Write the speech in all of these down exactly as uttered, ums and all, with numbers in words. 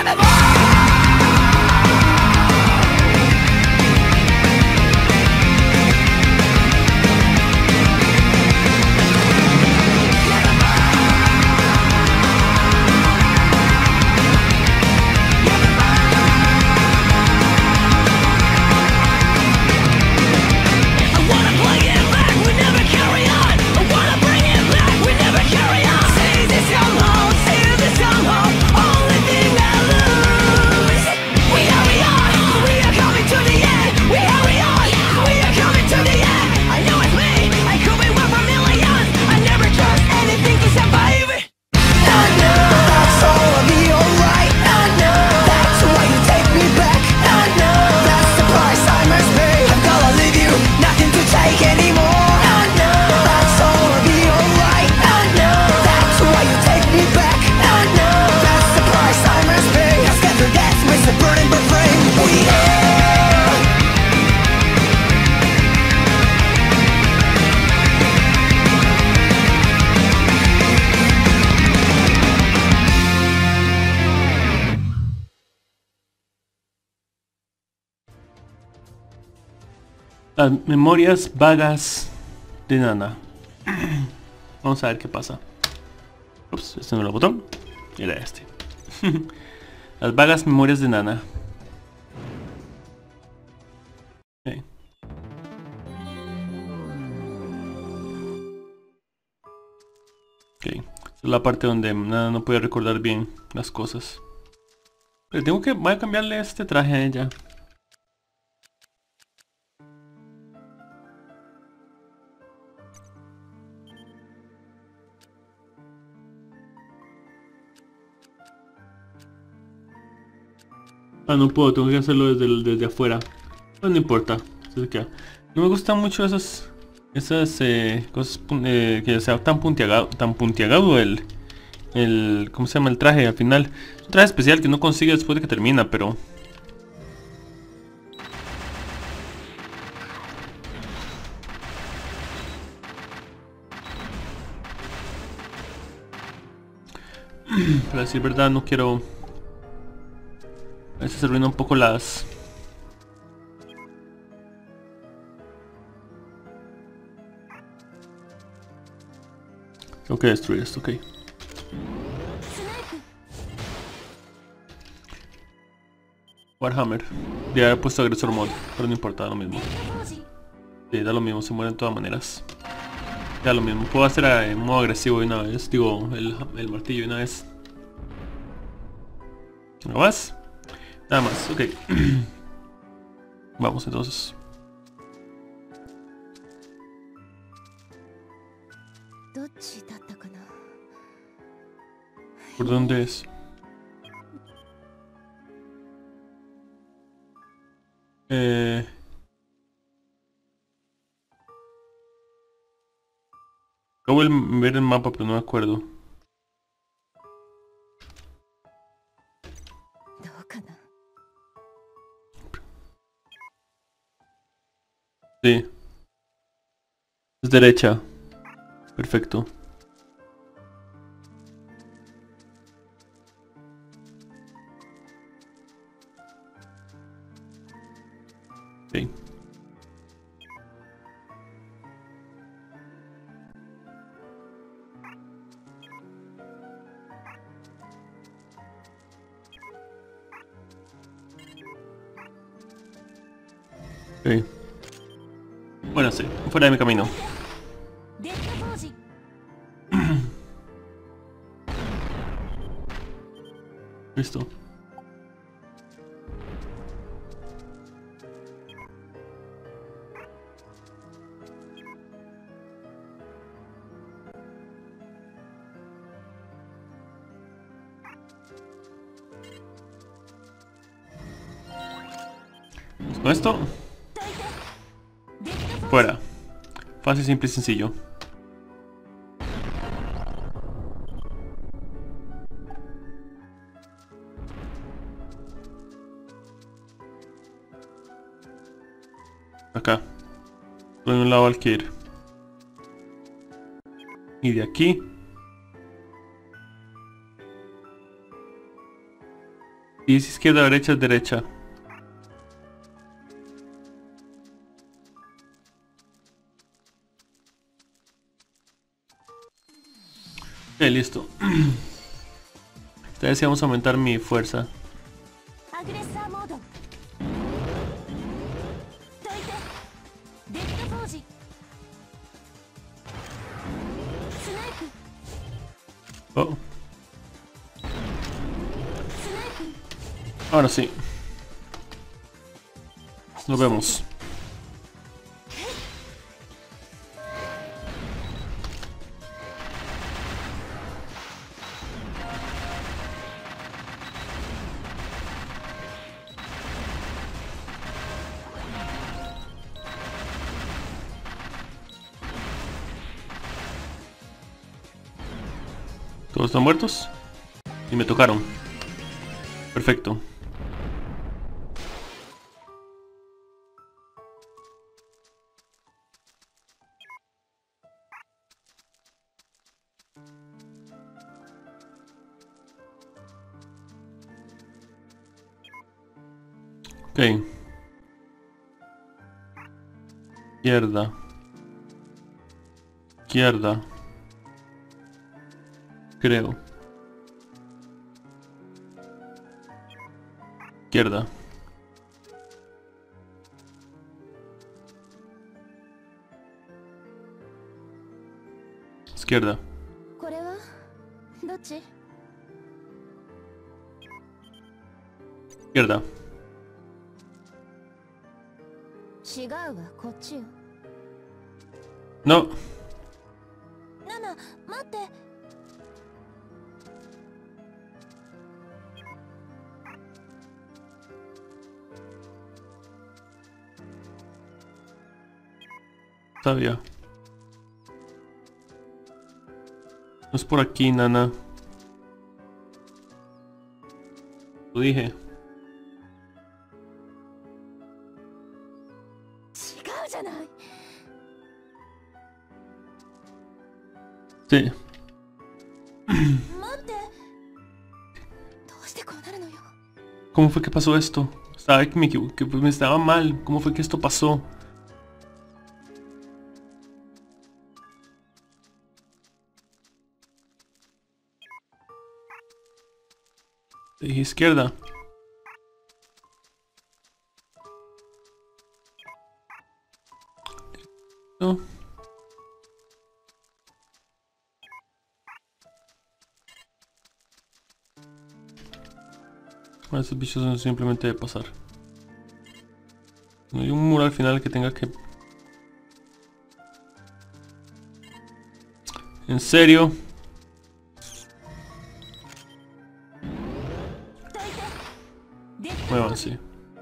Las memorias vagas de Nana. Vamos a ver qué pasa. Ups, este no era el botón. Era este. Las vagas memorias de Nana. Okay. Ok. Esta es la parte donde Nana no puede recordar bien las cosas. Pero tengo que... voy a cambiarle este traje a ella. Ah, no puedo, tengo que hacerlo desde, el, desde afuera. No, no importa. No me gustan mucho esas esas eh, cosas eh, que sea tan puntiagado, tan puntiagado el, el, ¿cómo se llama? El traje al final. Es un traje especial que no consigue después de que termina, pero... Para decir verdad, no quiero... A veces se arruina un poco las... Tengo que destruir esto, ok. Warhammer. Ya he puesto agresor mod, pero no importa, da lo mismo. Sí, da lo mismo, se mueren de todas maneras. Da lo mismo, puedo hacer en modo agresivo de una vez, digo, el, el martillo de una vez. ¿No más? Nada más, ok. Vamos entonces. ¿Por dónde es? Eh... Acabo de ver el mapa, pero no me acuerdo. Sí. Es derecha. Perfecto. Ok. Ok. Bueno, sí, fuera de mi camino. Listo. Con esto fuera. Fácil, simple y sencillo. Acá. Por un lado al que ir. Y de aquí. Y es izquierda, derecha, es derecha. Ok, listo. Esta vez sí vamos a aumentar mi fuerza. Oh. Ahora sí. Nos vemos. Todos están muertos. Y me tocaron. Perfecto. Ok. Izquierda. Izquierda. Creo. Izquierda. Izquierda. Izquierda. No. Sabía. No es por aquí, nana. Lo dije. Sí. ¿Cómo fue que pasó esto? Estaba que me equivoqué, pues me estaba mal. ¿Cómo fue que esto pasó? Te dije izquierda. No. A esos bichos son simplemente de pasar. No hay un muro al final que tenga que... ¿En serio? Muévanse.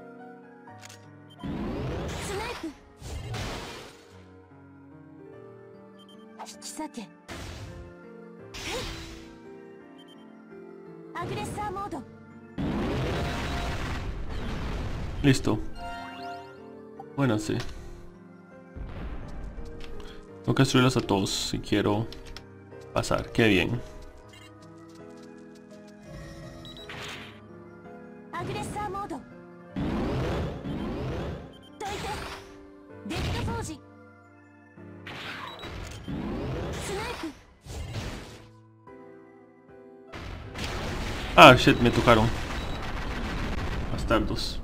Listo. Bueno, sí. Tengo que destruirlos a todos si quiero pasar. Qué bien. Ah, shit, me tocaron. Bastardos.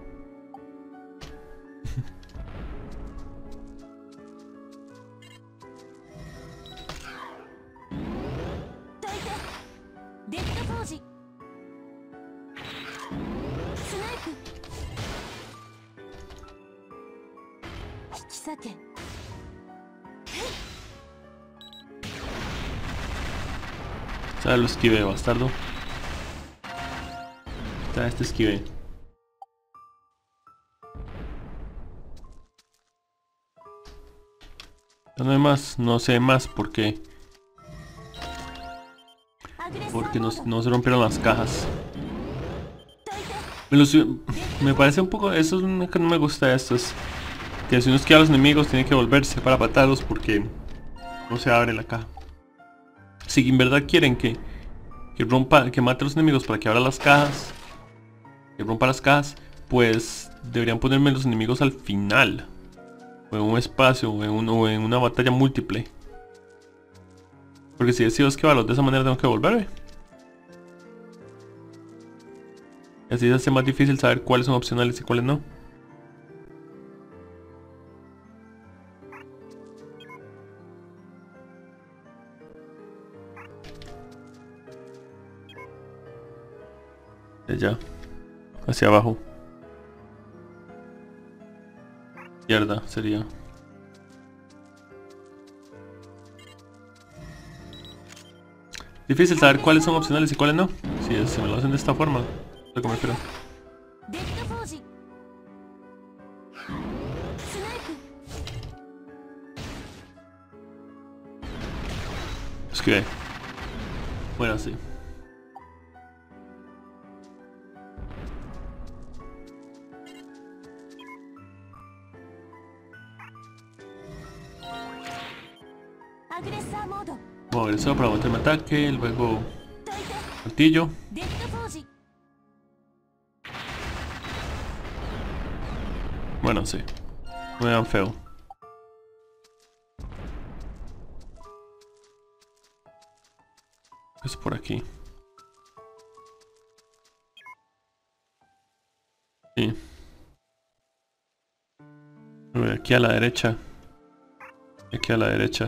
O sea, lo esquivé, bastardo. Está este esquivé. No hay más, no sé más porque porque nos, no se rompieron las cajas. Me, los, me parece un poco, eso es lo que no me gusta de esto, es que si uno esquiva a los enemigos tiene que volverse para matarlos porque no se abre la caja. Si en verdad quieren que, que rompa, que mate a los enemigos para que abra las cajas, que rompa las cajas, pues deberían ponerme los enemigos al final. O en un espacio, o en, un, o en una batalla múltiple. Porque si decido esquivarlos de esa manera tengo que volverme. Y así se hace más difícil saber cuáles son opcionales y cuáles no. Ya, hacia abajo. Izquierda sería. Difícil saber cuáles son opcionales y cuáles no. Si se me lo hacen de esta forma, lo que me refiero. Es que bueno, sí. Vamos a agresor para aguantar mi ataque, luego martillo. Bueno, sí. No me dan feo. Es por aquí. Sí. A ver, aquí a la derecha. Aquí a la derecha.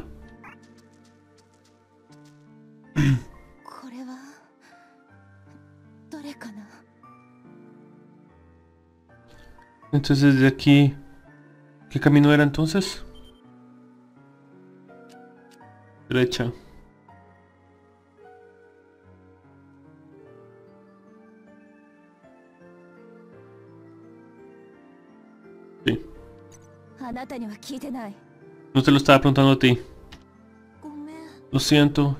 Entonces de aquí, ¿qué camino era entonces? Derecha. Sí. No te lo estaba preguntando a ti. Lo siento.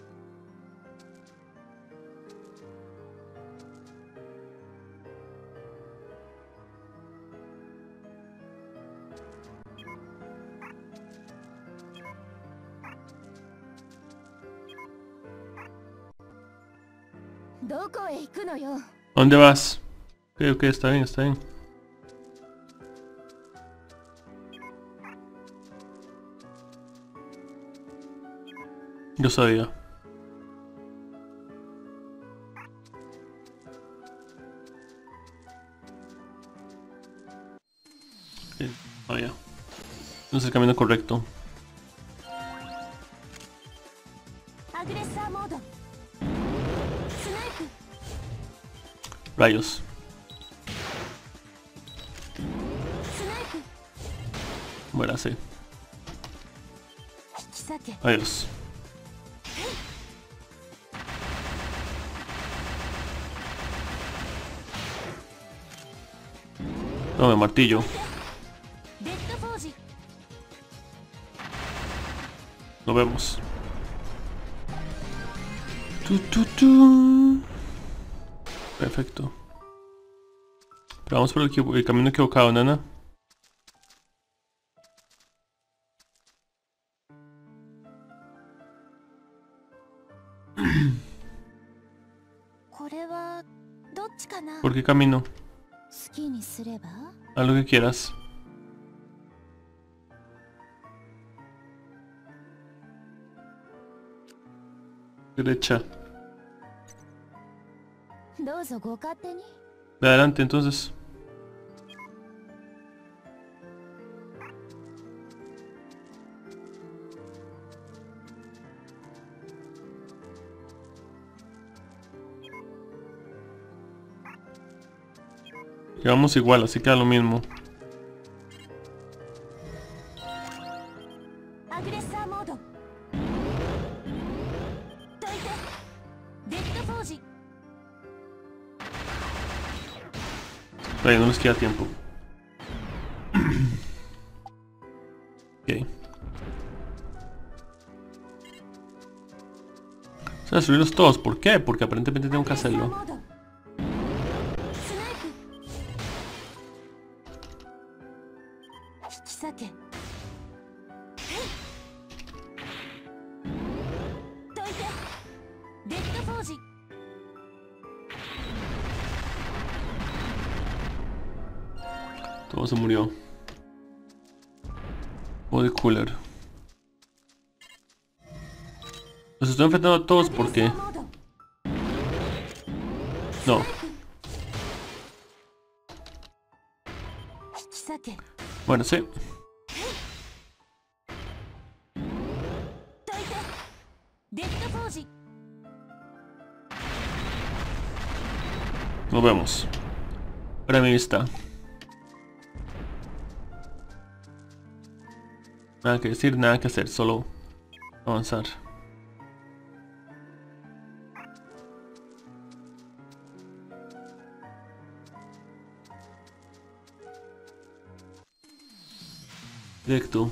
¿A dónde vas? Ok, ok, está bien, está bien. Yo sabía. Okay. Oh, ya. No es el camino correcto. Rayos. Bueno, sí. Adiós. No, me martillo. Nos vemos. Tu, tu, tu. Perfecto. Pero vamos por el, el camino equivocado, nana. ¿Por qué camino? Haz lo que quieras. Derecha. De adelante entonces. Llevamos igual, así que da lo mismo. Ahí no les queda tiempo. Ok. O sea, subirlos todos. ¿Por qué? Porque aparentemente tengo que hacerlo. ¿Cómo se murió? Body cooler. Los estoy enfrentando a todos porque... No. Bueno, sí. Nos vemos. Para mi vista. Nada que decir, nada que hacer, solo avanzar. Directo.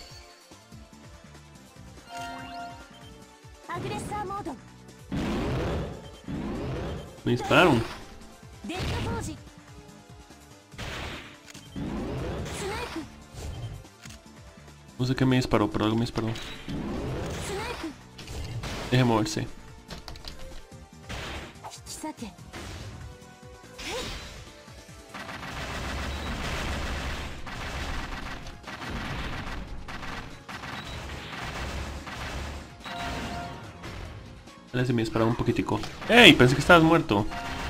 Me dispararon. No sé qué me disparó, pero algo me disparó. Deje moverse. A ver si me disparó un poquitico. ¡Ey! Pensé que estabas muerto.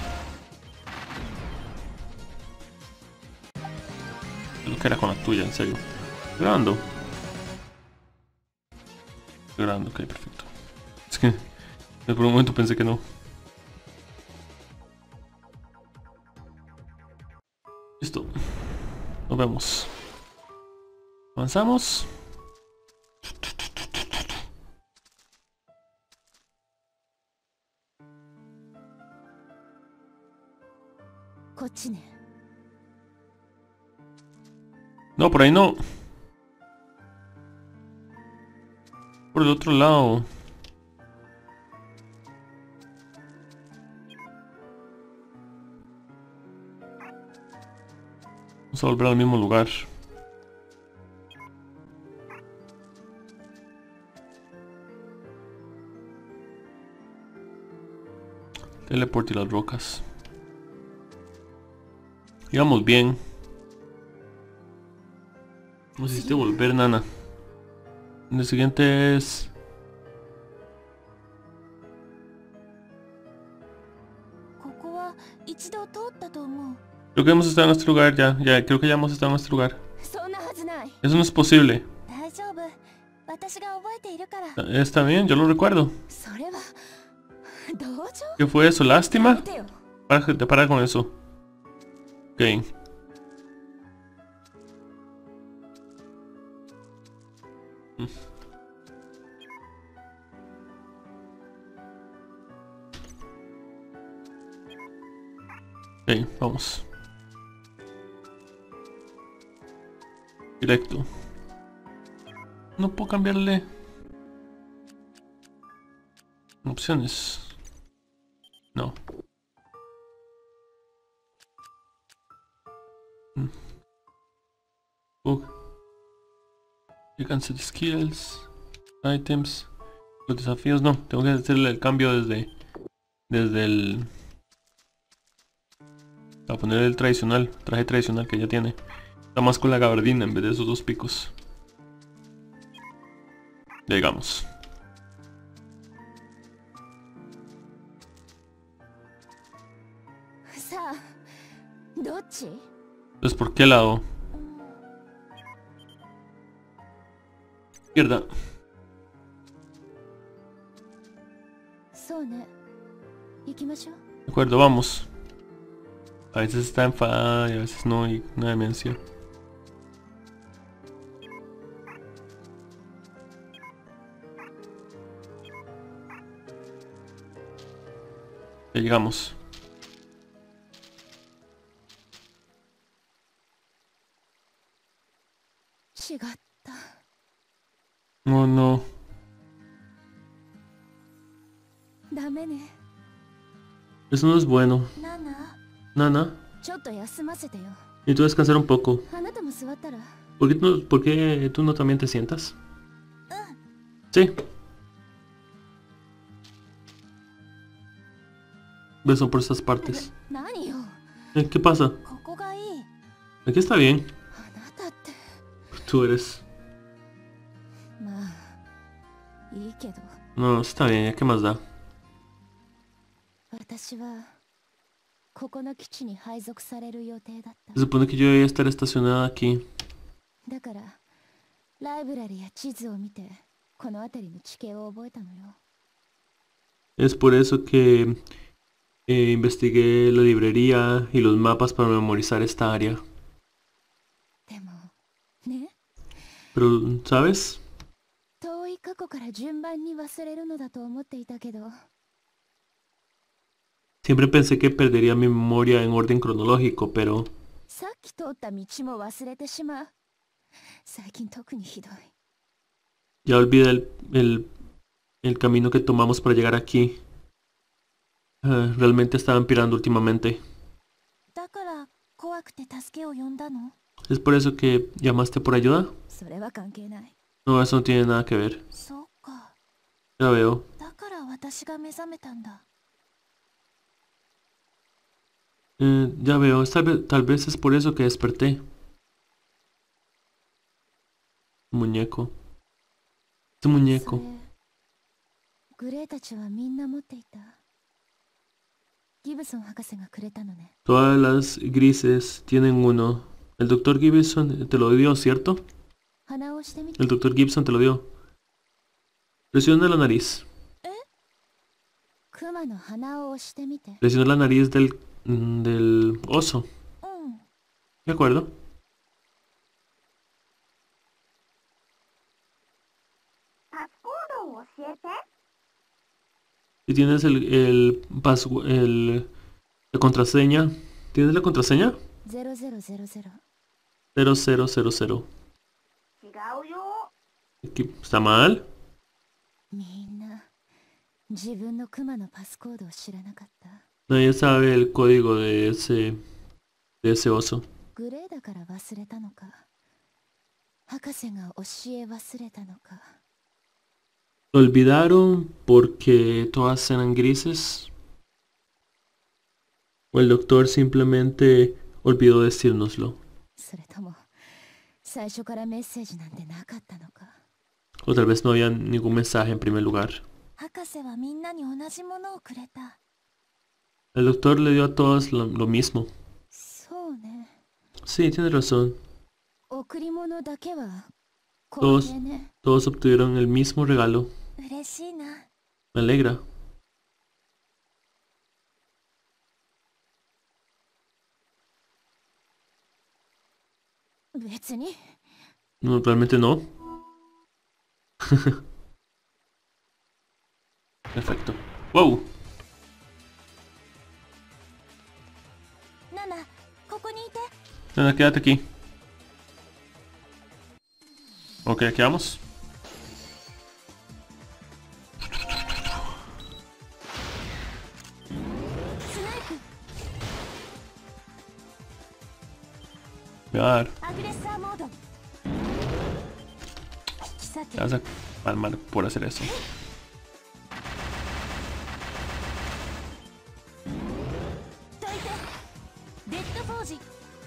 Lo que era con la tuya, en serio. Grabando. Grabando, ok, perfecto. Es que por un momento pensé que no. Listo. Nos vemos. Avanzamos. No, por ahí no. Por el otro lado. Vamos a volver al mismo lugar. Teleport y las rocas. Íbamos bien. No necesité volver, nana. El siguiente es... Creo que hemos estado en este lugar ya. Ya, creo que ya hemos estado en este lugar. Eso no es posible. Está bien, yo lo recuerdo. ¿Qué fue eso? ¿Lástima? Para, te para con eso. Ok. Ok, vamos. Directo. No puedo cambiarle opciones. No. Mm. Bug. You can set skills, items, los desafíos. No, tengo que hacerle el cambio desde desde el a poner el tradicional, traje tradicional que ya tiene. Está más con la gabardina en vez de esos dos picos. Llegamos. Entonces, ¿por qué lado? Izquierda. De acuerdo, vamos. A veces está enfadada y a veces no, y una demencia. Ya llegamos. No, no. Eso no es bueno. Nana. Y tú descansar un poco. ¿Por qué, tú, ¿Por qué tú no también te sientas? Sí. Beso por estas partes. ¿Eh? ¿Qué pasa? Aquí está bien. あなたって。 Tú eres... まあいいけど。 No, está bien, ¿ya qué más da? 私はここの基地に配属される予定だった。 Se supone que yo debía estar estacionada aquí. だからライブラリや地図を見てこの辺りの地形を覚えたのよ。 Es por eso que eh, investigué la librería y los mapas para memorizar esta área. でもね、 Pero, ¿sabes? 遠い過去から順番に忘れるのだと思っていたけど、 Siempre pensé que perdería mi memoria en orden cronológico, pero さっき通った道も忘れてしまう。最近特にひどい。 ya olvidé el, el, el camino que tomamos para llegar aquí. Ah, realmente estaban pirando últimamente. だから怖くて助けを呼んだの？ ¿Es por eso que llamaste por ayuda? それは関係ない。 No, eso no tiene nada que ver. そうか。 Ya veo. だから私が目覚めたんだ。 Eh, ya veo, tal vez, tal vez es por eso que desperté. Muñeco. Este muñeco. それグレーたちはみんな持っていた。ギブソン博士がくれたのね。 Todas las grises tienen uno. El doctor Gibson te lo dio, ¿cierto? 鼻をしてみて。 El doctor Gibson te lo dio. Presiona la nariz. クマの鼻を押してみて。 Presiona la nariz del, mm, del oso. うん。 ¿De acuerdo? Si tienes el, el, password, el la contraseña. ¿Tienes la contraseña? ゼロゼロゼロゼロ。 cero cero cero cero. 違うよ。 Aquí- ¿Está mal? みんな自分のクマのパスコードを知らなかった。 Nadie sabe el código de ese, de ese oso. グレーだから忘れたのか、博士が教え忘れたのか。 Lo olvidaron porque todas eran grises. O el doctor simplemente olvidó decírnoslo. それとも最初からメッセージなんてなかったのか。 O tal vez no había ningún mensaje en primer lugar. 博士はみんなに同じものをくれた。 El doctor le dio a todos lo, lo mismo. そうね。 Sí, tienes razón. 贈り物だけはこ Todos, れね。 todos obtuvieron el mismo regalo. 嬉しいな。 Me alegra. 別に。 No, realmente no. Perfecto. ¡Wow! ナナ、ここにいて。 Nada, quédate aquí. Ok, aquí vamos. Me va a dar. アグレッサーモード。さて Te vas a palmar por hacer eso. どいて。デッドフォージ。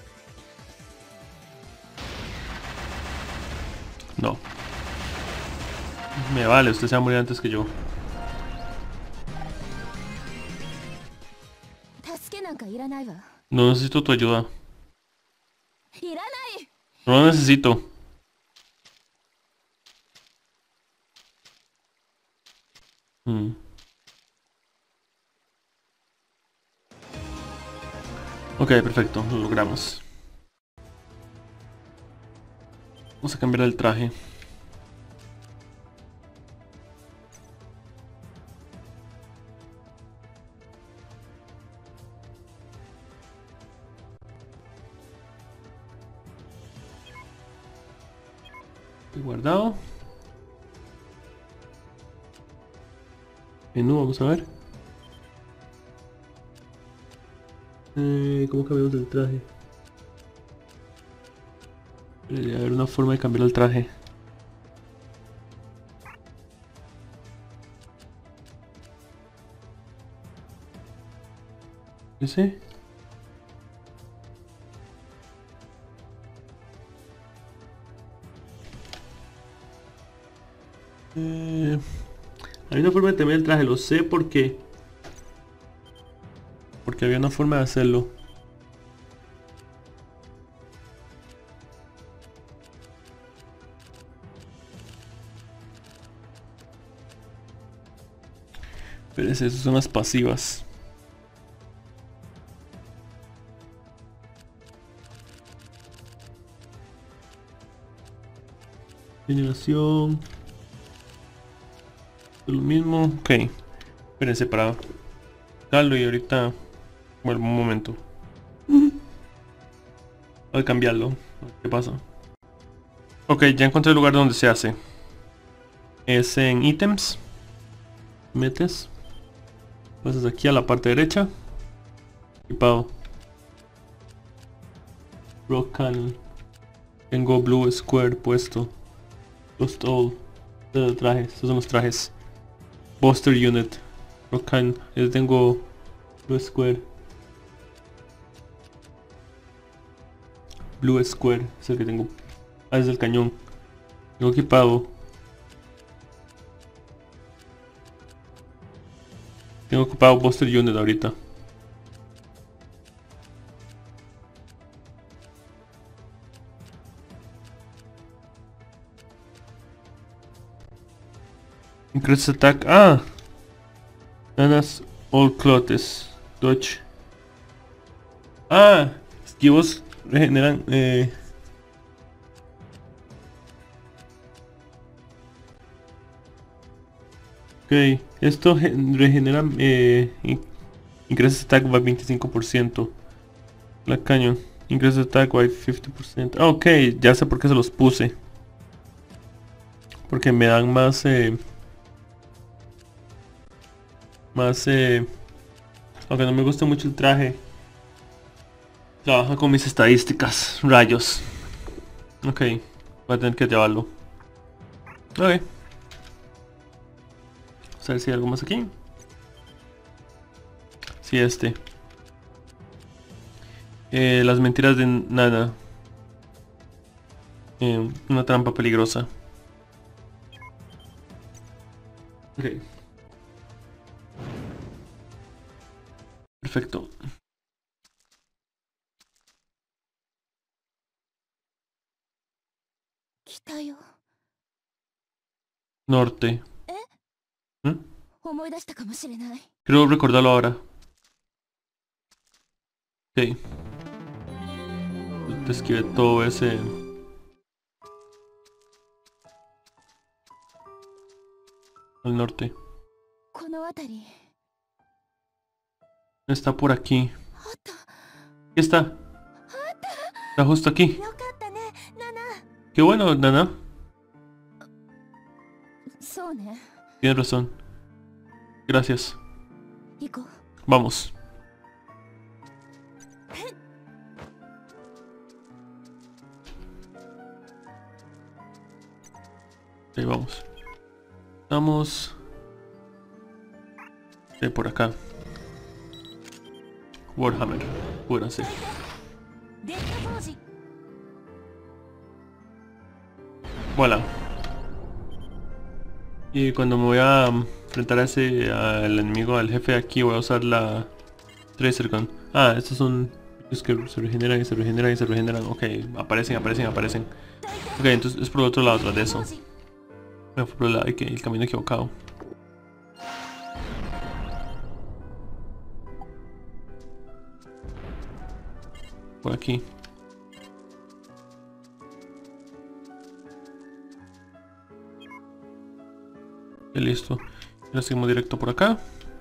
No. Me vale, usted se va a morir antes que yo. 助けなんかいらないわ。 No necesito tu ayuda. いらない。 No lo necesito. Hmm. Ok, perfecto, lo logramos. Vamos a cambiar el traje. Estoy guardado. Menú, vamos a ver. Eh, ¿Cómo cambiamos el traje? Debería haber una forma de cambiar el traje. ¿Ese? Eh, hay una forma de tener el traje, lo sé porque... Porque había una forma de hacerlo. Pero esas son las pasivas. Generación. Lo mismo. Ok. Espérense para darlo y ahorita vuelvo un momento. Voy a cambiarlo. ¿Qué pasa? Ok, ya encontré el lugar donde se hace. Es en ítems. Metes. Pasas aquí a la parte derecha. Equipado. Rock Cannon. Tengo Blue Square puesto. Los all. Los trajes. Estos son los trajes. Buster Unit. Rock Cannon. Yo tengo Blue Square. Blue Square. Es el que tengo. Ah, es el cañón. Tengo equipado. Tengo ocupado Buster Unit ahorita. Increase attack. Ah. Ganas all clothes. Dodge. Ah. Esquivos regeneran. Eh. Ok. Esto regenera. Eh. Increase attack by veinticinco por ciento. La cañón. Increase attack by cincuenta por ciento. Ah, ok. Ya sé por qué se los puse. Porque me dan más. Eh, Más, eh, aunque no me gusta mucho el traje, trabaja con mis estadísticas. Rayos. Ok, voy a tener que llevarlo. Ok. Vamos a ver si hay algo más aquí. Sí, este. Eh, las mentiras de Nana. Eh, una trampa peligrosa. Ok. Perfecto. Norte. ¿Mm? Quiero recordarlo ahora. Ok. Te esquivé todo ese... al norte. Está por aquí. ¿Qué está? Está justo aquí. Qué bueno, Nana. Tienes razón. Gracias. Vamos. Ahí vamos. Vamos. De por acá. Warhammer. Púranse. Voilà. Y cuando me voy a enfrentar a ese, al enemigo, al jefe de aquí, voy a usar la Tracer Gun. Ah, estos son... es que se regeneran y se regeneran y se regeneran. Ok, aparecen, aparecen, aparecen. Ok, entonces es por el otro lado tras de eso. Me fui por el, lado, el camino equivocado. Por aquí. Y listo. Ahora seguimos directo por acá.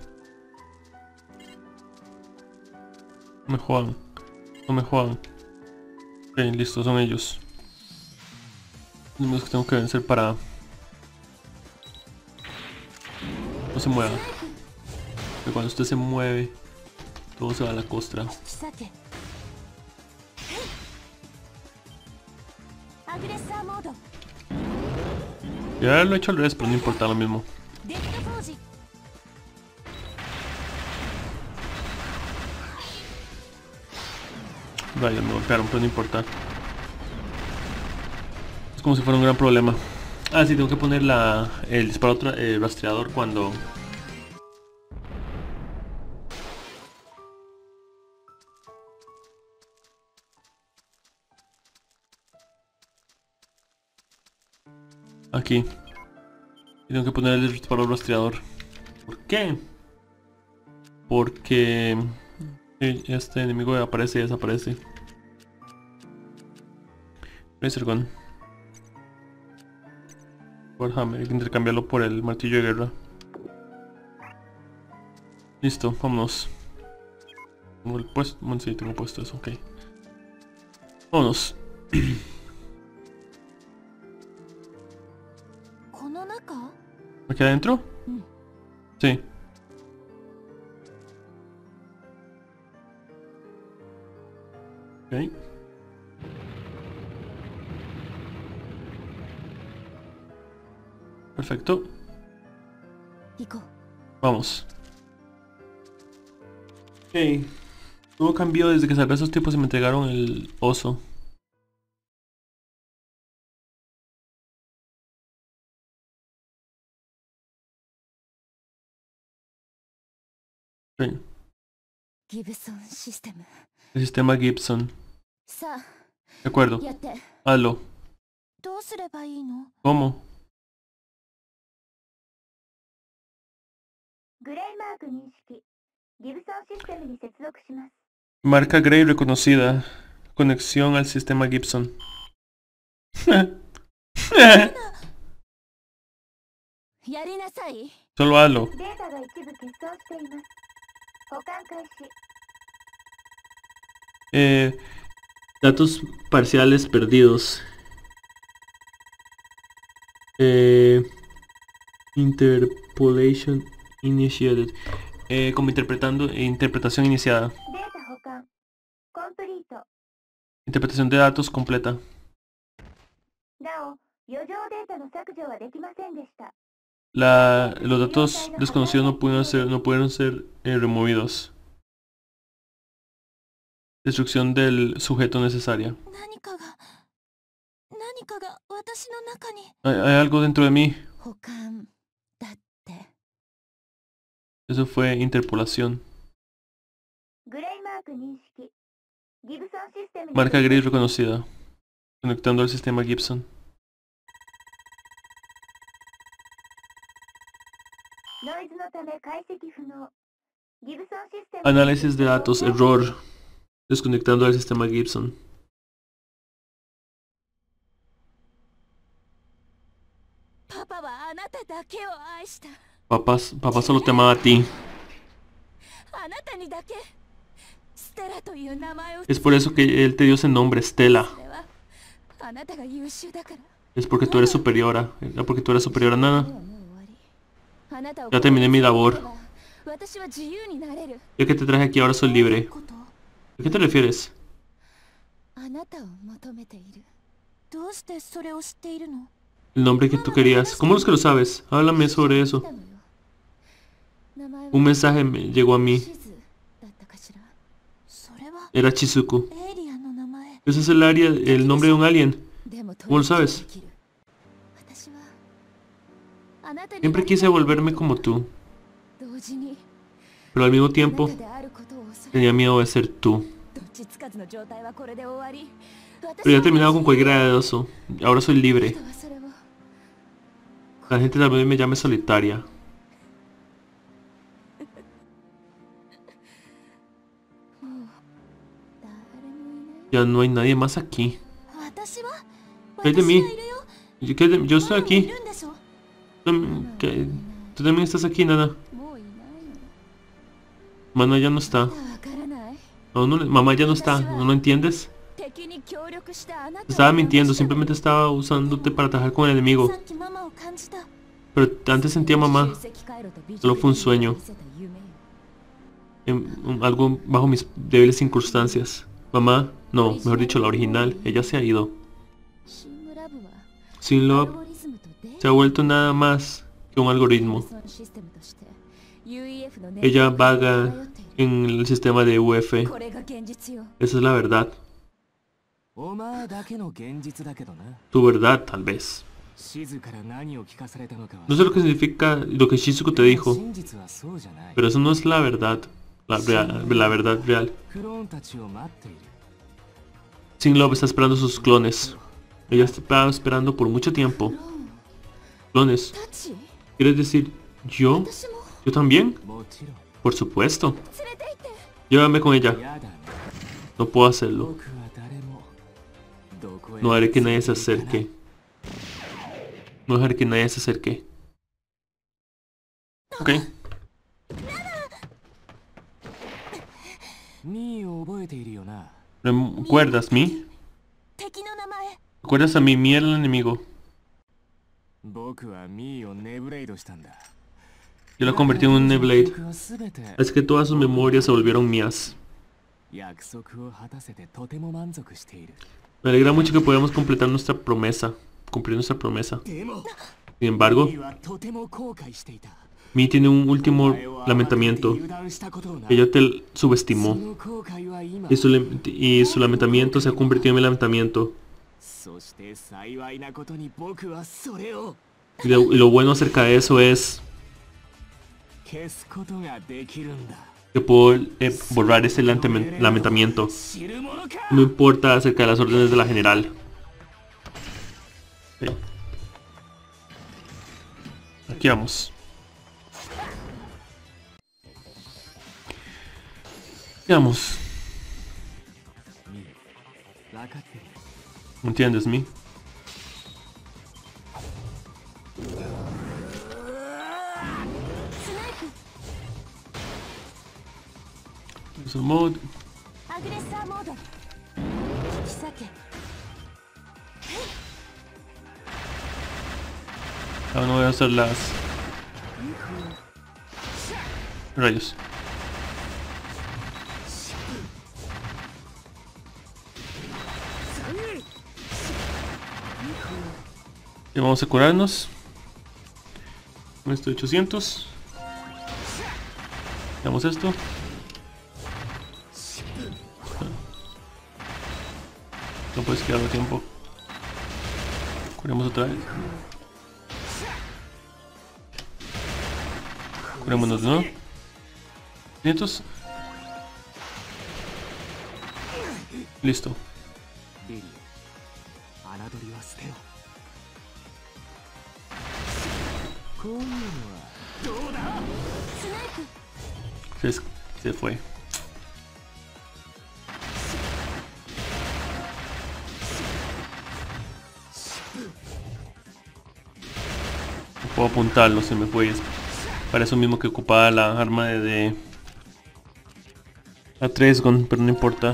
No me jodan. No me jodan. Ok, listo, son ellos. Los enemigos que tengo que vencer para... no se mueva. Pero cuando usted se mueve, todo se va a la costra. Ya lo he hecho al revés, pero no importa, lo mismo. Rayos, me golpearon, pero no importa. Es como si fuera un gran problema. Ah, sí, tengo que poner la, el disparo tra- eh, rastreador cuando... Aquí. Y tengo que poner el disparo rastreador. ¿Por qué? Porque... eh, este enemigo aparece y desaparece. Laser Gun. Warhammer, hay que intercambiarlo por el martillo de guerra. Listo, vámonos. Tengo el puesto, bueno, sí, tengo puesto eso, ok. Vámonos. この中 ¿Aquí adentro? Mm. Sí. Ok. Perfecto. 行こう Vamos. Ok. Todo cambió desde que salvé a esos tipos y me entregaron el oso. Sí. ギブソンシステム El sistema Gibson. さあ De acuerdo. やって Hazlo. どうすればいいの ¿Cómo? グレイマーク認識ギブソンシステムに接続します Marca Grey reconocida. Conexión al sistema Gibson. やりなさい Solo hazlo. データが一部欠損しています保管開始 Eh, datos parciales perdidos. Eh, interpolation initiated. Eh, como interpretando, eh, interpretación iniciada. データ保管コンプリート Interpretación de datos completa. なお余剰データの削除はできませんでした La, los datos desconocidos no pudieron ser, no pudieron ser eh, removidos. Destrucción del sujeto necesaria. 何かが何かが私の中に Hay, hay algo dentro de mí. 保管だって Eso fue interpolación. グレイマーク認識ギブソンシステムに Marca gris reconocida. Conectando al sistema Gibson. ノイズのため解析不能ギブソンシステム Análisis de datos. Error. Desconectando al sistema Gibson. パパはあなただけを愛した Papá, papá solo te amaba a ti. あなたにだけステラという名前を Es por eso que él te dio ese nombre, Stella. それはあなたが優秀だから Es porque tú eres superiora. Era porque tú eres superior a もう Nana. 終わりあなたを Ya terminé mi labor. 私は自由になれる Ya que te traje aquí ahora soy libre. こと ¿A qué te refieres? あなたを求めているどうしてそれを知っているの El nombre que tú querías. ¿Cómo es que lo sabes? Háblame sobre eso. 名前は Un mensaje me llegó a mí. 地図だったかしらそれは Era Chizuku. エイリアンの名前 Ese es el área, el nombre de un alien. でも ¿Cómo lo sabes? 私はあなたに Siempre quise volverme como tú. 同時に Pero al mismo あな tiempo たであることを恐れ tenía miedo de ser tú. どっちつかずの状態はこれで終わり Pero ya he terminado con cualquier gradoso. Ahora soy libre. La gente también me llama solitaria. Ya no hay nadie más aquí. ¿Qué hay de mí? Yo, ¿qué hay de- yo estoy aquí. Tú, ¿qué? Tú también estás aquí, Nana. Mana ya no está. No, no, mamá ya no está. ¿No lo entiendes? Estaba mintiendo, simplemente estaba usándote para trabajar con el enemigo. Pero antes sentía a mamá. Solo fue un sueño. En- un- algo bajo mis débiles circunstancias. Mamá, no, mejor dicho, la original. Ella se ha ido. Sin Love se ha vuelto nada más que un algoritmo. Ella vaga en el sistema de U F. Esa es la verdad. お前だけの現実だけどな。 Tu verdad, tal vez. No sé lo que significa lo que Shizuku te dijo, pero eso no es la verdad, la, real, la verdad real. Sinlove está esperando sus clones. Ella está esperando por mucho tiempo. Clones. ¿Quieres decir yo? ¿Yo también? Por supuesto. Llévame con ella. No puedo hacerlo. No haré que nadie se acerque. No dejaré que nadie se acerque. Ok. ¿Recuerdas mí? ¿Recuerdas a mí? Mí era el enemigo. Yo la convertí en un Neblade. Es que todas sus memorias se volvieron mías. Me alegra mucho que podamos completar nuestra promesa. Cumplir nuestra promesa. Sin embargo, Mi tiene un último lamentamiento. Ella te subestimó. Y su, y su lamentamiento se ha convertido en mi lamentamiento. Y lo, y lo bueno acerca de eso es que puedo eh, borrar ese lamentamiento. No importa acerca de las órdenes de la general. Okay. Aquí vamos. Aquí vamos. ¿Entiendes, Mi? Es el mod. Ahora no voy a hacer las rayos. Y vamos a curarnos. Con esto de ochocientos. Veamos esto. No puedes quedarme tiempo. Curemos otra vez. Curémonos de nuevo. quinientos. Listo. Se, se fue. No puedo apuntarlo, se me fue. Para eso mismo que ocupaba la arma de, de a tres gun, pero no importa.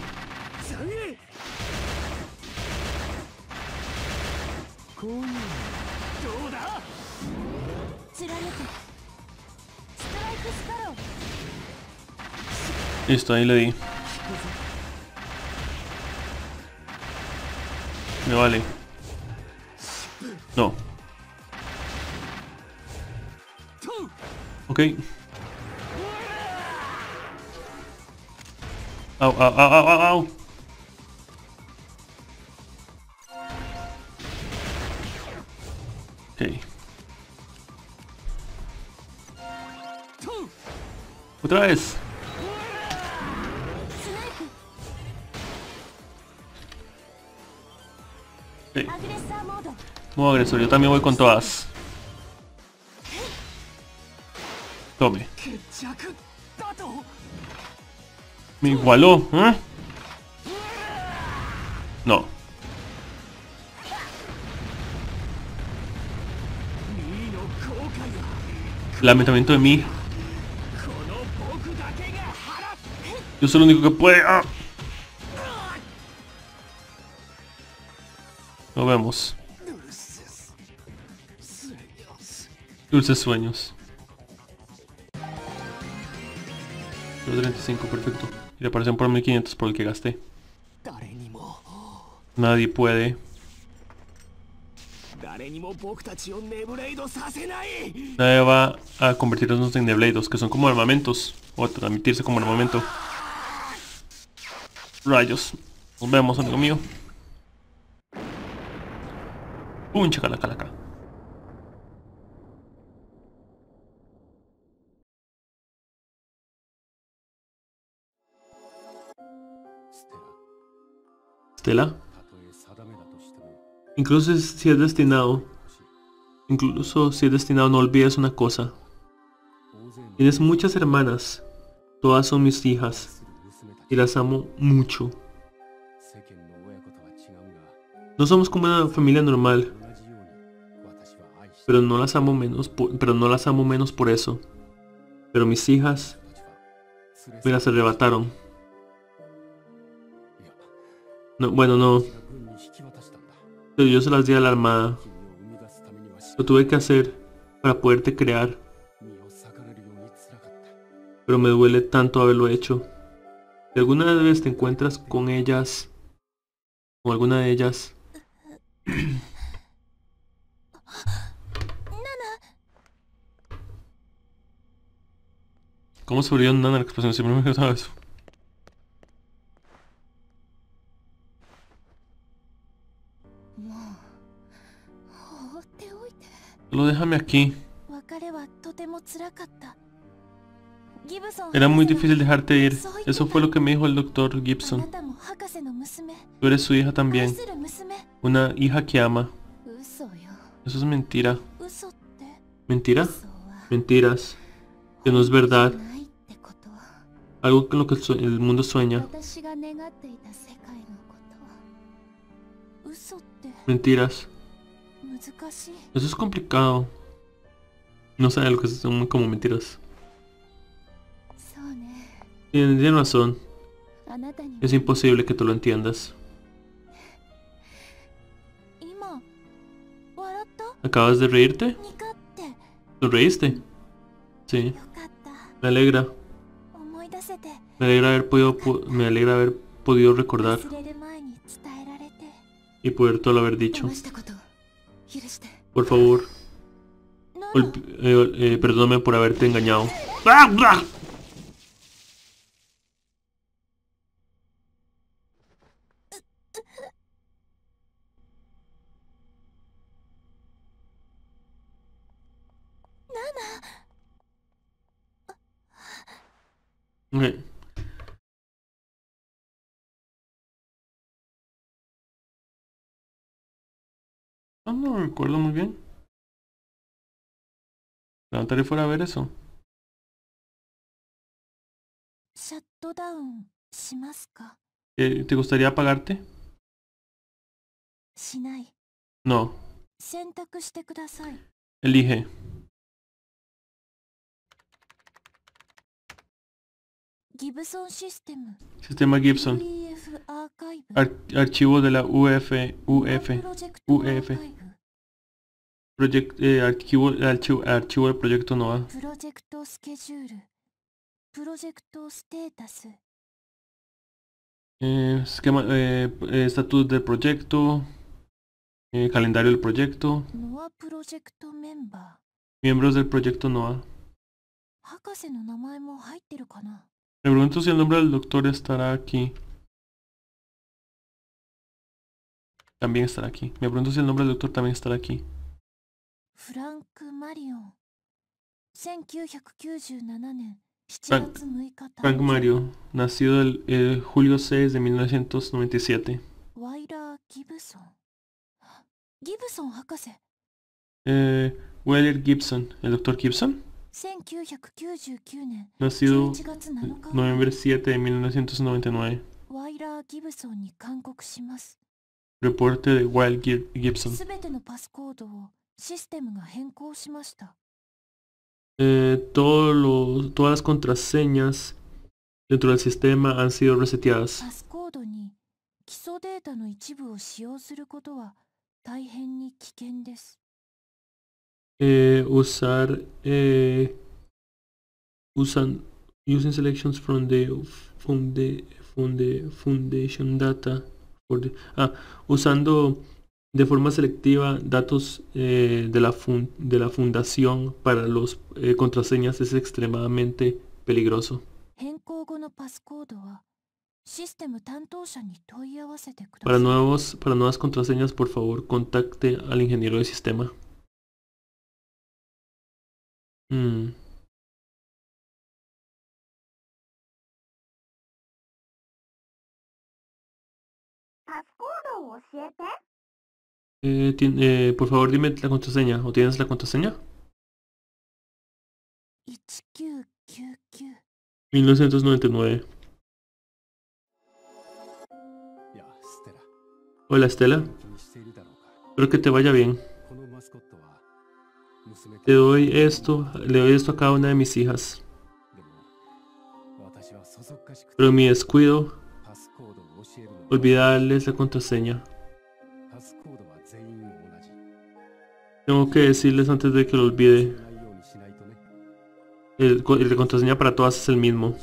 Listo, ahí le di. Me vale. No. Ok. Au, au, au, au, au, au. Ok. Otra vez. Okay. Modo agresor, yo también voy con todas. Tome. Me igualó, ¿eh? No. Lamentamiento de mí. Yo soy el único que puede. ¡Ah! Nos vemos. Dulces sueños. treinta y cinco, perfecto. Y reparación por mil quinientos por el que gasté. Nadie puede. Nadie va a convertirnos en Neblados, que son como armamentos. O a transmitirse como armamento. Rayos. Nos vemos, amigo mío. Un chacalacalaca. Stella. Incluso si es destinado, incluso si es destinado, no olvides una cosa. Tienes muchas hermanas, todas son mis hijas, y las amo mucho. No somos como una familia normal, pero no las amo menos, por, pero no las amo menos por eso. Pero mis hijas me las arrebataron. No, bueno, no. Pero yo se las di a la armada. Lo tuve que hacer para poderte crear. Pero me duele tanto haberlo hecho. Si alguna vez te encuentras con ellas, con alguna de ellas, ¿cómo se olvidó Nana la expresión? Siempre me he quedado eso. Solo déjame aquí. Era muy difícil dejarte ir. Eso fue lo que me dijo el doctor Gibson. Tú eres su hija también. Una hija que ama. Eso es mentira. ¿Mentira? Mentiras. Que no es verdad. Algo con lo que el mundo sueña. Mentiras. Eso es complicado. No sé lo que son como mentiras. Tienes razón. Es imposible que tú lo entiendas. ¿Acabas de reírte? ¿Sonreíste? Sí. Me alegra. Me alegra haber podido, me alegra haber podido recordar y poder todo haber dicho. Por favor, eh, eh, perdóname por haberte engañado. Okay. No, no me recuerdo muy bien. Levantaré fuera a ver eso. Eh, ¿Te gustaría apagarte? No. Elige. Sistema Gibson. Ar archivo de la U F. U F. U F. Project, eh, archivo, archivo, archivo del proyecto NOAA. Eh, esquema, eh, estatus del proyecto. Eh, calendario del proyecto. Miembros del proyecto NOAA. Me pregunto si el nombre del doctor estará aquí. También estará aquí. Me pregunto si el nombre del doctor también estará aquí. Frank Marion. Frank, Frank Mario, nacido el eh, julio seis de mil novecientos noventa y siete. Eh, Wyler Gibson, ¿el doctor Gibson? Nacido noviembre siete de mil novecientos noventa y nueve. Reporte de Wyler Gibson. Eh, todo lo, todas las contraseñas dentro del sistema han sido reseteadas. Eh, usar eh, usan using selections from the from the from the foundation data for the, ah, usando de forma selectiva datos eh, de, la fun de la fundación para los eh, contraseñas es extremadamente peligroso. Para nuevos, para nuevas contraseñas, por favor, contacte al ingeniero de sistema. Hmm. Eh, tien- eh, por favor, dime la contraseña. ¿O tienes la contraseña? mil novecientos noventa y nueve. Hola, Estela. Espero que te vaya bien. Te doy esto, le doy esto a cada una de mis hijas. Pero en mi descuido, olvidé darles la contraseña. Tengo que decirles antes de que lo olvide. El, el de contraseña para todas es el mismo.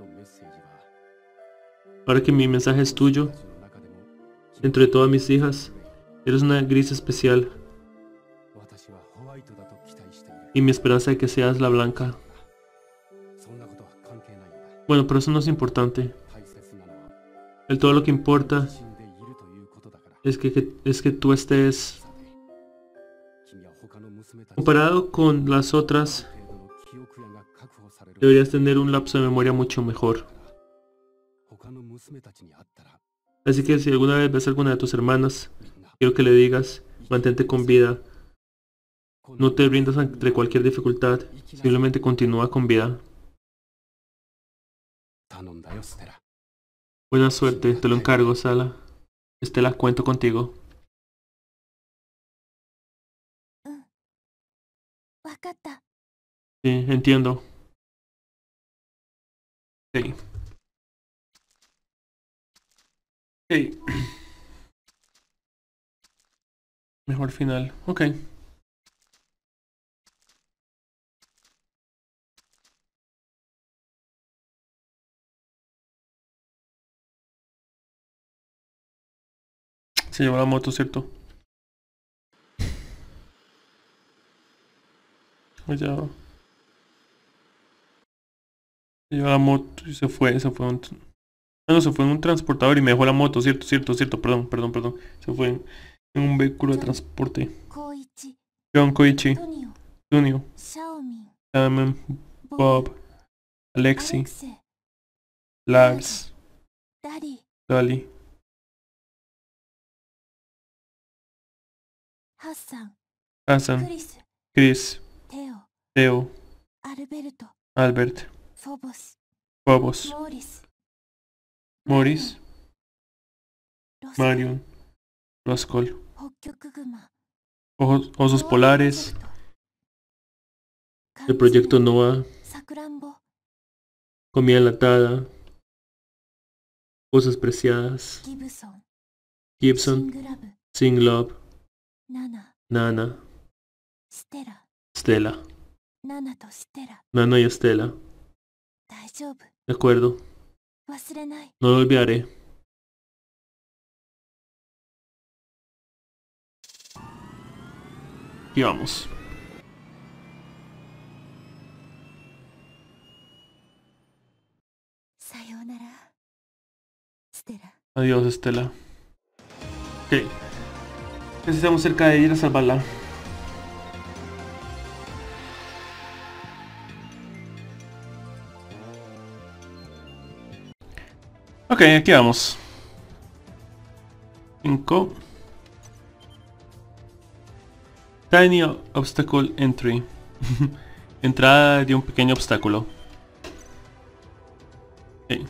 Ahora que mi mensaje es tuyo, dentro de todas mis hijas, eres una gris especial. Y mi esperanza de que seas la blanca. Bueno, pero eso no es importante. El todo lo que importa es que, que, es que tú estés... Comparado con las otras, deberías tener un lapso de memoria mucho mejor. Así que si alguna vez ves a alguna de tus hermanas, quiero que le digas, mantente con vida. No te rindas ante cualquier dificultad, simplemente continúa con vida. Buena suerte, te lo encargo, Sala. Estela, cuento contigo. Sí, entiendo. Ok. Ok. Mejor final. Ok. Se llevó la moto, ¿cierto? Ya. Se llevó la moto y se fue, se fue un... Ah, no, se fue en un transportador y me dejó la moto, cierto, cierto, cierto, perdón, perdón, perdón. Se fue en, en un vehículo de transporte. John, Koichi, Tunio, Simon, Bob, Alexi, Lars, Dali, Hassan, Chris, Theo, Albert, Phobos, Morris, Marion, Roscoe, Ojos, Osos Polares, el Proyecto Noah, Comida Enlatada, Cosas Preciadas, Gibson, Sing Love, Nana, Stella, Nana y Estela. De acuerdo. No lo olvidaré. Y vamos. Adiós, Estela. Ok. Casi estamos cerca de ir a salvarla. Ok, aquí vamos. cinco. Tiny obstacle entry. Entrada de un pequeño obstáculo. Okay.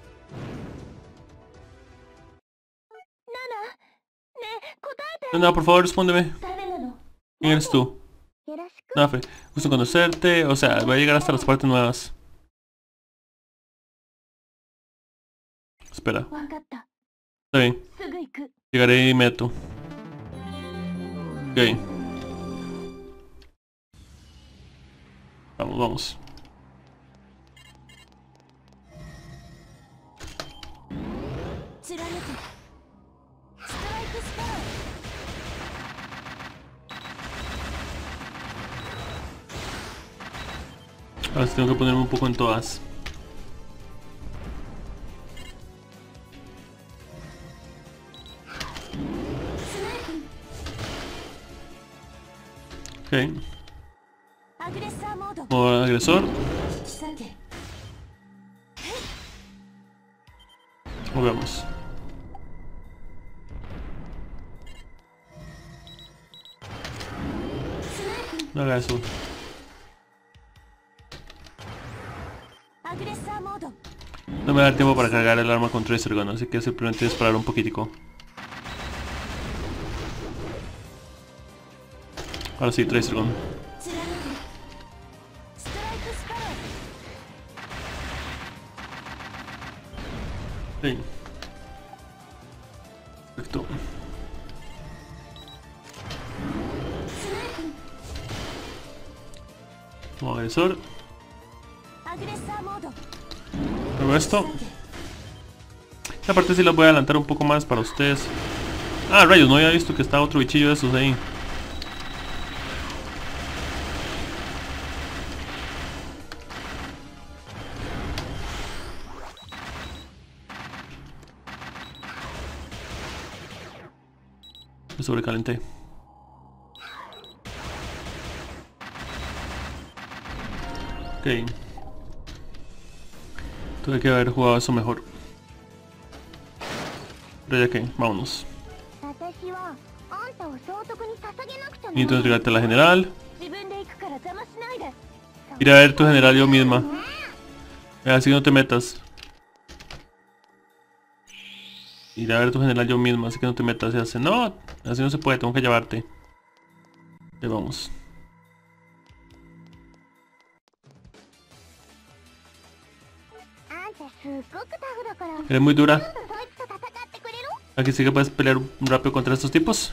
Nana, por favor, respóndeme. ¿Quién eres tú? Nafe, gusto conocerte. O sea, voy a llegar hasta las partes nuevas. Espera. Está bien. Llegaré de inmediato. Ok. Vamos, vamos. Ahora sí tengo que ponerme un poco en todas. Ok. Modo agresor. Movemos. No haga eso. No me da tiempo para cargar el arma con Tracer Gun, así que simplemente disparar un poquitico. Ahora sí, Tracer Gun. Sí. Perfecto. Como agresor. Luego esto. Esta parte sí la voy a adelantar un poco más para ustedes. Ah, rayos, no había visto que estaba otro bichillo de esos ahí. Me sobrecalenté. Ok. Tuve que haber jugado eso mejor. Pero ya que, vámonos. Necesito entregarte a la general. Ir a ver tu general yo misma. Así no te metas. Ir a ver tu general yo misma, así que no te metas. Y hace, no, así no se puede, tengo que llevarte. Ahí vamos. Eres muy dura. Aquí sí que puedes pelear rápido contra estos tipos.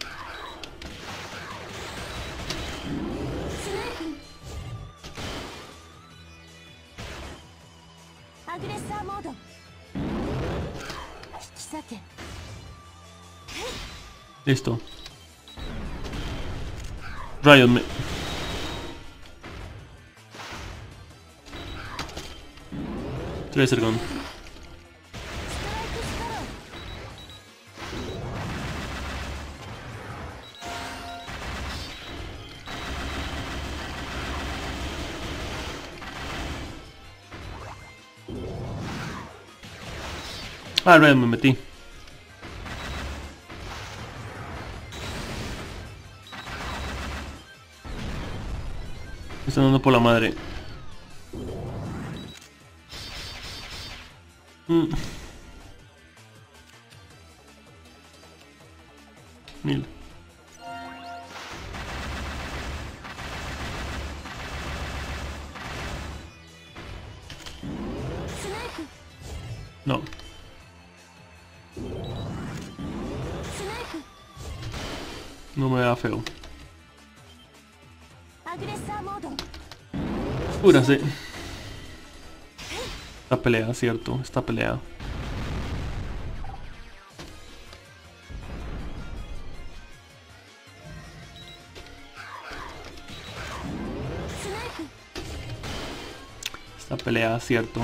Listo. Rayos me... Tracer Gun. Ah, rayos me metí. Me están dando por la madre. Mm. Mil. No. No me da feo. Cúrase. Esta pelea, cierto, esta pelea. Esta pelea, cierto.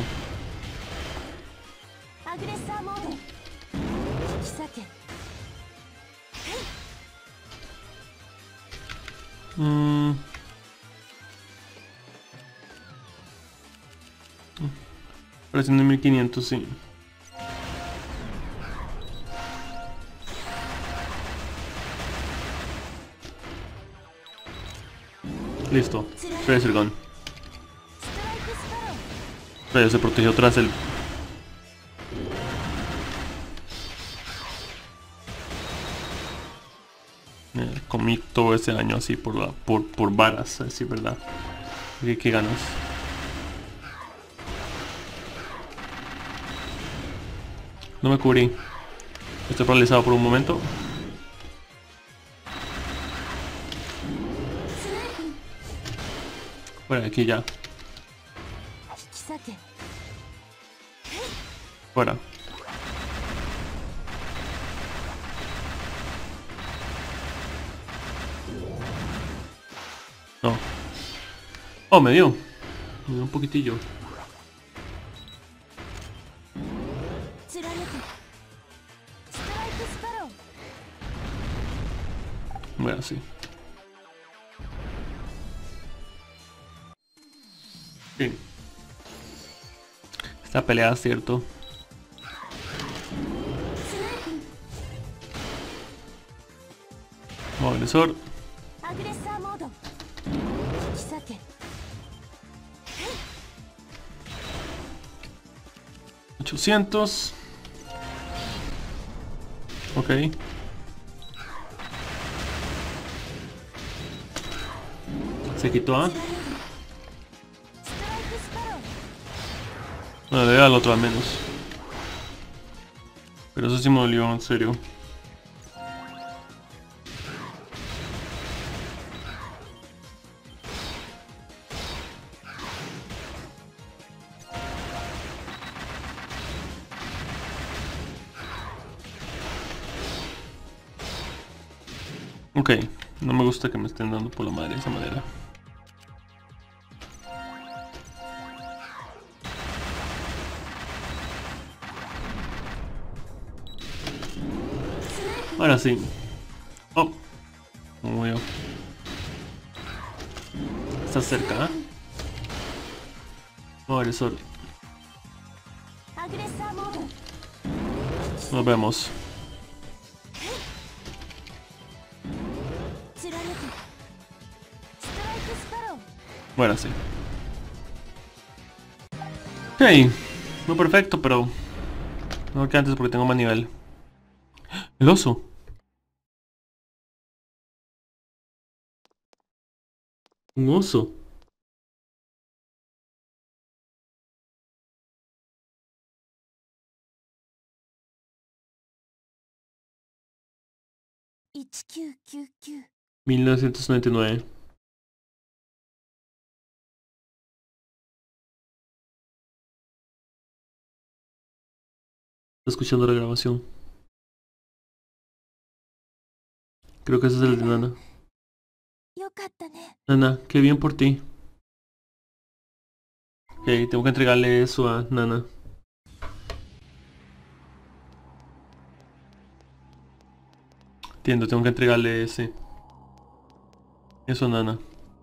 Mm. Presión de mil quinientos, sí. Listo. Tracer Gun. Pero se protegió tras el... Eh, comí todo ese daño así por, la, por, por varas, así, ¿verdad? ¿Qué, qué ganas? No me cubrí. Estoy paralizado por un momento. Fuera de aquí ya. Fuera. No. Oh, me dio. Me dio un poquitillo. Bueno, sí. Sí. Esta pelea es cierto. Modo agresor. ochocientos. Ok. Se quitó A. No, le da al otro al menos. Pero eso sí me dolió, en serio. Ok, no me gusta que me estén dando por la madre de esa manera. Ahora sí. Oh, no veo. Está cerca, ¿eh? Oh, agresor. Nos vemos. Bueno, sí. Ok, no perfecto, pero no que antes porque tengo más nivel. El oso. Un oso. mil novecientos noventa y nueve. Está escuchando la grabación. Creo que ese es el de Nana. Nana, qué bien por ti. Ok, tengo que entregarle eso a Nana. Entiendo, tengo que entregarle ese. Eso a Nana.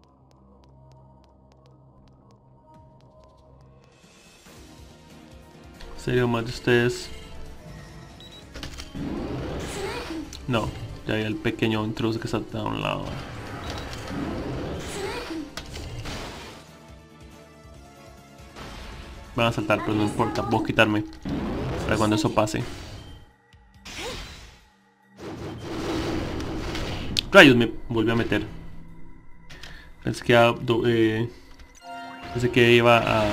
¿En serio, más de ustedes? No, ya hay el pequeño intruso que salta a un lado. Van a saltar, pero no importa, puedo quitarme para cuando eso pase. Rayos, me volvió a meter. Pensé que, a, eh, pensé que iba a...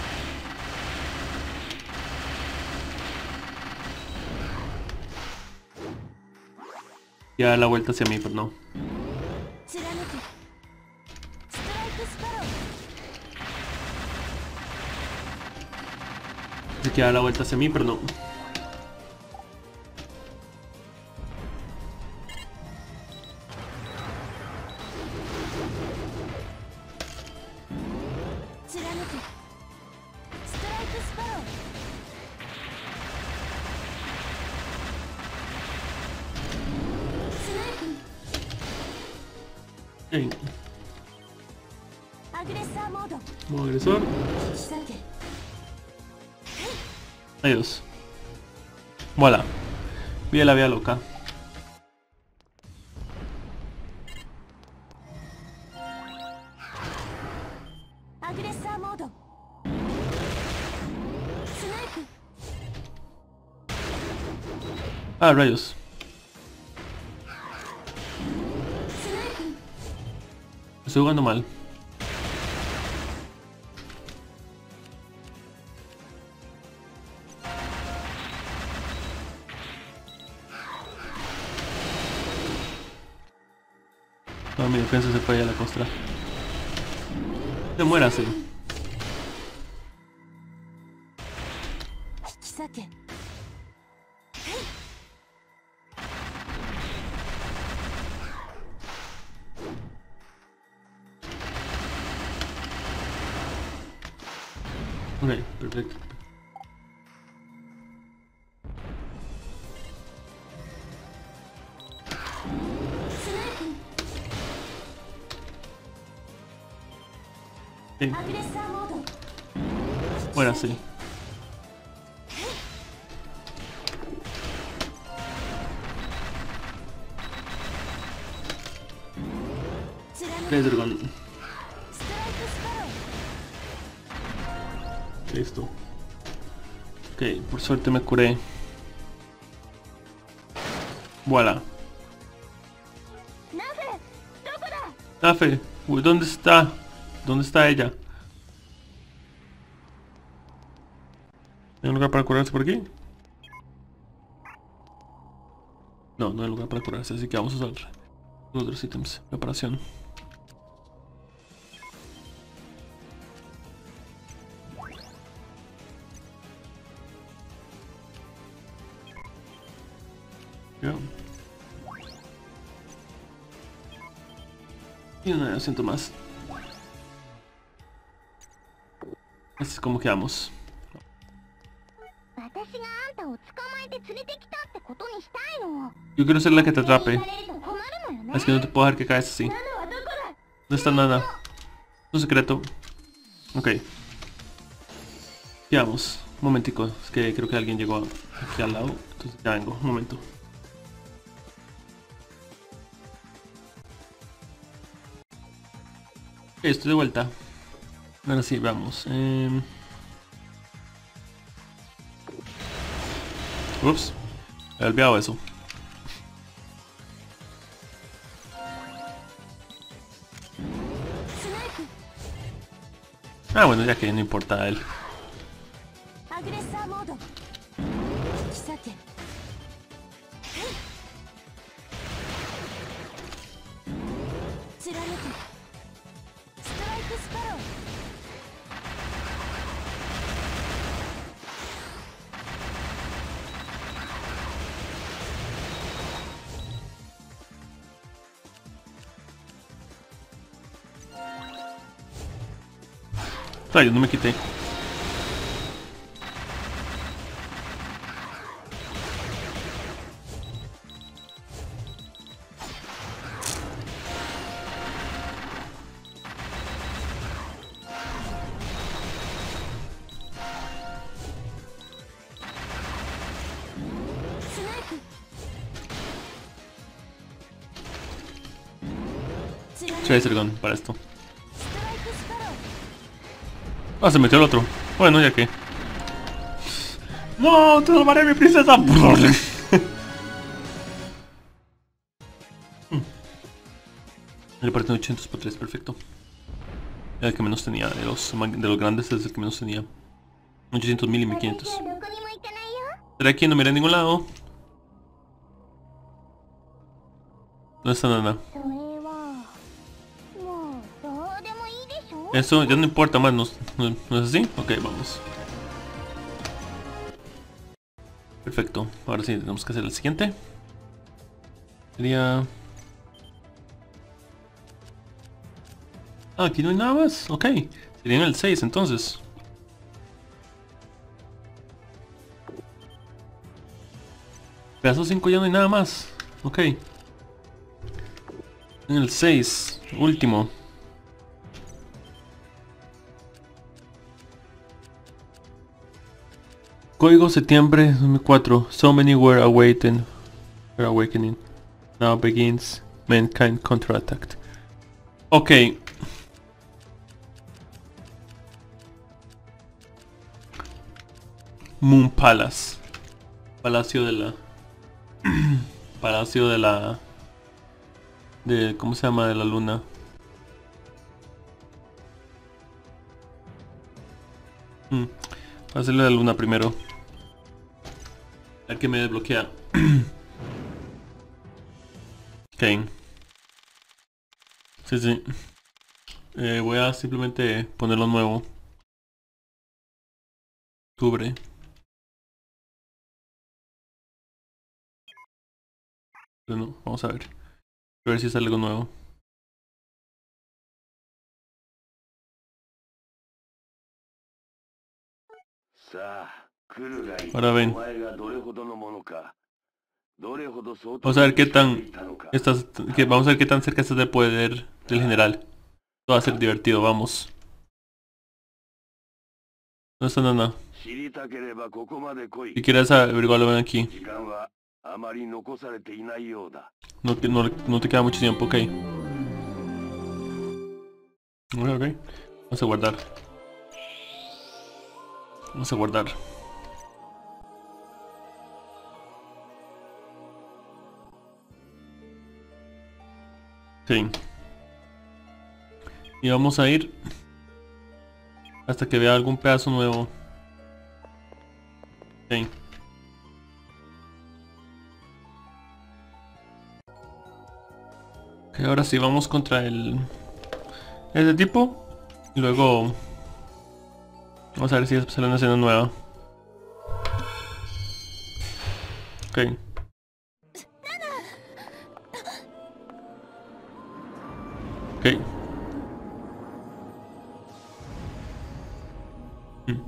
Ya dar la vuelta hacia mí, pero no. Pensé que iba a dar la vuelta hacia mí, pero no. Okay. Modo agresor. Adiós. Voilà. Vi la vía loca. Ah, rayos. Estoy jugando mal. No, mi defensa se fue a la costra. Se muera así. Ok, perfecto. Sí. Bueno, sí. Laser Gun. Listo. Ok, por suerte me curé. Voilà. Nafe, uy, ¿dónde está? ¿Dónde está ella? ¿Hay un lugar para curarse por aquí? No, no hay lugar para curarse, así que vamos a usar los otros ítems. Preparación. Ya. Y un asiento más. Así es como quedamos. Yo quiero ser la que te atrape. Es que no te puedo dejar que caes así. No está nada. Un secreto. Ok. Quedamos. Un momentico. Es que creo que alguien llegó aquí al lado. Entonces ya vengo. Un momento. Ok, estoy de vuelta. Ahora sí, vamos. Eh... Ups. He olvidado eso. Ah, bueno, ya que no importa a él. Rayos, no me quité. Tracer Gun para esto. Ah, se metió el otro. Bueno, ya que. ¡No! ¡Te salvaré, mi princesa! Le parten ochocientos por tres, perfecto. Era el que menos tenía. De los, de los grandes es el que menos tenía. ochocientos mil y mil quinientos. Pero aquí no miré a ningún lado. No está nada. Eso ya no importa más, ¿no, no, no es así? Ok, vamos. Perfecto, ahora sí tenemos que hacer el siguiente. Sería... Ah, aquí no hay nada más, ok. Sería en el seis entonces. Pedazo cinco ya no hay nada más, ok. En el seis, último. Código septiembre dos mil cuatro. So many were awaiting. Were awakening. Now begins mankind counterattack. Ok. Moon Palace. Palacio de la... Palacio de la... De... ¿Cómo se llama? De la luna. Hmm. Voy a hacerle la luna primero. A ver que me desbloquea. Ok. Sí, sí. Eh, voy a simplemente ponerlo nuevo. Octubre. Bueno, vamos a ver. A ver si sale algo nuevo. Ahora ven. Vamos a ver qué tan estás, que, vamos a ver qué tan cerca estás del poder del general. Esto va a ser divertido, vamos. No está nada. Si quieres averiguarlo, ven aquí. No, te- no, no te queda mucho tiempo, ok. Ok, ok. Vamos a guardar. Vamos a guardar. Sí. Y vamos a ir hasta que vea algún pedazo nuevo. Sí. Ok, ahora sí, vamos contra el... ese tipo. Y luego... vamos a ver si sale una escena nueva. Ok. Ok. Mm.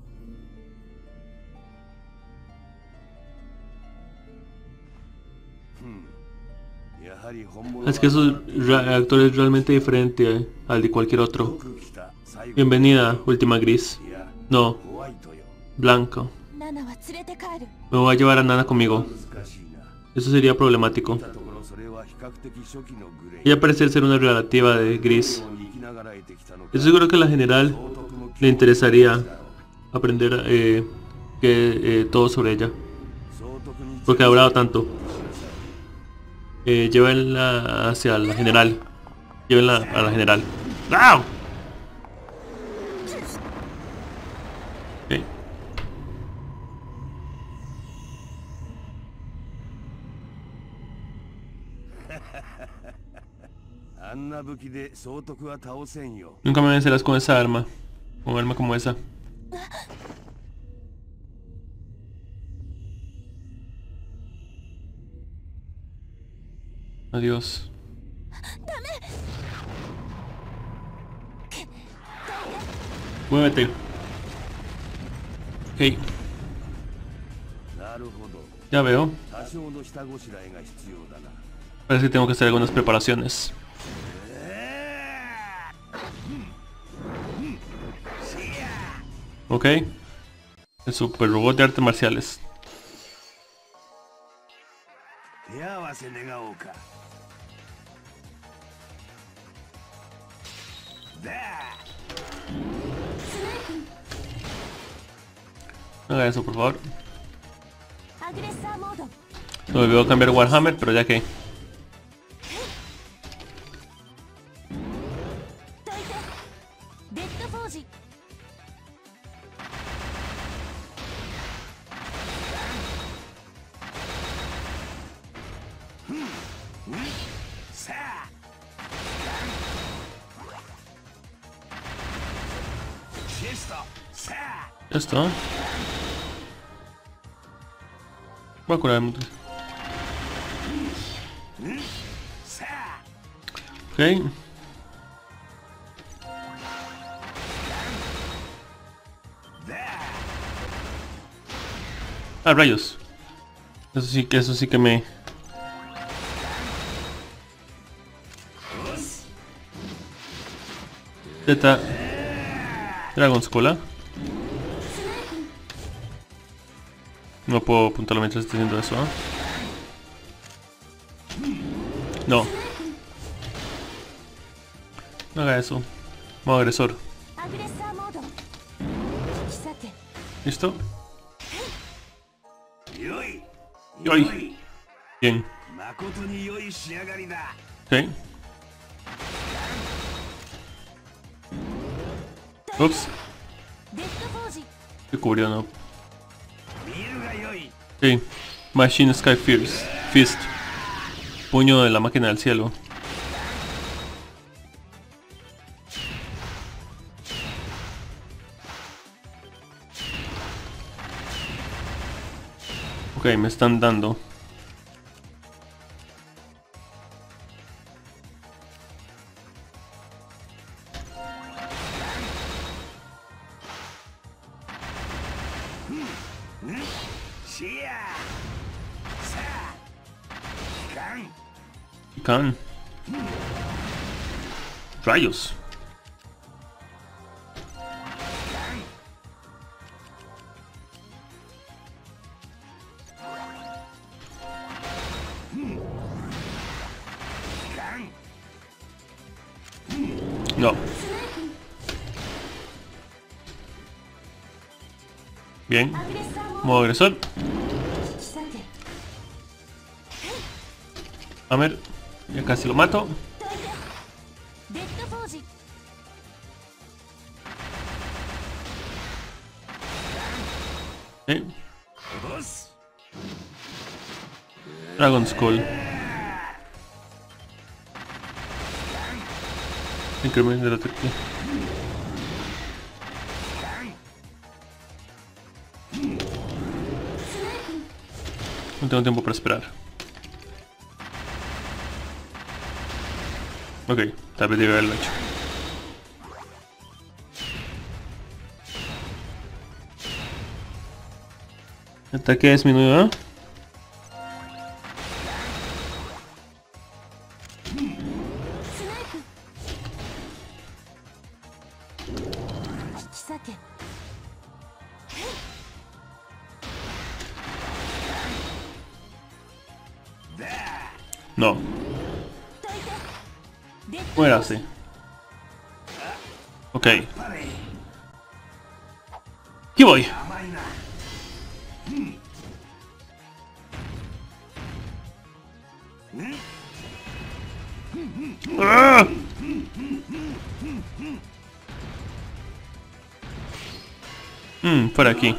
Es que esos actor es realmente diferente al de cualquier otro. Bienvenida, última gris. No, blanco. Me voy a llevar a Nana conmigo. Eso sería problemático. Ella parece ser una relativa de gris. Estoy seguro que a la general le interesaría aprender eh, que, eh, todo sobre ella. Porque ha hablado tanto. Eh, llévenla hacia la general. Llévenla a la general. ¡Au! Okay. Nunca me vencerás con esa arma. Con un arma como esa. Adiós. Muévete. Ok. Ya veo. Parece que tengo que hacer algunas preparaciones. Ok. El super robot de artes marciales. No haga eso, por favor. No me veo cambiar Warhammer, pero ya que... Esto. Voy a curarme. Ok. Ah, rayos. Eso sí que eso sí que me... Zeta Dragon's Cola. No puedo apuntarlo mientras estoy haciendo eso, ¿eh? No. No haga eso. Modo agresor. ¿Listo? ¡Yoy! Bien. Ok. Ups. Se cubrió, ¿no? Ok. Machine Sky Fierce. Fist. Puño de la máquina del cielo. Ok, me están dando. Can. Rayos. No. Bien. Modo agresor. Hammer. Ya casi lo mato. Okay. Dragon Skull. Incremento del ataque. No tengo tiempo para esperar. Ok, tal vez debe haberlo hecho. Ataque disminuido, ¿eh? No. Muérase. Ok. Aquí voy. ¡Ah! Mm, por aquí.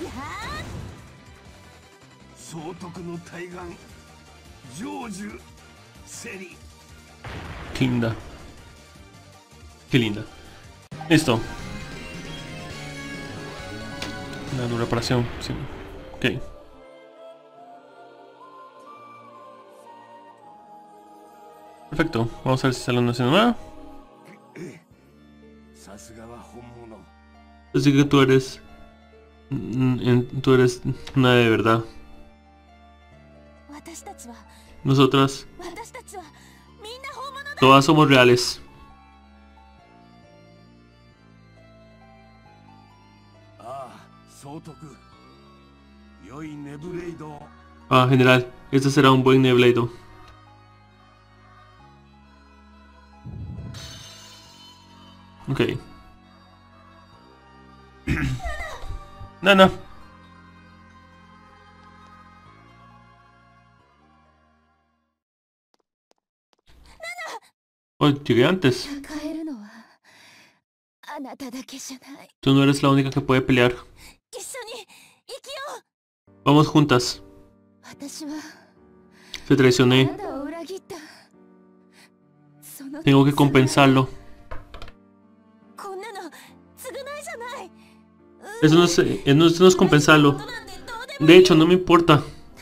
Qué linda. Qué linda. Listo. Una dura reparación. Sí. Ok. Perfecto. Vamos a ver si sale una escena nueva. Así que tú eres... Tú eres una de verdad. Nosotras... Todas somos reales. Ah, general, este será un buen Neblado. Ok. Nana. Oh, llegué antes. Tú no eres la única que puede pelear. Vamos juntas. Te traicioné. Tengo que compensarlo. Eso no es, eh, no, eso no es compensarlo. De hecho, no me importa.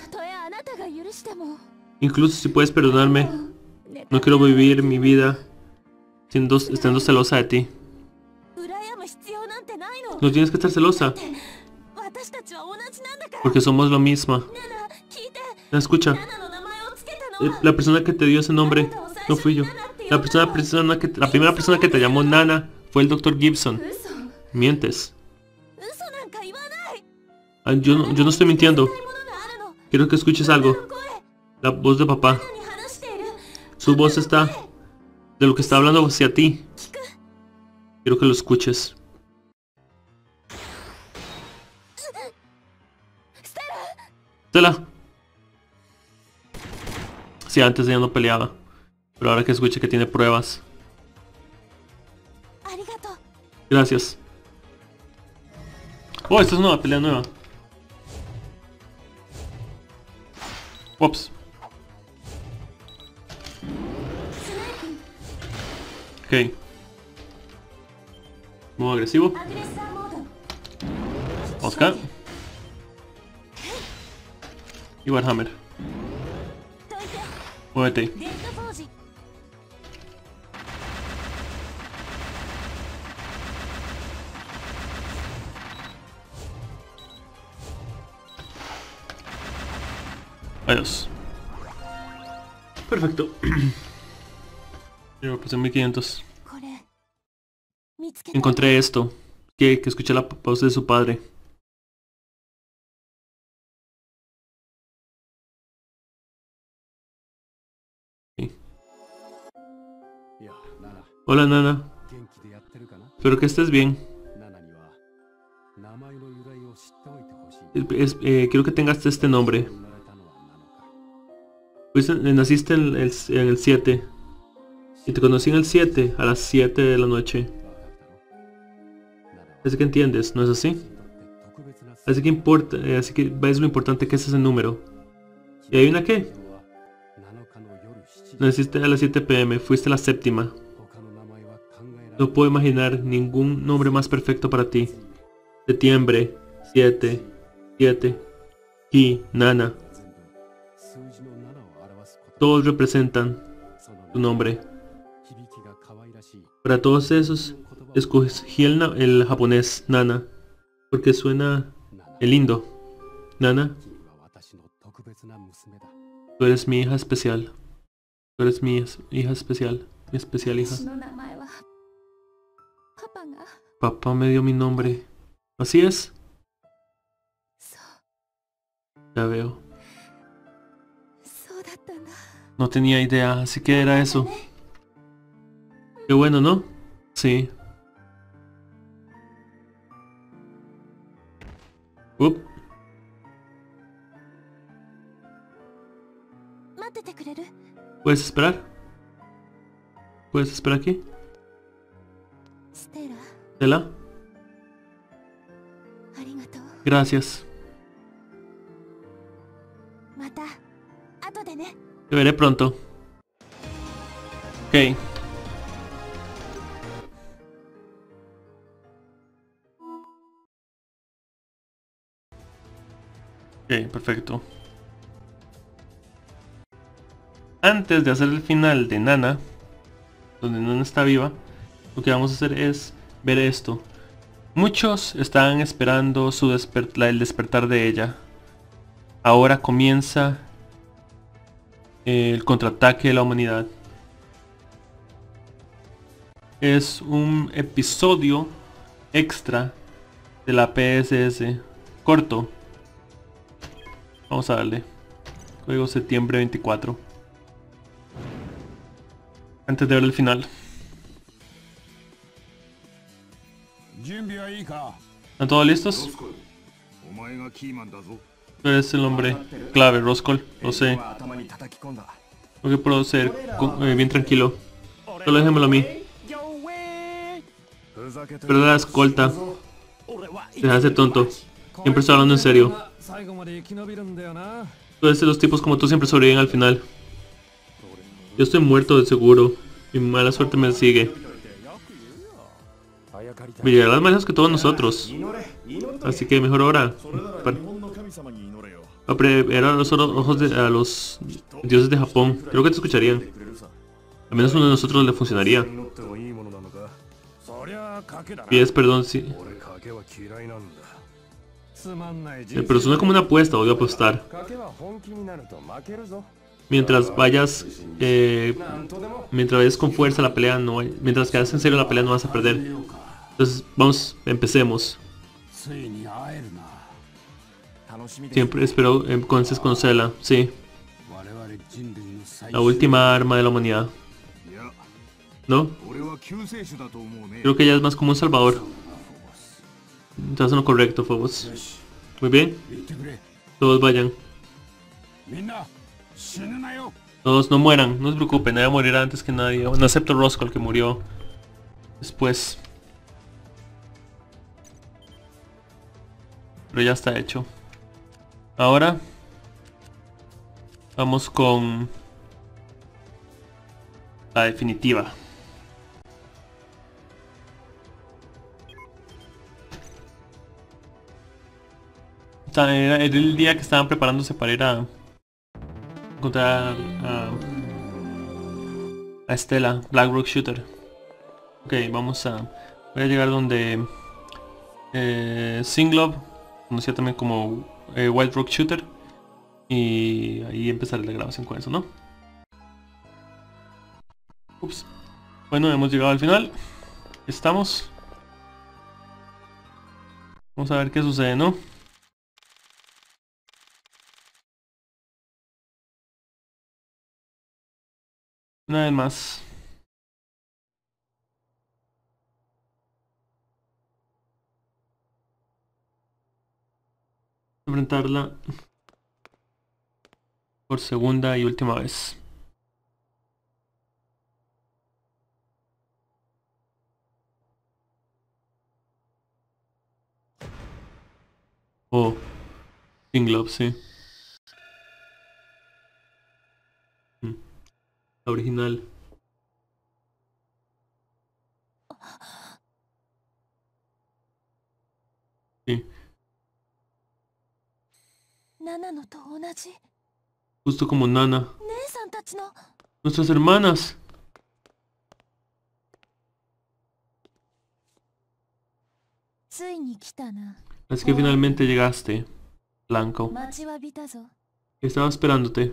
Incluso si puedes perdonarme, no quiero vivir mi vida siendo, estando celosa de ti. No tienes que estar celosa. Porque somos lo mismo. Escucha. La persona que te dio ese nombre no fui yo. La, persona, persona que, la primera persona que te llamó Nana fue el doctor Gibson. Mientes. Ah, yo, no, yo no estoy mintiendo. Quiero que escuches algo. La voz de papá. Su voz está... De lo que está hablando hacia ti. Quiero que lo escuches. Stella. Sí, antes ella no peleaba. Pero ahora que escuche que tiene pruebas. Gracias. Oh, esta es una pelea nueva. Ups. Ok. Modo agresivo. Vamos acá. Y Warhammer. Muévete. Adiós. Perfecto. Yo pasé mil quinientos. Encontré esto. Que, que escuché la voz de su padre. Sí. Hola, Nana. Espero que estés bien. Es, eh, quiero que tengas este nombre. Pues, eh, naciste en el, en el siete. Y te conocí en el siete, a las siete de la noche. Así que entiendes, ¿no es así? Así que importa, eh, así que ves lo importante que es ese número. ¿Y hay una qué? Naciste a las siete p m, fuiste la séptima. No puedo imaginar ningún nombre más perfecto para ti. Septiembre, siete, siete, Ki, Nana. Todos representan tu nombre. Para todos esos, escogí el, el japonés, Nana, porque suena el lindo. Nana, tú eres mi hija especial. Tú eres mi hija especial, mi especial hija. Papá me dio mi nombre. ¿Así es? Ya veo. No tenía idea, así que era eso. Qué bueno, ¿no? Sí. Up. ¿Puedes esperar? ¿Puedes esperar aquí? Stella. Gracias. Te veré pronto. Ok. Ok, perfecto. Antes de hacer el final de Nana, donde Nana está viva, lo que vamos a hacer es ver esto. Muchos estaban esperando su desper el despertar de ella. Ahora comienza el contraataque de la humanidad. Es un episodio extra de la P S S. Corto. Vamos a darle. Juego septiembre veinticuatro. Antes de ver el final. ¿Están todos listos? Tú eres el hombre clave, Roscoe. Lo sé. Lo que puedo ser eh, bien tranquilo. Solo déjamelo a mí. Pero la escolta. Deja de ser tonto. Siempre estoy hablando en serio. Todos los tipos como tú siempre sobreviven al final. Yo estoy muerto de seguro. Mi mala suerte me sigue. Me llegarás más lejos que todos nosotros. Así que mejor ahora. Era a los ojos de a los dioses de Japón. Creo que te escucharían. Al menos uno de nosotros le funcionaría. Pides perdón si... Eh, pero suena como una apuesta, odio apostar. Mientras vayas eh, mientras vayas con fuerza la pelea, no hay, mientras que hagas en serio la pelea no vas a perder. Entonces vamos, empecemos. Siempre espero eh, conoces con Cela, sí. La última arma de la humanidad. ¿No? Creo que ella es más como un salvador. Estás en lo correcto, Phobos. Muy bien. Todos vayan. Todos no mueran, no se preocupen, nadie morirá antes que nadie. No excepto Roscoe, que murió después. Pero ya está hecho. Ahora vamos con la definitiva. Era el día que estaban preparándose para ir a encontrar a, a Stella, Black Rock Shooter. Ok, vamos a... Voy a llegar donde eh, Singlove, conocida también como eh, White Rock Shooter. Y ahí empezar la grabación con eso, ¿no? Ups. Bueno, hemos llegado al final. Estamos. Vamos a ver qué sucede, ¿no? Una vez más. enfrentarla por segunda y última vez. Oh, King Glove, sí. Mm, La original. Sí, ナナのと同じ。 justo como Nana. 姉さんたちの。 Nuestras hermanas. ついに来たな。 Así que finalmente llegaste, Blanco. 待ちわびたぞ。 Estaba esperándote.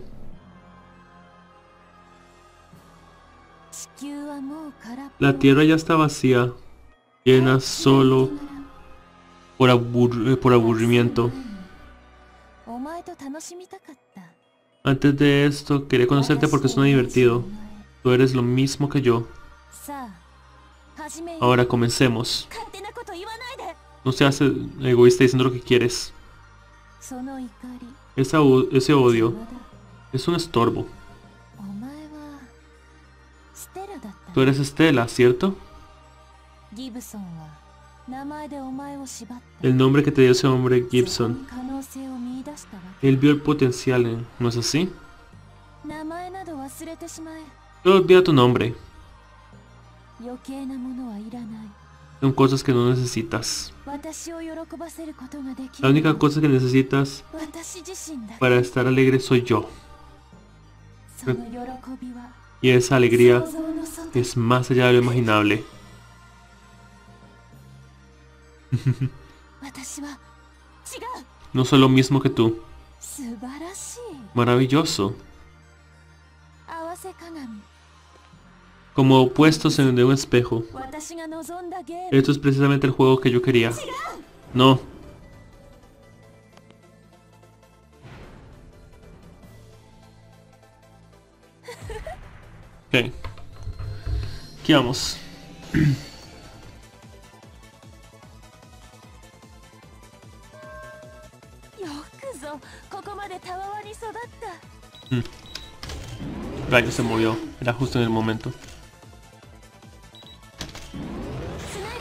地球はもう空っぽ。 La tierra ya está vacía, llena solo por, abur- eh, por aburrimiento. お前と楽しみたかった。 Antes de esto, quería conocerte porque suena divertido. Tú eres lo mismo que yo. さあ、始めよう。 Ahora comencemos. 勝手なこと言わないで。 No seas eh, egoísta diciendo lo que quieres. その怒り。 Esa o- ese odio 邪魔だ。 es un estorbo. お前はステラだった。 Tú eres Estela, ¿cierto? ギブソンは名前でお前を縛った。 El nombre que te dio ese hombre, そこ Gibson. に可能性を見出したわけ。 Él vio el potencial, en- ¿no es así? 名前など忘れてしまえ。 Solo olvida tu nombre. 余計なものはいらない。 Son cosas que no necesitas. 私を喜ばせることができ La る。 única cosa que necesitas 私自身だ。 para estar alegre soy yo. その喜びは Y esa alegría 想像の外。 es más allá de lo imaginable. 私は違う。 No soy lo mismo que tú. 素晴らしい。 Maravilloso. 合わせ鏡。 Como opuestos en de un espejo. 私が望んだゲーム。 Esto es precisamente el juego que yo quería. No. Ok. Aquí vamos. よくぞここまでたわわに育った。 Rayo se movió. Era justo en el momento. スナイ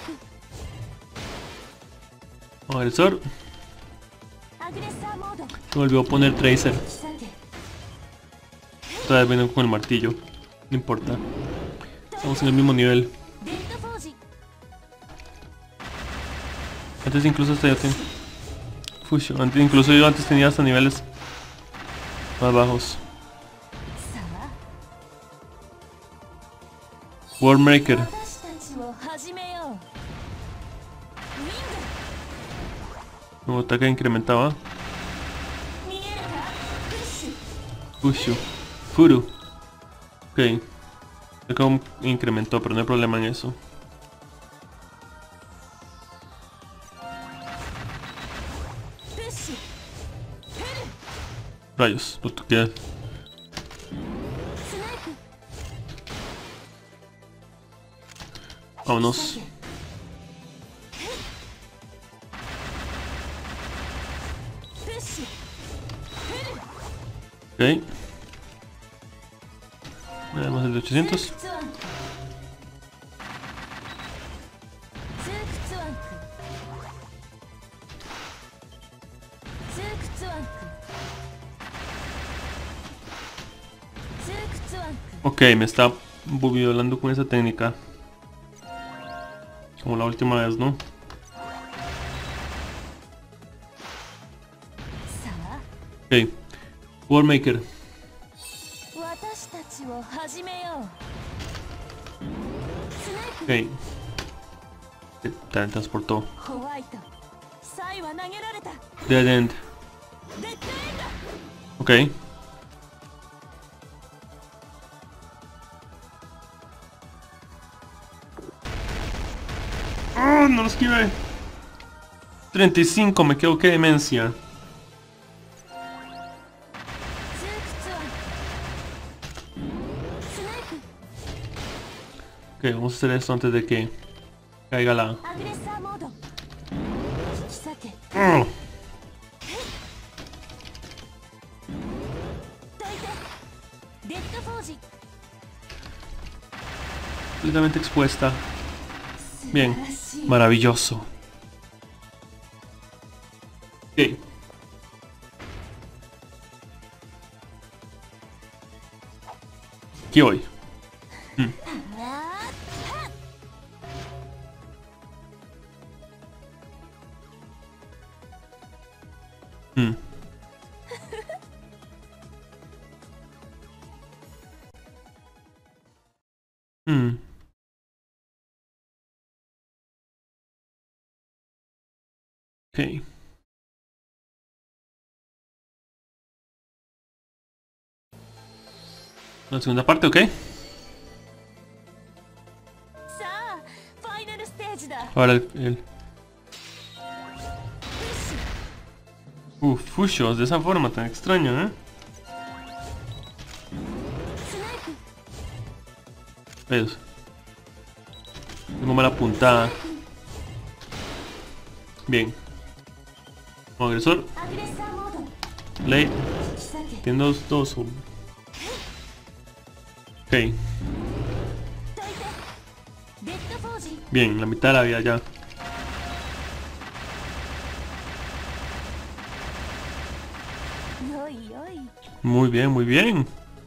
プ。 Agresor. アグレッサーモード。 Se volvió a poner Tracer. さて。 Otra vez vino con el martillo. No importa. Estamos en el mismo nivel. デッドフォージ。 Antes incluso hasta yo tengo... Fusion. Antes, incluso yo antes tenía hasta niveles más bajos. さあ。 Worldmaker. 私たちを始めよう。ウィング。 Nuevo ataque incrementaba. 見えるか。プッシュ。 Fushu. Furu. Ok. Acá incrementó, pero no hay problema en eso. プッシュ。 Rayos, lo toqué. スナイプ。 Vámonos. プッシュ。 Ok. Veamos el de ochocientos. ツークツワンク。ツークツワンク。ツークツワンク。ツークツワンク。 Ok, me está violando con esa técnica. Como la última vez, ¿no? さあ。 Ok. Worldmaker. 私たちを始めよう。スナイプ。 Ok. Se transportó. ホワイト。サイは投げられた。 Dead End. デッドエンド。 Ok. ¡Oh! No lo esquivé. treinta y cinco, me quedo, qué demencia. ツークツワンク。スナイプ。 Ok, vamos a hacer esto antes de que caiga la... アグレッサーモード。引き裂け。 ¡Oh! Completamente expuesta. Bien, maravilloso. Ok. Aquí voy. Hmm. Hmm. Hmm. Ok. La segunda parte, ok. Ahora el... el... Uf, fushos, de esa forma tan extraña, ¿eh? Eso. Tengo mala puntada. Bien. Como agresor. Ley. Tiene dos, dos. Ok. Bien, la mitad de la vida ya. Muy bien, muy bien.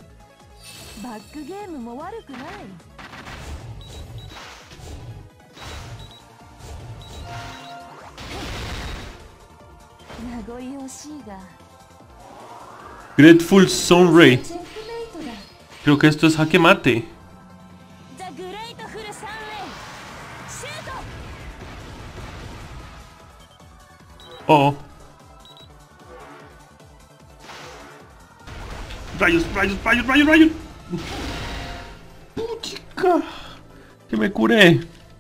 Grateful Sunray. Creo que esto es jaque mate. Oh. Rayos, rayos, rayos, rayos, rayos. Chica. Que me curé.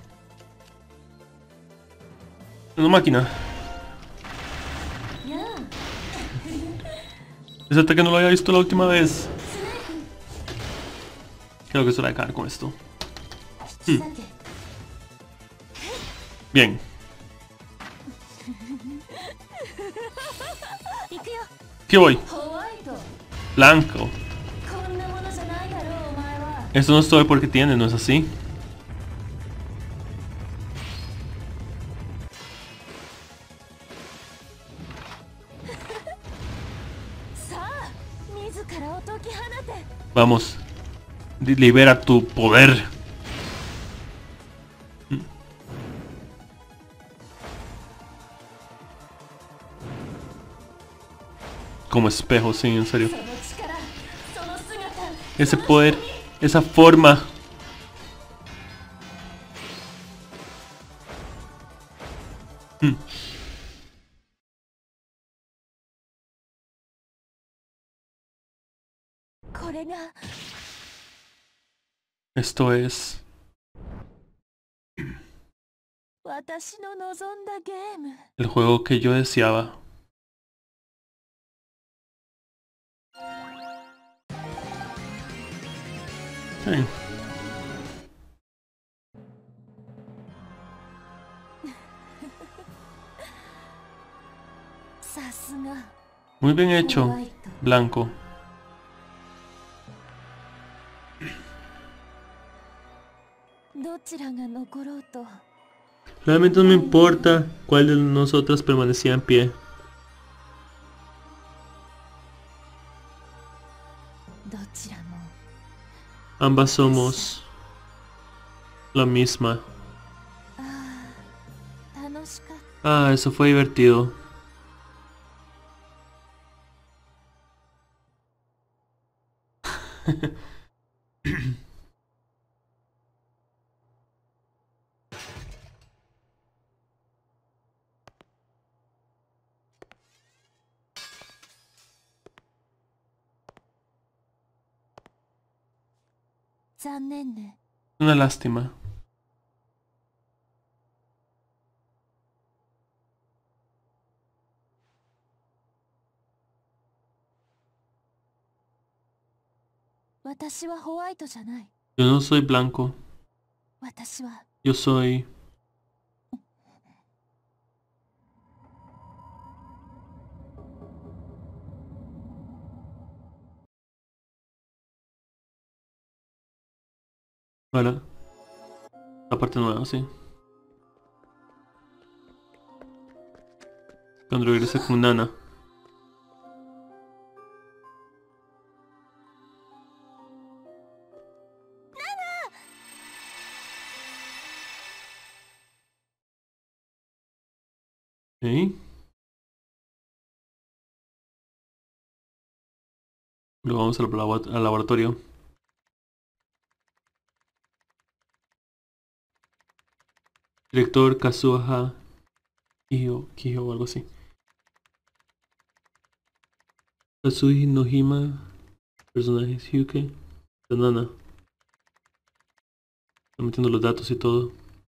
Una máquina. Ese ataque no lo había visto la última vez. Creo que se va a caer con esto. Hmm. Bien. ¿Qué voy? Blanco. Esto no es todo porque tiene, ¿no es así? Vamos. Libera tu poder. Como espejo, sí, en serio. Ese poder, esa forma. Hmm. Esto es... el juego que yo deseaba. Sí. Muy bien hecho, Blanco. Realmente no me importa cuál de nosotras permanecía en pie. Ambas somos la misma. Ah, eso fue divertido. Una lástima. Yo no soy blanco. Yo soy... Ahora, la parte nueva, sí. Cuando regrese con Nana. Ok. Luego vamos al, labo- al laboratorio. Director Kazuha Kiyo, Kiyo o algo así. Kazuhi Nojima. Personajes Hyuke. Nana. Está metiendo los datos y todo.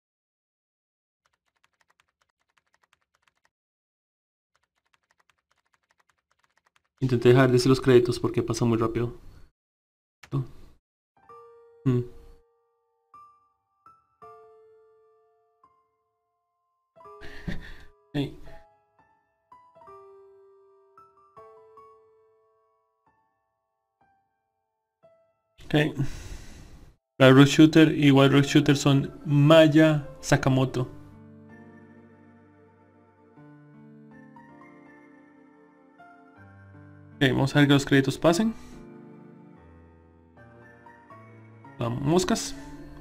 Intenté dejar de decir los créditos porque pasa muy rápido. Oh. Mm. Hey. Okay. La Rock Shooter y Wild Rock Shooter son Maya Sakamoto. Ok, vamos a ver que los créditos pasen. Las moscas.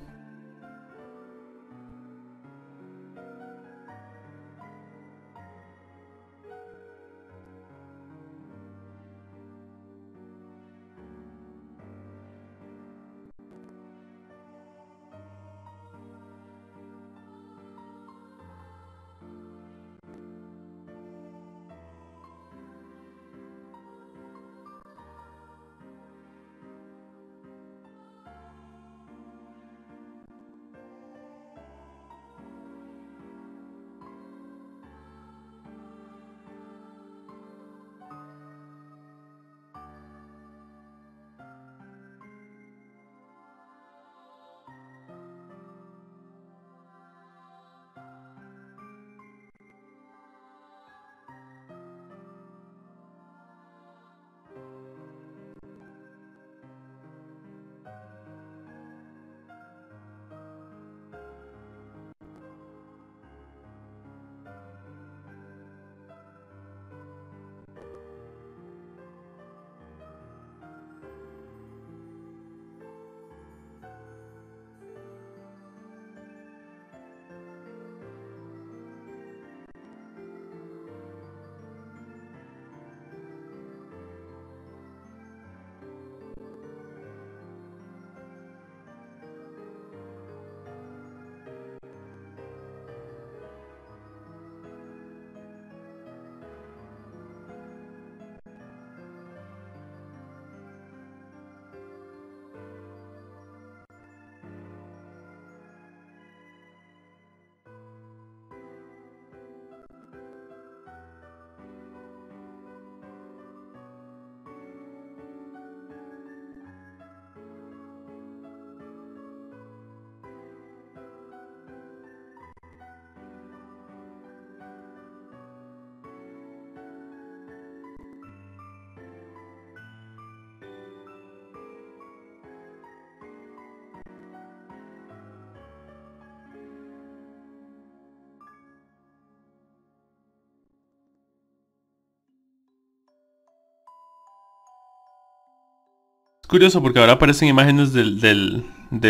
Es curioso porque ahora aparecen imágenes del, del,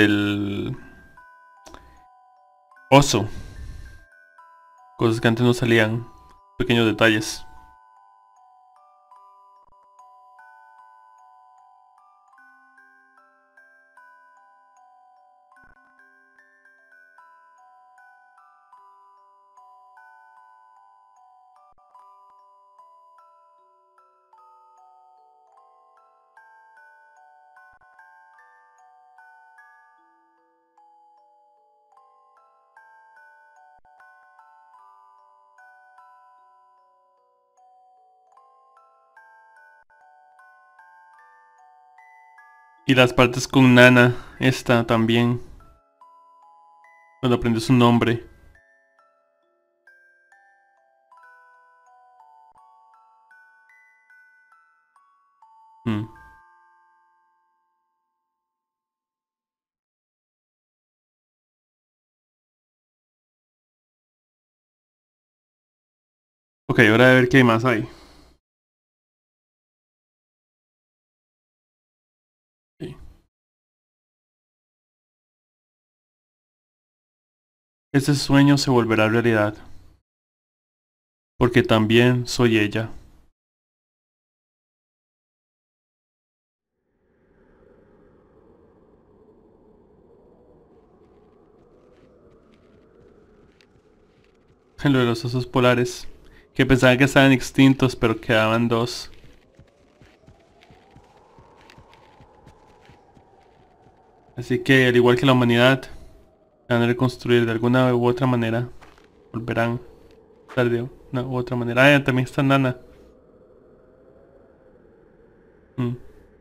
del oso. Cosas que antes no salían. Pequeños detalles. Y las partes con Nana. Esta también. Cuando aprendió su nombre. Mm. Ok, hora de ver qué más hay. Okay. Este sueño se volverá realidad. Porque también soy ella. Lo de los osos polares. Que pensaban que estaban extintos, pero quedaban dos. Así que, al igual que la humanidad, van a reconstruir de alguna u otra manera. Volverán a de una u otra manera. Ah, también está Nana. Mm.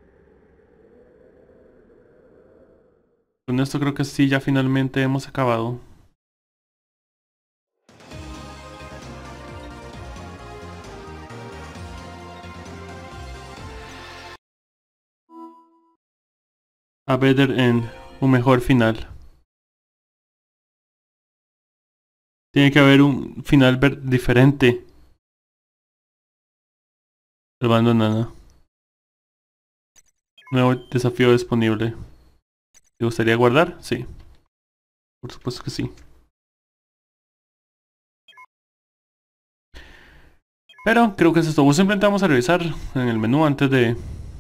Con esto creo que sí, ya finalmente hemos acabado. A better end, un mejor final. Tiene que haber un final ver diferente. Salvando Nana. Nuevo desafío disponible. ¿Te gustaría guardar? Sí. Por supuesto que sí. Pero creo que es esto. Simplemente vamos a revisar en el menú antes de...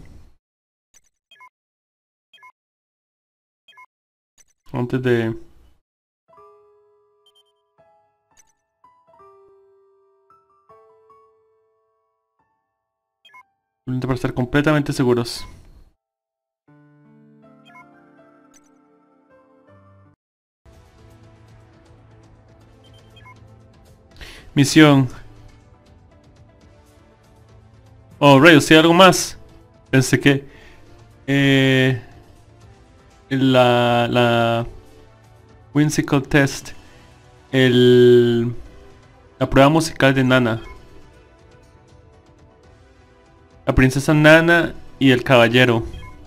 Antes de... Para estar completamente seguros. Misión. Oh, rayos, ¿sí hay algo más? Pensé que... Eh... La... La... Whimsical Test. El... La prueba musical de Nana. La princesa Nana y el caballero.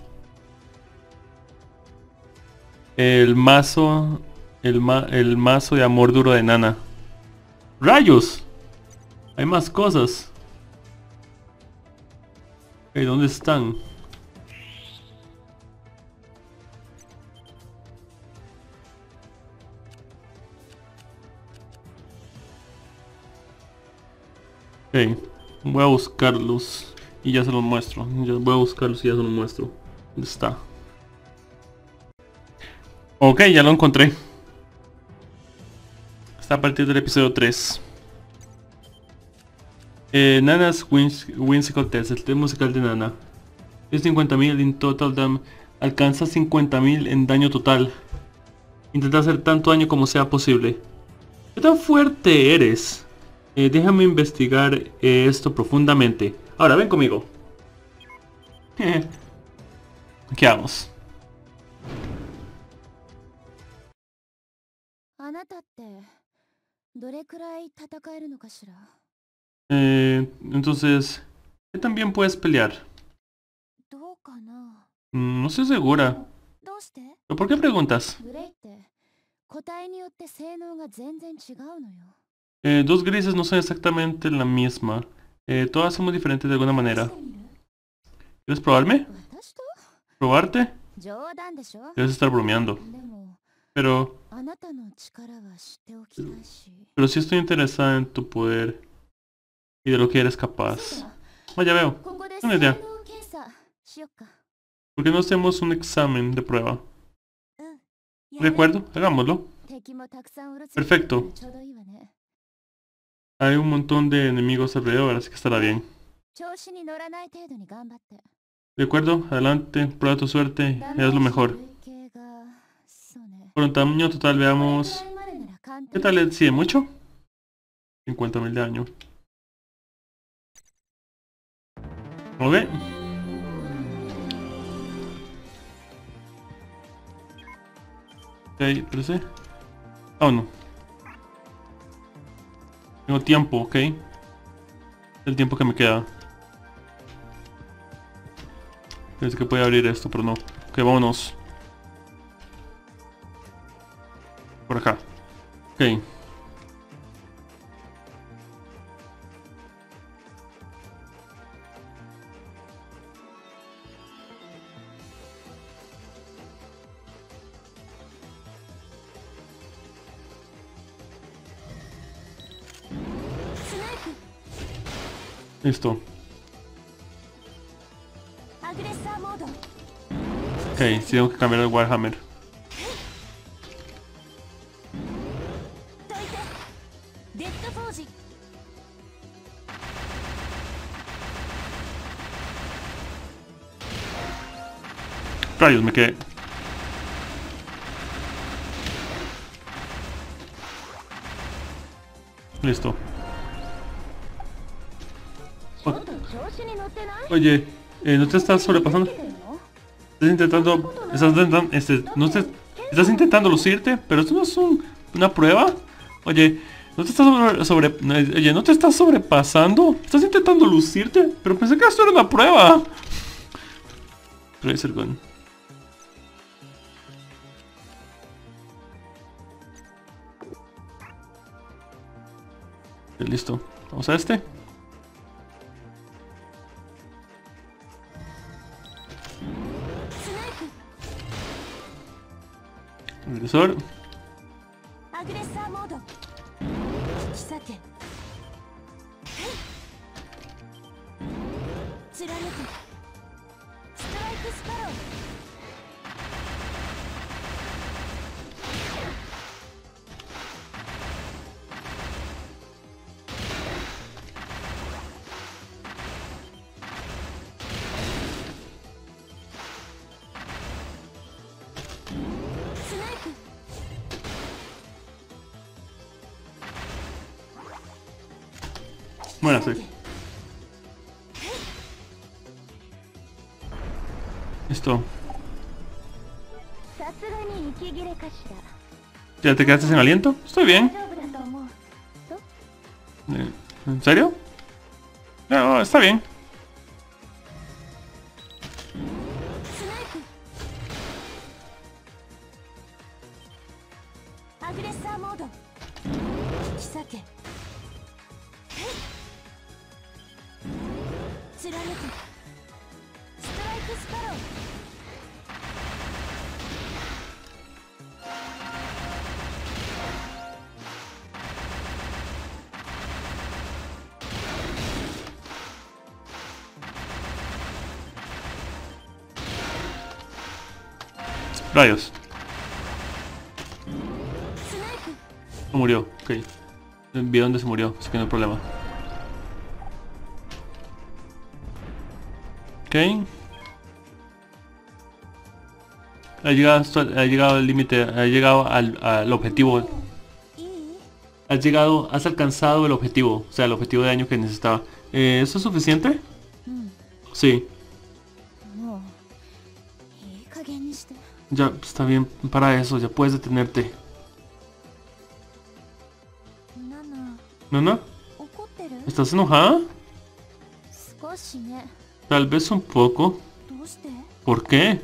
El mazo... El, ma el mazo de amor duro de Nana. ¡Rayos! Hay más cosas. Hey, ¿dónde están? Ok, voy a buscarlos y ya se los muestro. Ya voy a buscarlos y ya se los muestro. ¿Dónde está? Ok, ya lo encontré. Está a partir del episodio tres. Eh, Nana's Whimsical Test, el test musical de Nana. Es cincuenta mil en total damage. Alcanza cincuenta mil en daño total. Intenta hacer tanto daño como sea posible. ¿Qué tan fuerte eres? Eh, déjame investigar eh, esto profundamente. Ahora, ven conmigo. ¿Qué vamos? Eh, entonces, ¿qué también puedes pelear? Mm, no estoy segura. ¿Pero por qué preguntas? Eh, dos grises no son exactamente la misma. Eh, todas somos diferentes de alguna manera. ¿Quieres probarme? ¿Probarte? Debes estar bromeando. Pero... Pero sí estoy interesada en tu poder. Y de lo que eres capaz. Ah, ya veo. Una idea. ¿Por qué no hacemos un examen de prueba? De acuerdo, hagámoslo. Perfecto. Hay un montón de enemigos alrededor, así que estará bien. De acuerdo, adelante, prueba tu suerte, es lo mejor. Por un tamaño total, veamos... ¿Qué tal le sigue mucho? cincuenta mil de daño. Ok. Ok, espérese. Oh, no. Tengo tiempo, ok. El tiempo que me queda. Pensé que podía abrir esto, pero no. Ok, vámonos. Por acá. Ok. Listo. Ok, sí tengo que cambiar el Warhammer. Rayos, me quedé. Listo. O- Oye, eh, ¿no te estás sobrepasando? Estás intentando... Estás intentando... Este, no te, estás intentando lucirte, pero esto no es un- una prueba. Oye, ¿no te estás sobre, sobre- no, Oye, ¿no te estás sobrepasando? Estás intentando lucirte, pero pensé que esto era una prueba. Razor Gun. Listo. Vamos a este. Agresor. Bueno, sí. Listo. ¿Ya te quedaste sin aliento? Estoy bien. Eh, ¿En serio? No, está bien. Rayos. No murió, ok. Vi dónde se murió, así que no hay problema. Ok. Ha llegado, hasta- ha llegado al límite, ha llegado al, al objetivo. Has llegado, has alcanzado el objetivo, o sea, el objetivo de daño que necesitaba. Eh, ¿Eso es suficiente? Sí. Ya está bien para eso, ya puedes detenerte. ¿Nana? ¿Estás enojada? Tal vez un poco. ¿Por qué?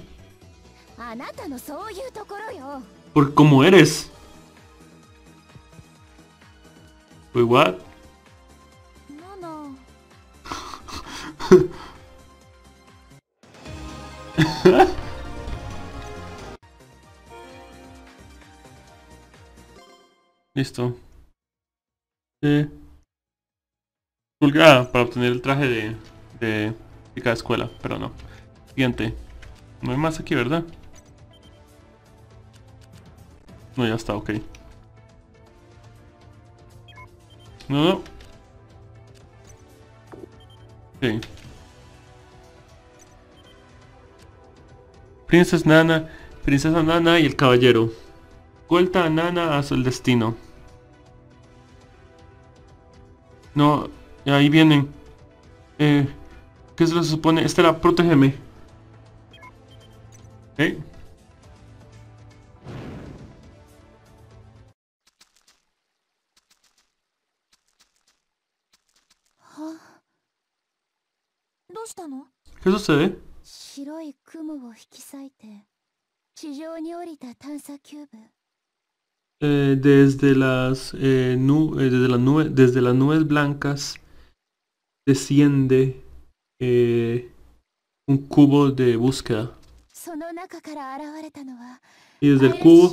Por cómo eres. Wait, what? Listo. Eh. Ah, para obtener el traje de, de chica de escuela, pero no. Siguiente. No hay más aquí, ¿verdad? No, ya está, ok. No, no. Ok. Princesa Nana, Princesa Nana y el caballero. Vuelta a Nana hacia el destino. No, ahí vienen. Eh, ¿qué se lo supone? Estela, protégeme. Ok. ¿Qué sucede? Eh, desde las eh, nu- eh, desde las nubes desde las nubes blancas desciende eh, un cubo de búsqueda. Y desde el cubo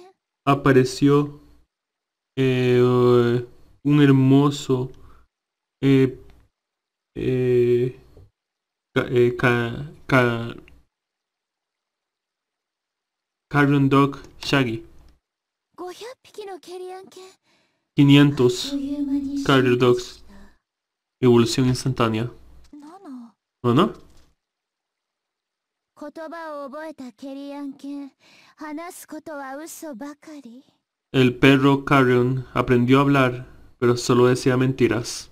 apareció eh, un hermoso Eh, eh, ca, eh, ca, ca, Carrion Dog Shaggy. ごひゃっぴきのケリアン犬。あっと quinientos いう間に Carrier 進化 Dogs. した。 Evolución instantánea. ナナ、 ¿No, no? 言葉を覚えたケリアン犬。話すことは嘘ばかり。 El perro Carrion aprendió a hablar, pero solo decía mentiras.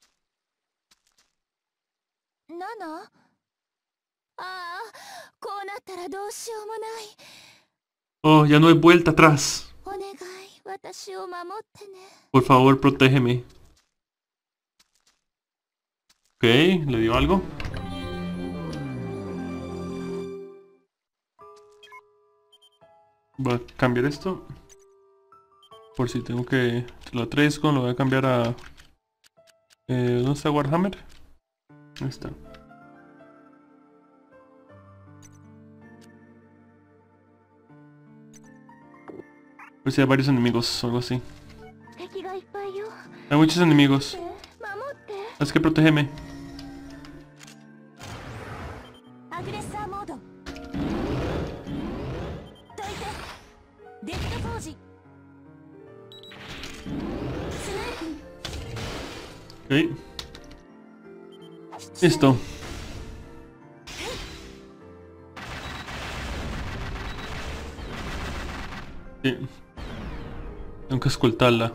ナナ、ああ、こうなったらどうしようもない。 Oh, ya no hay vuelta atrás. お願い、私を守ってね。 Por favor, protégeme. Ok, le dio algo. Voy a cambiar esto. Por si tengo que... Lo traigo, lo voy a cambiar a... Eh, ¿dónde está Warhammer? Ahí está. Por si hay varios enemigos o algo así. 敵がいっぱいよ。 Hay muchos enemigos. 守って。 Es que protégeme. アグレッサーモード。解いて。デッドフォージ。スナイプ。 Ok. Listo. Sí. Tengo que escoltarla.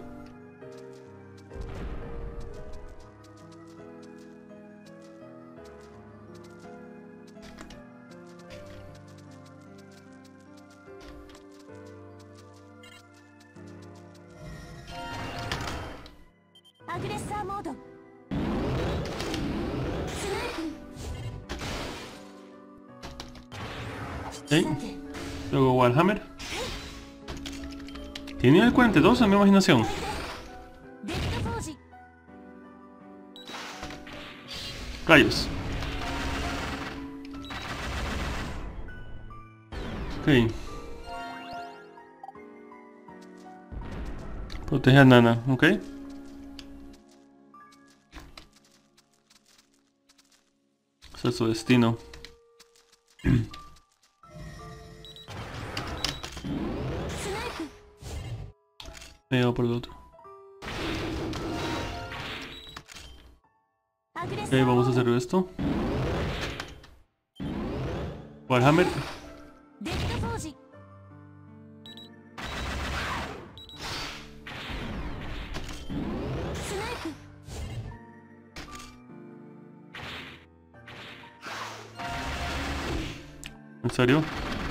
Agresor modo. Ok. Luego Warhammer. Tiene el cuarenta y dos en mi imaginación. Rayos. Ok. Protege a Nana, ok. Ese es su destino. Me llevo por el otro. Ok, vamos a hacer esto. Warhammer. ¿En serio?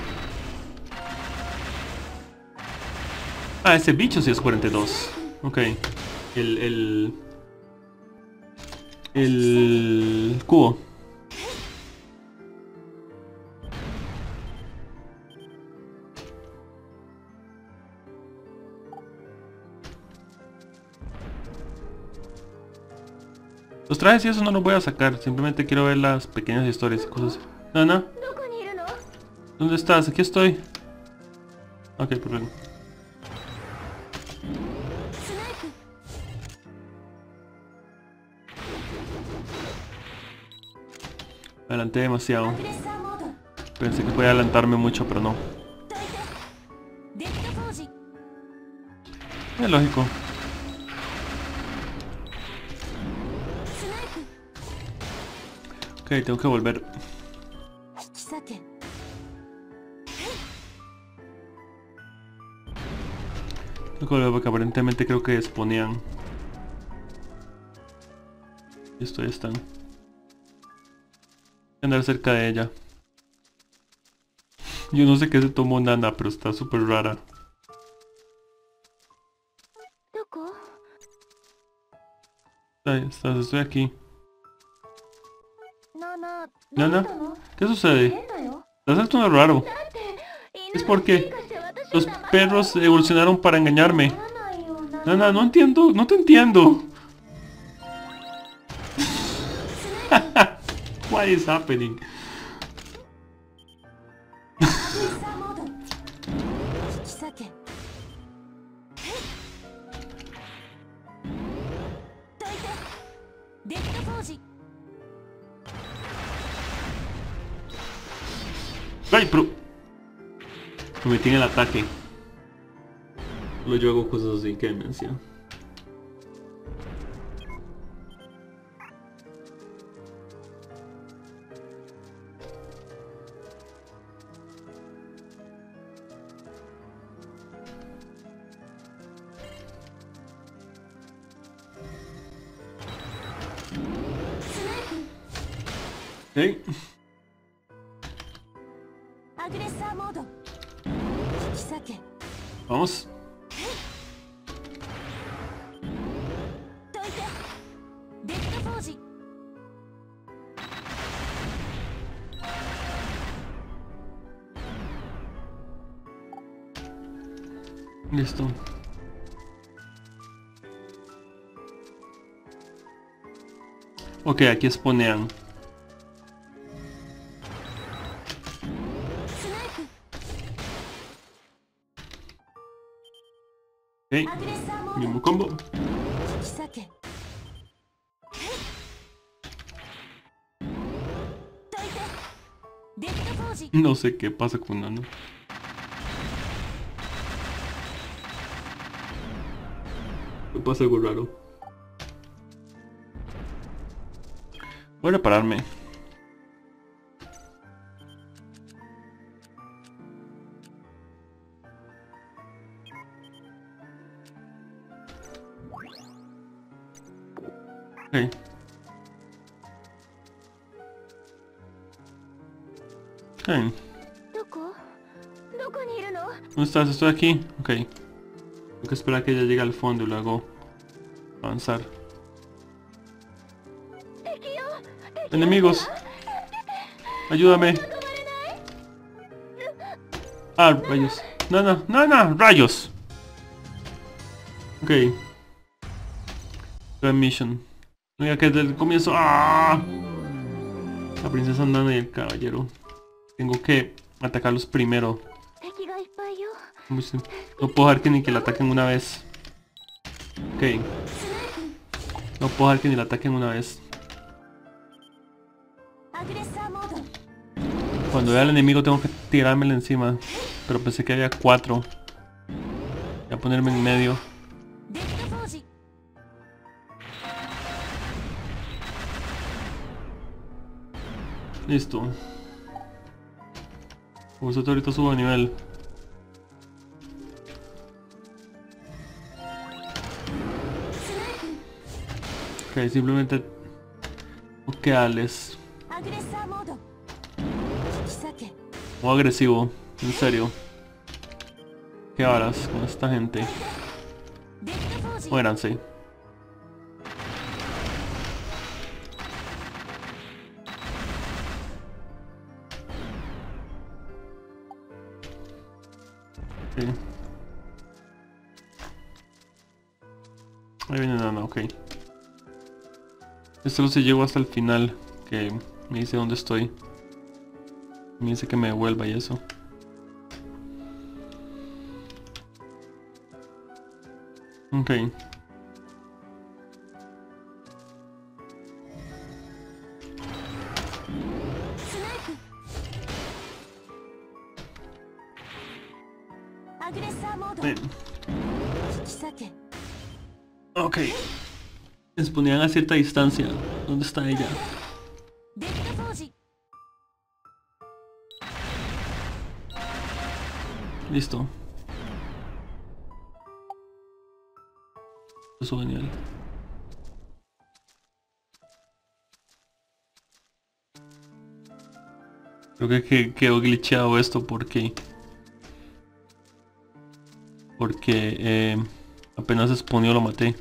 Ah, ese bicho sí es cuarenta y dos. Ok. El... El... El... Cubo. Los trajes y eso no los voy a sacar. Simplemente quiero ver las pequeñas historias y cosas. Nana. ¿Dónde estás? Aquí estoy. Ok, perfecto. Me adelanté demasiado. Pensé que podía adelantarme mucho, pero no. Es lógico. Ok, tengo que volver. Tengo que volver porque aparentemente creo que exponían. Listo, ya están. Voy a andar cerca de ella. Yo no sé qué se tomó Nana, pero está súper rara. Ahí estás, estoy aquí. Nana, ¿qué sucede? Estás actuando raro. Es porque los perros evolucionaron para engañarme. Nana, no entiendo, no te entiendo. What is happening? ¡Ay, pero! Me metí en el ataque. Solo yo hago cosas así, que demencia. Hey. Vamos. Listo. Ok, aquí exponean. Ok, mismo combo. No sé qué pasa con Nano. Me pasa algo raro. Voy a repararme. Okay. Okay. ¿Dónde estás? Estoy aquí. Ok. Tengo que esperar a que ella llegue al fondo y luego avanzar. Enemigos. Ayúdame. Ah, rayos. No, no, no, no, rayos. Ok. Grand mission. Mira que desde el comienzo. ¡Ah! La princesa Nana y el caballero. Tengo que atacarlos primero. No puedo dejar que ni que la ataquen una vez. Ok. No puedo dejar que ni la ataquen una vez. Cuando vea al enemigo tengo que tirármela encima. Pero pensé que había cuatro. Voy a ponerme en medio. Listo. Como eso ahorita subo de nivel. Ok, simplemente tengo que darles. Muy agresivo, en serio. ¿Qué harás con esta gente? Muéranse. Okay. Ahí viene Nana, ok. Esto no se llegó hasta el final, que me dice dónde estoy. Me dice que me devuelva y eso. Ok. Bien. Ok. Les ponían a cierta distancia. ¿Dónde está ella? Listo. Eso es genial. Creo que, que quedó glitchado esto porque... Porque eh, apenas exponió lo maté.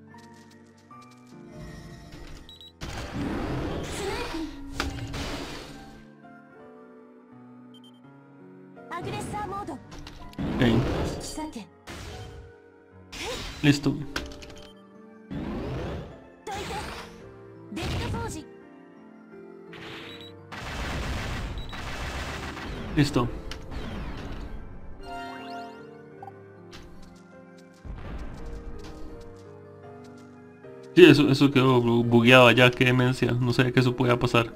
Okay. Listo. Listo. Sí, eso, eso quedó bu- bugueado allá, qué demencia. No sabía que eso podía pasar.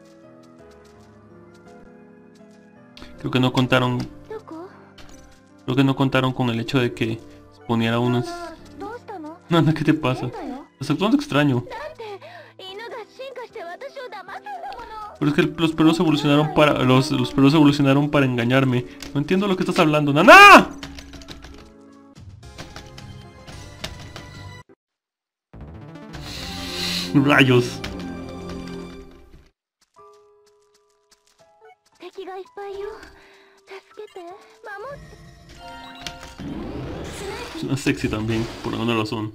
Creo que no contaron. どこ Creo que no contaron con el hecho de que se poniera ナ unos. ナどうしたの Nada, ¿qué te pasa? 変だよ Estás actuando extraño. だって犬が進化して私を騙すんだもの Pero es que el- los perros evolucionaron para. Los, los perros evolucionaron para engañarme. No entiendo lo que estás hablando. ¡Nana! Rayos. 敵がいっぱいよ助けて守って Suena sexy también, por alguna razón.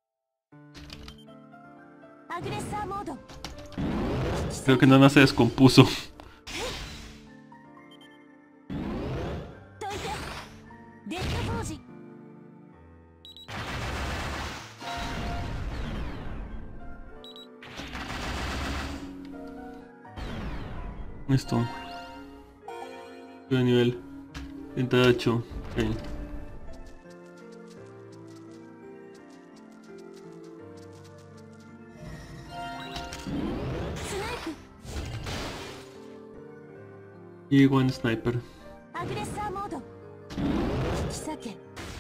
アグレッサーモード Creo que Nana se descompuso. どいてデッドフォージ Listo. De nivel treinta y ocho. Ok. Y One Sniper. アグレッサーモード引き裂け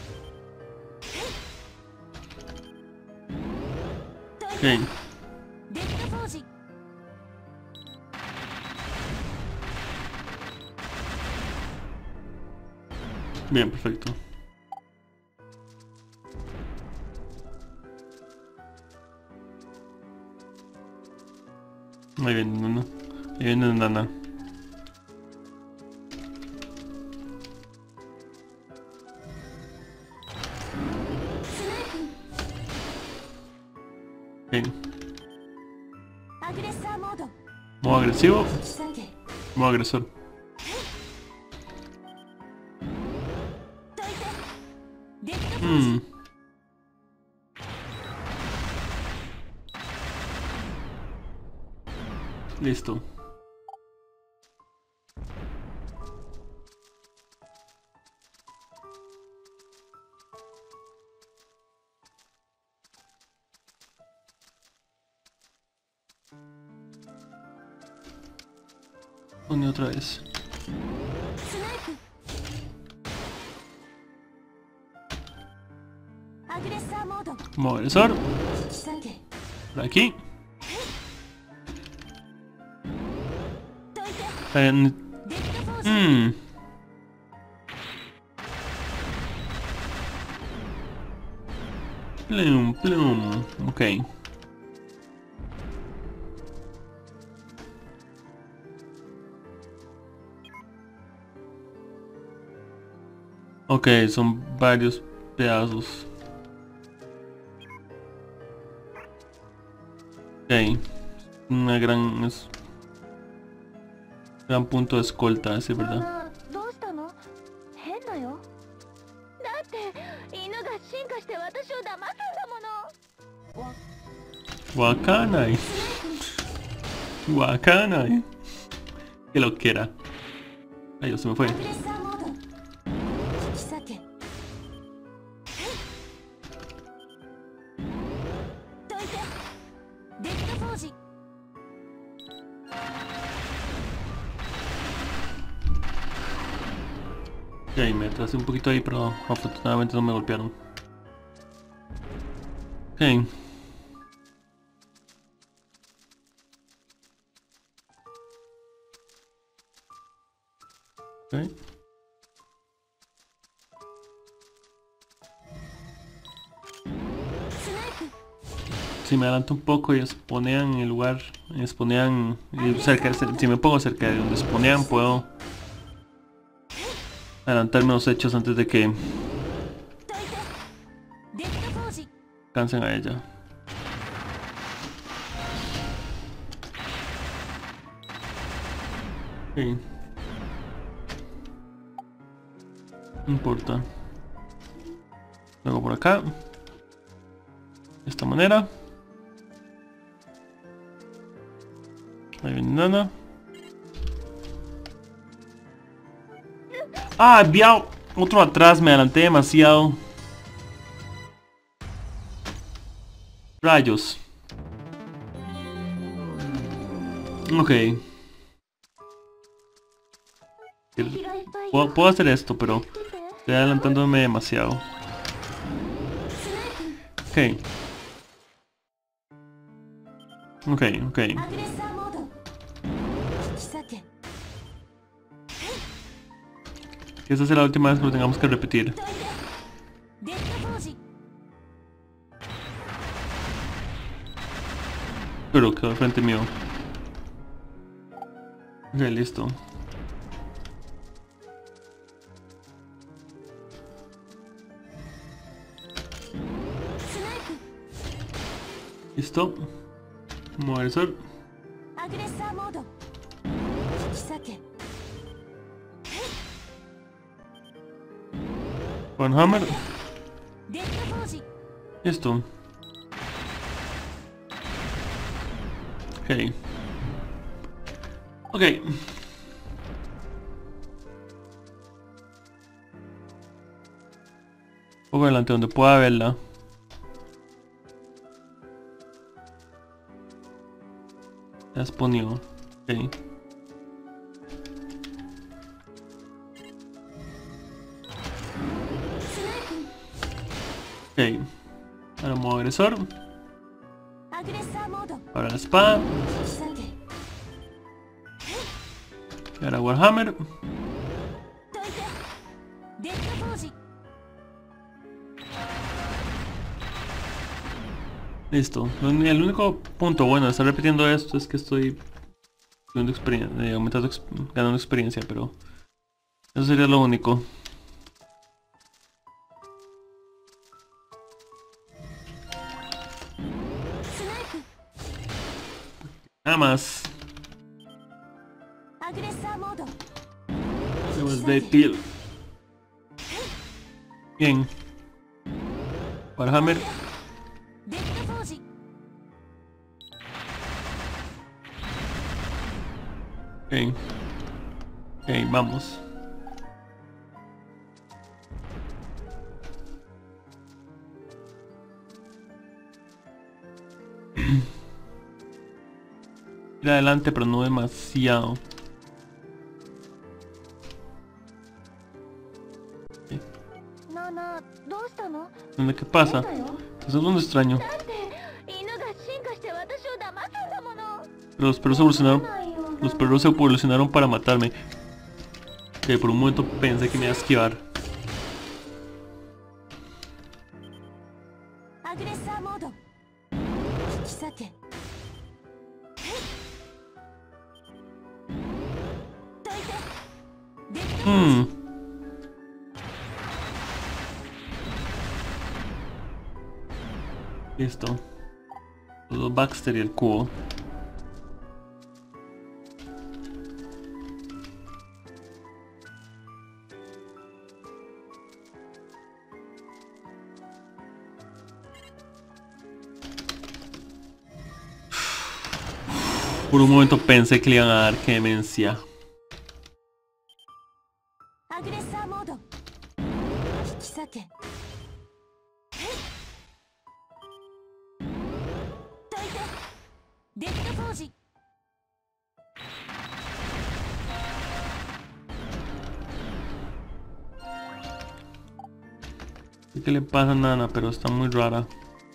Ok. デッドフォージ Bien, perfecto. Ahí viene Nana. Ahí viene Nana. Ok. アグレッサーモード Modo agresivo. 引き裂け Modo agresor. どいてデッドフォージ Hmm. Listo. Pone otra vez. スナイプアグレッサーモード Modo agresor. 引き裂け Por aquí. どいて En... デッドフォージ Hmm. Plum, plum. Ok. Ok, son varios pedazos. Ok. Una gran... Es... Gran punto de escolta, ese, ナ ¿verdad? ナどうしたの変だよだって犬が進化して私を騙すんだもの Wakanai. Wakanai. Qué loquera. Ay, Dios, se me fue. アグレッサーモード引き裂けどいてデッドフォージ Ok, me atrasé un poquito ahí, pero afortunadamente no me golpearon. Ok. Ok. Si me adelanto un poco y spawnean en el lugar, spawnean y cerca, si me pongo cerca de donde spawnean puedo adelantarme los hechos antes de que どいてデッドフォージ cansen a ella. Ok. No importa. Luego por acá. De esta manera. Ahí viene Nana. Ah, había otro atrás, me adelanté demasiado. Rayos. Ok. Puedo, puedo hacer esto, pero estoy adelantándome demasiado. Ok. Ok, ok. Esta será la última vez que lo tengamos que repetir. Pero quedó al frente mío. Ok, listo. Listo. Mover el sol. Con hammer. Listo. Ok. Ok. Un poco adelante donde pueda verla. Ya exponió. Ok. Ok. Ahora modo agresor. Para la espada. Y ahora Warhammer. Listo. El único punto bueno de estar repitiendo esto es que estoy ganando experiencia, eh, aumentando, exp ganando experiencia, pero eso sería lo único. Nada más. Tenemos Blade Peel. Bien. Warhammer. Ok. Ok, vamos. Ir adelante, pero no demasiado. Okay. ¿Dónde qué pasa? Eso es un extraño. Pero los perros evolucionaron. Los perros evolucionaron para matarme. Que por un momento pensé que me iba a esquivar. Hmm. Listo. Los Baxter y el cubo. Por un momento pensé que le iban a dar clemencia. ¿Qué le pasa a Nana? Pero está muy rara.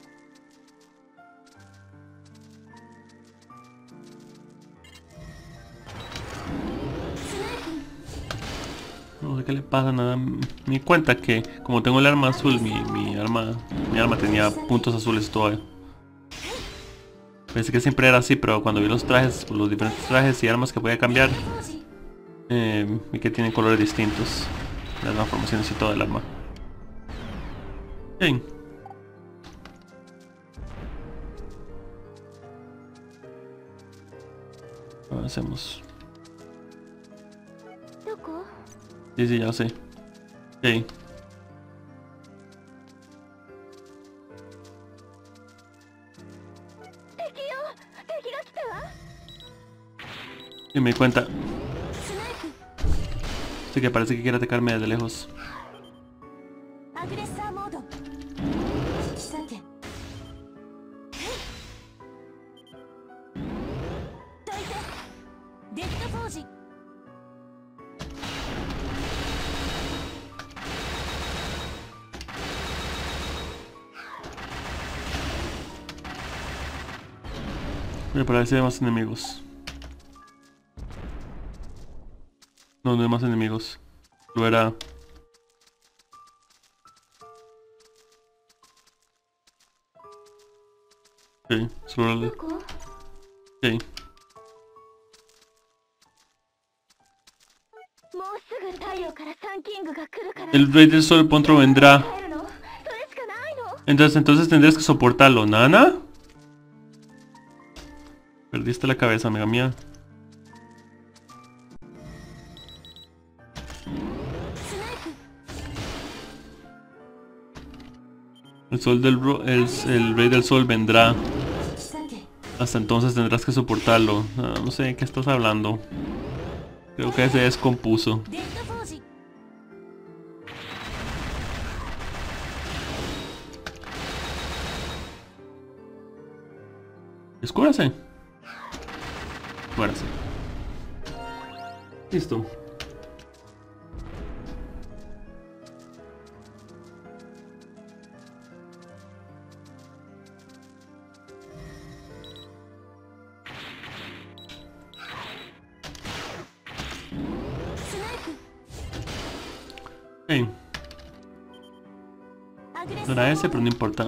No sé qué le pasa, nada. Me di cuenta que como tengo el arma azul, mi, mi arma mi arma tenía puntos azules todavía. Pensé que siempre era así, pero cuando vi los trajes, los diferentes trajes y armas que podía cambiar, eh, vi que tienen colores distintos. Las transformaciones y todo el arma. Bien. Avancemos. Sí, sí, ya lo sé. Ok. Y me di cuenta. Este que parece que quiere atacarme desde lejos. Voy a parar si hay más enemigos. No, no hay más enemigos. Lo era. Ok, solo le... Ok. El rey del sol pronto vendrá. Entonces, entonces tendrías que soportarlo, ¿Nana? Perdiste la cabeza, amiga mía. El sol del ro el, el rey del sol vendrá. Hasta entonces tendrás que soportarlo. No, no sé de qué estás hablando. Creo que se descompuso. Descúbrase. Muérase. Listo. Okay. No era ese, pero no importa.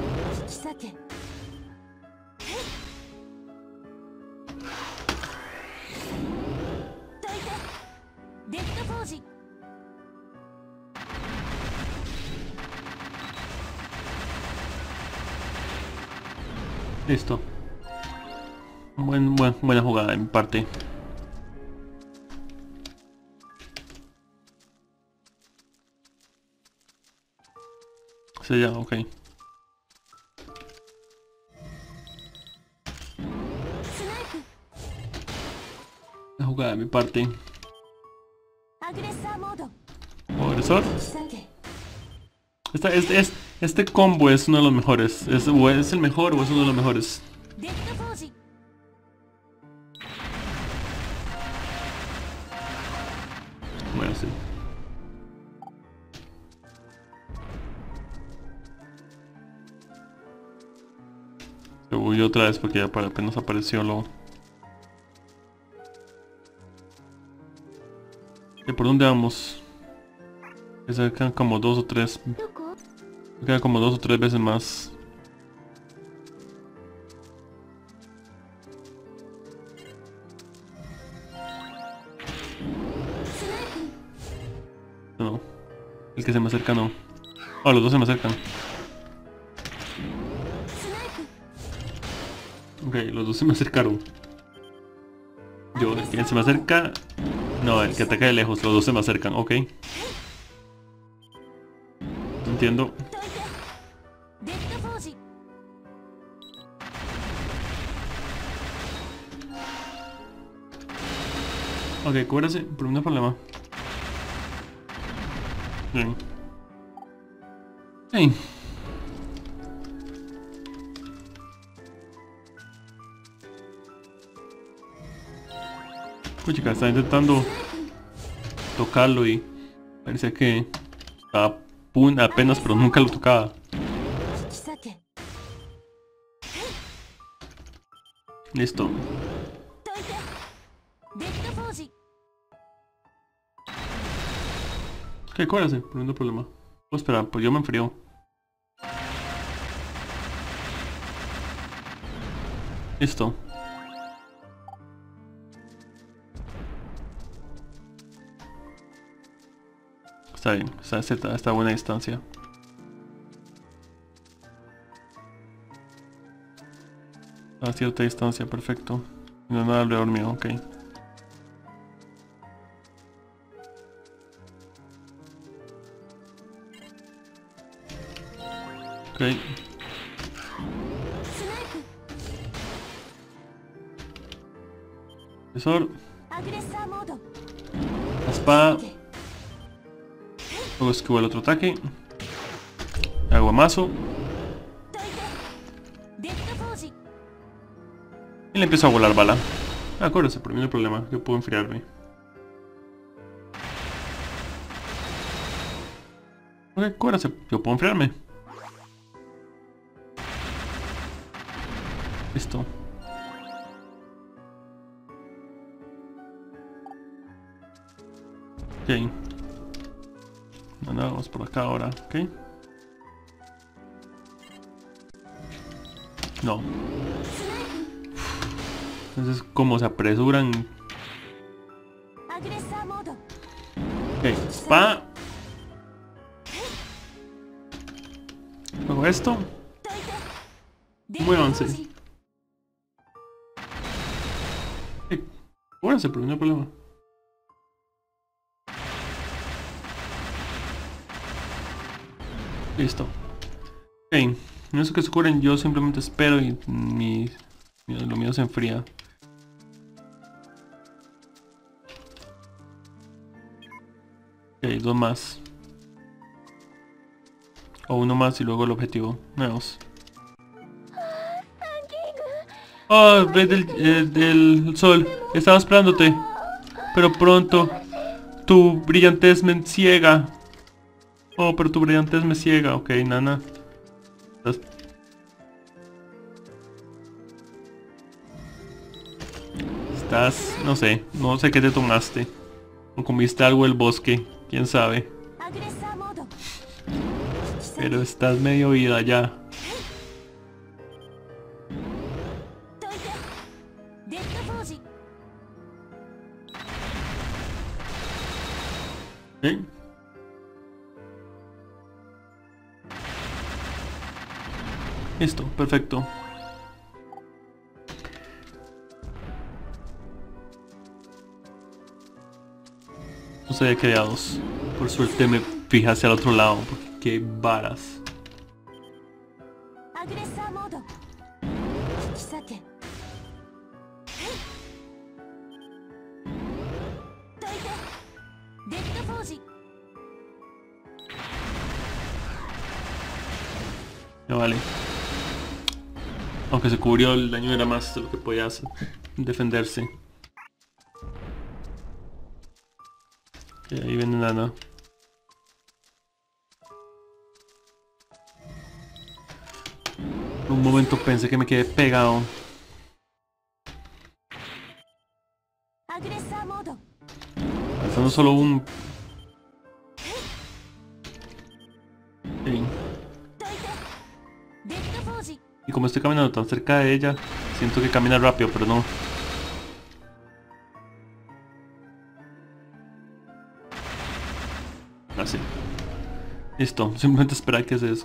Listo. Buen, buen, buena jugada de mi parte. Sí, ya, ok. La jugada de mi parte. Agresor. Esta, este, este, este combo es uno de los mejores. ¿Es, o es el mejor o es uno de los mejores? Bueno, sí. Se voy otra vez porque ya apenas apareció lo... ¿Y por dónde vamos? Se quedan como dos o tres. Se quedan como dos o tres veces más. No. El que se me acerca no. Oh, los dos se me acercan. Ok, los dos se me acercaron. Yo, el que se me acerca... No, el que ataca de lejos, los dos se me acercan, ok. Entiendo. Ok, cúbrase, pero no hay problema. Bien. Hey. Pues chica, estaba intentando tocarlo y parecía que estaba apenas, pero nunca lo tocaba. Listo. Ok, cúbrase, pero no hay problema. Puedo esperar, pues yo me enfrío. Listo. Está bien, está, está, está a buena distancia. A cierta distancia, perfecto. No hay nada alrededor mío, ok. Ok. Profesor. La espada. Luego esquivo el otro ataque. Aguamazo. Y le empiezo a volar bala. Ah, acuérdense, por mí no hay problema. Yo puedo enfriarme. Ok, acuérdense, yo puedo enfriarme. Listo. Ok. Bueno, vamos por acá ahora, ok. No. Entonces, ¿cómo se apresuran? Ok, pa. Hago esto. Muévanse. Eh, muévanse, pero no hay problema. Listo. Ok, en eso que se curen yo simplemente espero y mi, mi, lo mío se enfría. Ok, dos más. O uno más y luego el objetivo. Veamos. Oh, rey del, eh, del sol. Estaba esperándote. Pero pronto tu brillantez me ciega. Oh, pero tu brillantez me ciega. Ok, Nana. Estás... Estás... No sé. No sé qué te tomaste. O comiste algo del bosque. Quién sabe. Pero estás medio vida ya. ¿Eh? Listo, perfecto. No sabía que había dos. Por suerte me fijé hacia el otro lado, porque qué varas. Ya vale. Aunque se cubrió, el daño era más de lo que podía hacer, defenderse. Y ahí viene Nana. Por un momento pensé que me quedé pegado. Alzando solo un... Okay. Y como estoy caminando tan cerca de ella, siento que camina rápido, pero no. Así. Listo, simplemente esperar que hace eso.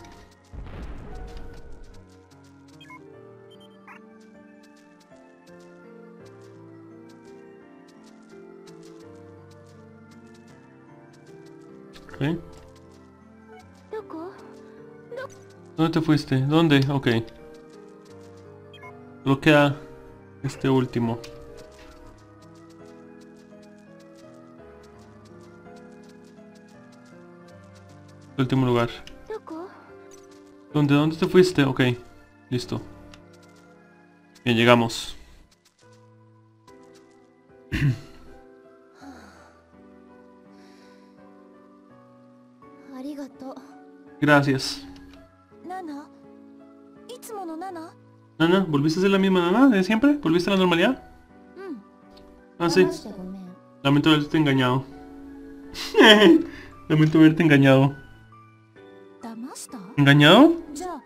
Okay. ¿Dónde te fuiste? ¿Dónde? Ok. Solo queda este último. Último lugar. ¿Dónde? ¿Dónde te fuiste? Ok. Listo. Bien, llegamos. Gracias. Nana, Nana, ¿volviste a ser la misma Nana de siempre? ¿Volviste a la normalidad? Ah, sí. Lamento haberte engañado. Lamento haberte engañado. ¿Engañado?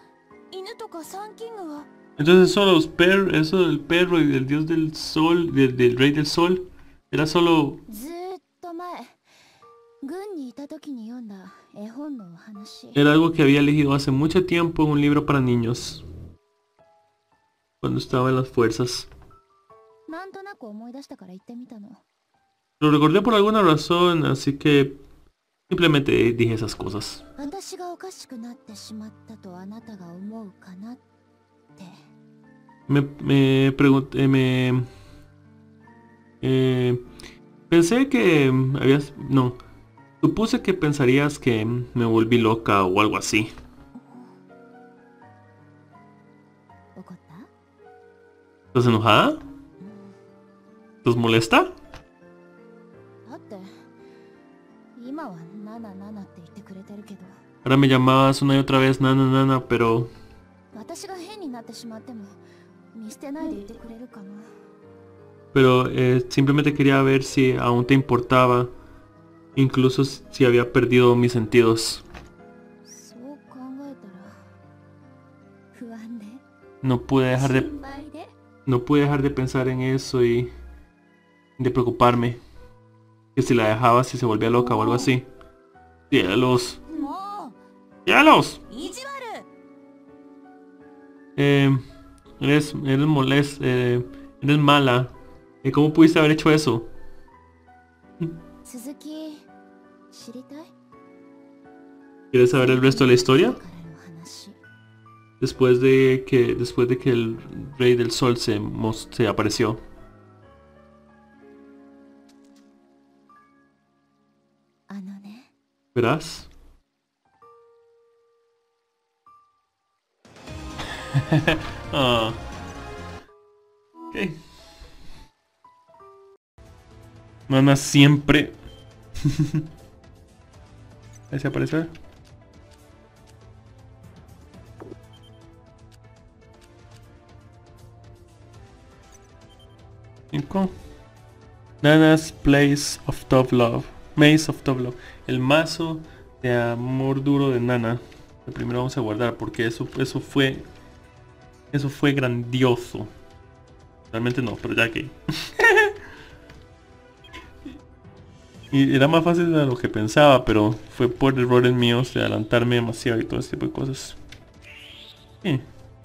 Entonces solo los perros, eso del perro y del dios del sol, del, del rey del sol, era solo... Era algo que había elegido hace mucho tiempo en un libro para niños. Cuando estaba en las fuerzas. Lo recordé por alguna razón, así que simplemente dije esas cosas. Me, me pregunté, me... Eh, pensé que habías... No. Supuse que pensarías que me volví loca o algo así. ¿Estás enojada? ¿Estás molesta? Ahora me llamabas una y otra vez Nana Nana, pero... Pero eh, simplemente quería ver si aún te importaba incluso si había perdido mis sentidos. No pude dejar de no pude dejar de pensar en eso y de preocuparme. Que si la dejaba, si se volvía loca o algo así. ¡Cielos! ¡Cielos! Eh, eres, eres molest, eh, eres mala. ¿Y cómo pudiste haber hecho eso? ¿Quieres saber el resto de la historia? Después de que después de que el Rey del Sol se, se apareció. ¿Verás? Oh. Ok. Nana siempre. Ahí se aparece. Cinco. Nana's Place of Tough Love. Maze of Tough Love. El mazo de amor duro de Nana. Lo primero vamos a guardar porque eso, eso fue. Eso fue grandioso. Realmente no, pero ya que. Y era más fácil de lo que pensaba, pero fue por errores míos de adelantarme demasiado y todo ese tipo de cosas. Sí.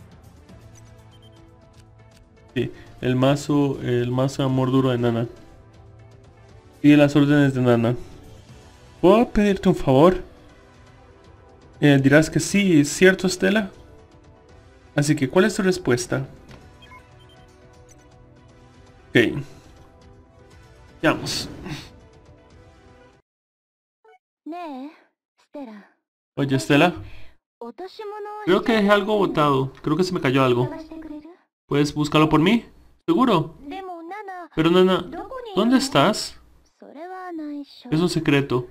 Sí, el mazo, el mazo de amor duro de Nana. Y las órdenes de Nana. ¿Puedo pedirte un favor? Eh, dirás que sí, ¿es cierto, Stella? Así que, ¿cuál es tu respuesta? Ok. Veamos. Oye, Stella. Creo que dejé algo botado. Creo que se me cayó algo. ¿Puedes buscarlo por mí? ¿Seguro? Pero Nana, ¿dónde estás? Es un secreto.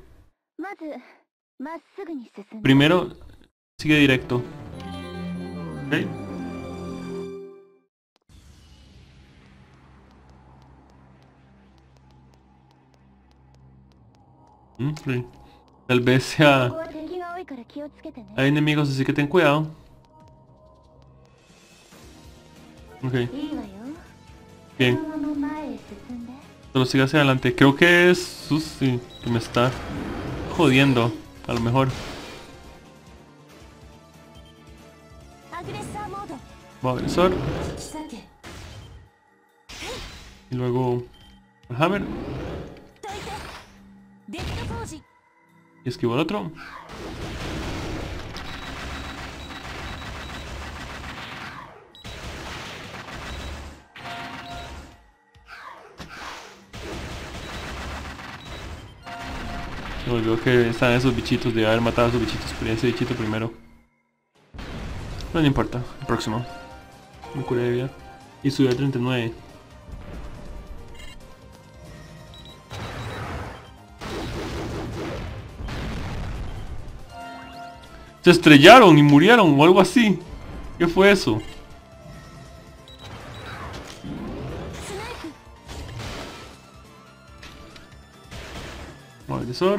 Primero, sigue directo. ¿Ok? Mm, sí. Tal vez sea... Hay enemigos, así que ten cuidado. Ok. Bien. Solo siga hacia adelante. Creo que es Susi que me está jodiendo. A lo mejor. Agresor. Y luego el hammer. Y esquivo al otro. Me olvidó que están esos bichitos, de haber matado a esos bichitos, pero ese bichito primero. No, no importa, el próximo. Me curé de vida. Y subió a treinta y nueve. Se estrellaron y murieron o algo así. ¿Qué fue eso? Agresor.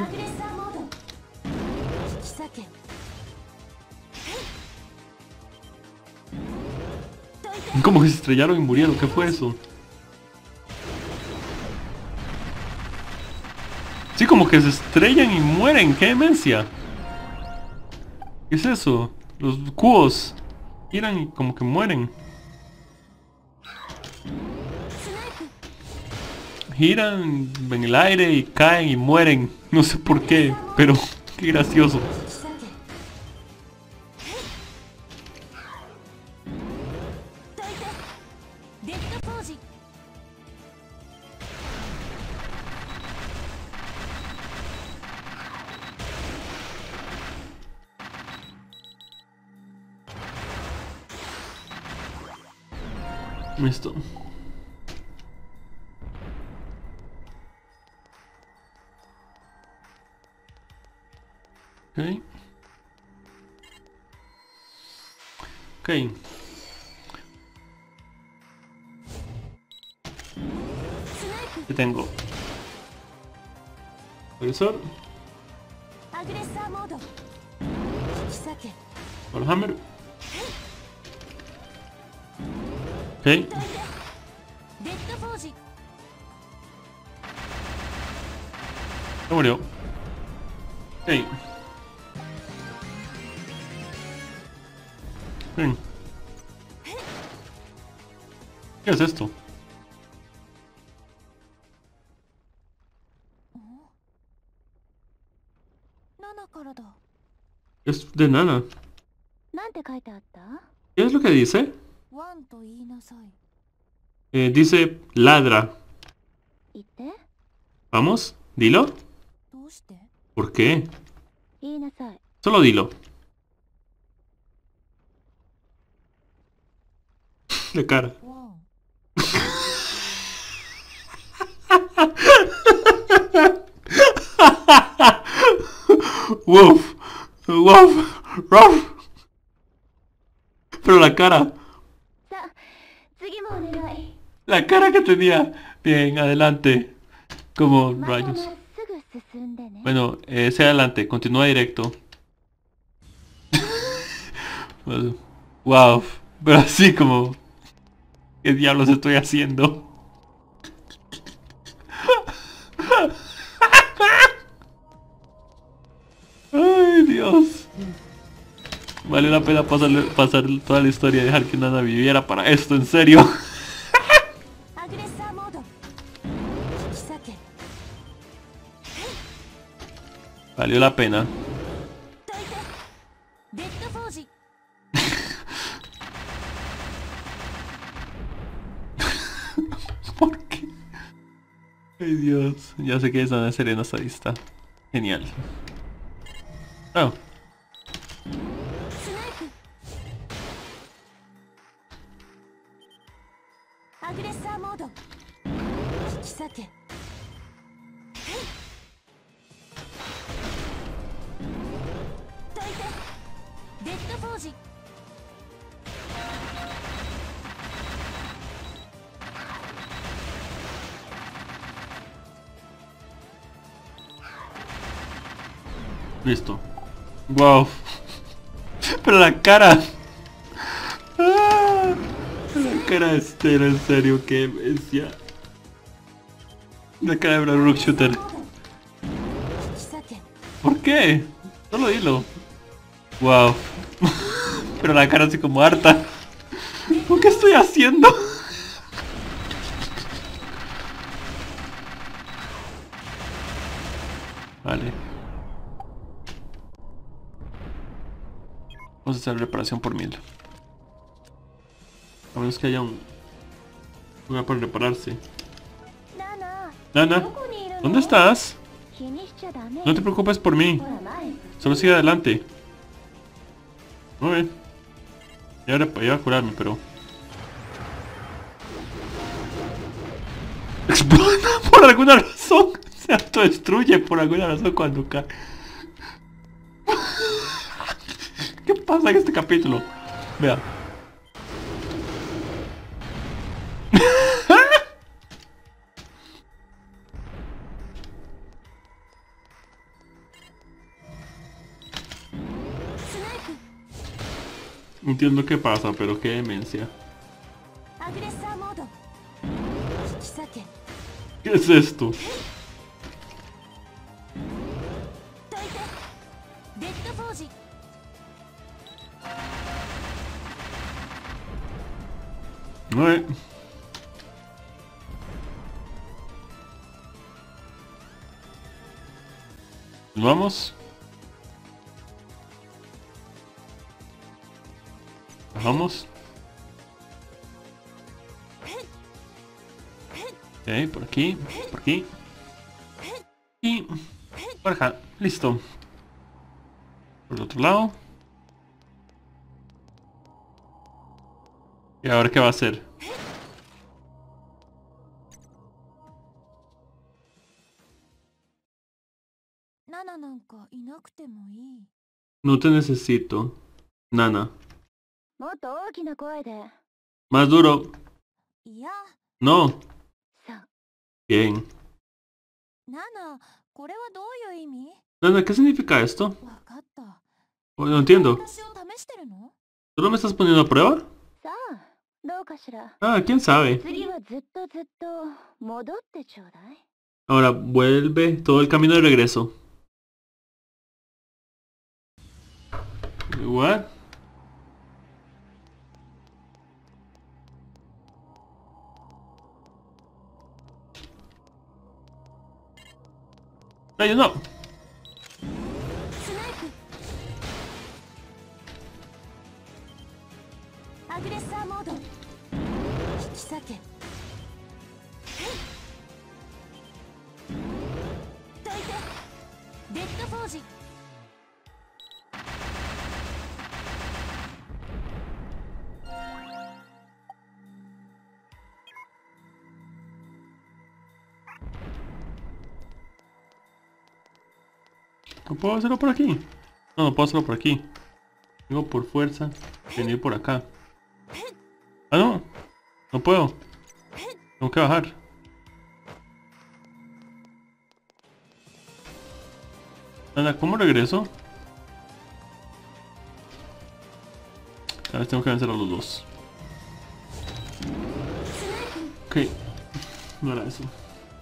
Como que se estrellaron y murieron. ¿Qué fue eso? Sí, como que se estrellan y mueren. ¡Qué demencia! ¿Qué es eso? Los cubos giran y como que mueren. Giran en el aire y caen y mueren. No sé por qué, pero qué gracioso. Listo. Ok. Ok. ¿Qué tengo? Agresor. アグレッサーモード引き裂け Warhammer. Ok. デッドフォージ Se murió. Ok. Bien. ¿Qué es esto? ななからだ Es de nana. なんて書いてあった ¿Qué es lo que dice? ワンと言いなさい Eh, dice ladra. 言って Vamos, dilo. どうして ¿Por qué? 言いなさい Solo dilo. De cara. ワン Woof. Woof. Ruff. Pero la cara. さあ次もお願い La cara que tenía. Bien, adelante. Como またまっ rayos. すぐ進んでね Bueno, eh, sea adelante. Continúa directo. Wow. Pero así como... ¿Qué diablos estoy haciendo? Ay, Dios. Vale la pena pasarle, pasar toda la historia y dejar que Nana viviera para esto, en serio. アグレッサーモード引き裂け Valió la pena. どいてデッドフォージ ¿Por qué? Ay, Dios. Ya sé que es Ana Serena sadista. Genial. Oh. スナイプアグレッサーモード引き裂けどいてデッドフォージ Listo. Wow. Pero la cara. Ah, la cara de Estela, en serio, qué bestia. La cara de Brad Rook Shooter. 引き裂け ¿Por qué? Solo dilo. Wow. Pero la cara así como harta. ¿Por qué estoy haciendo? Vale. Vamos a hacer reparación por mil. A menos que haya un lugar para repararse. ナナ Nana, どこにいるの ¿dónde estás? 気にしちゃダメ No te preocupes por mí. ほら前 Solo sigue adelante. Muy bien. Ya ahora iba a curarme, pero... Explota por alguna razón. Se autodestruye por alguna razón cuando cae. ¿Qué pasa en este capítulo? Vea. No entiendo qué pasa, pero qué demencia. アグレッサーモード引き裂け ¿Qué es esto? どいてデッドフォージ Vale. ¿Nos vamos? Vamos. Ok, por aquí, por aquí. Y por acá, listo. Por el otro lado. ¿Y ahora qué va a hacer? Nana なんかいなくてもいい No te necesito, Nana. もっと大きな声で Más duro. いや No. さ Bien. ナナこれはどういう意味？ Nana, ¿qué significa esto? わかった。 Oh, no entiendo. 私を試してるの？ ¿Solo me estás poniendo a prueba? さあ、どうかしら。 Ah, quién sabe. 次はずっとずっと戻ってちょうだい。 Ahora vuelve todo el camino de regreso. What? Ay, no. スネーク。アグレッサーモード。引き裂け。解いて。デッドフォージ。 No puedo hacerlo por aquí. No, no puedo hacerlo por aquí. Tengo por fuerza venir por acá. Ah, no. No puedo. Tengo que bajar. Anda, ¿cómo regreso? A ver, tengo que vencer a los dos. Ok. No era eso.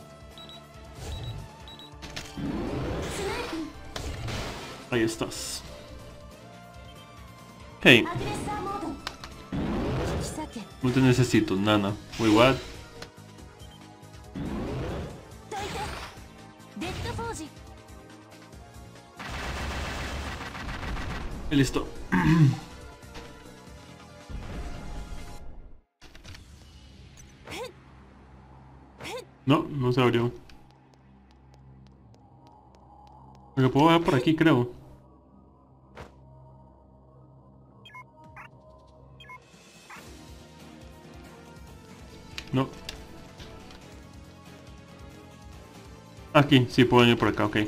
Ahí estás. Hey. No te necesito, Nana. Wait, what? Y listo. No, no se abrió. Lo puedo bajar por aquí, creo. No. Aquí, sí, puedo venir por acá, ok.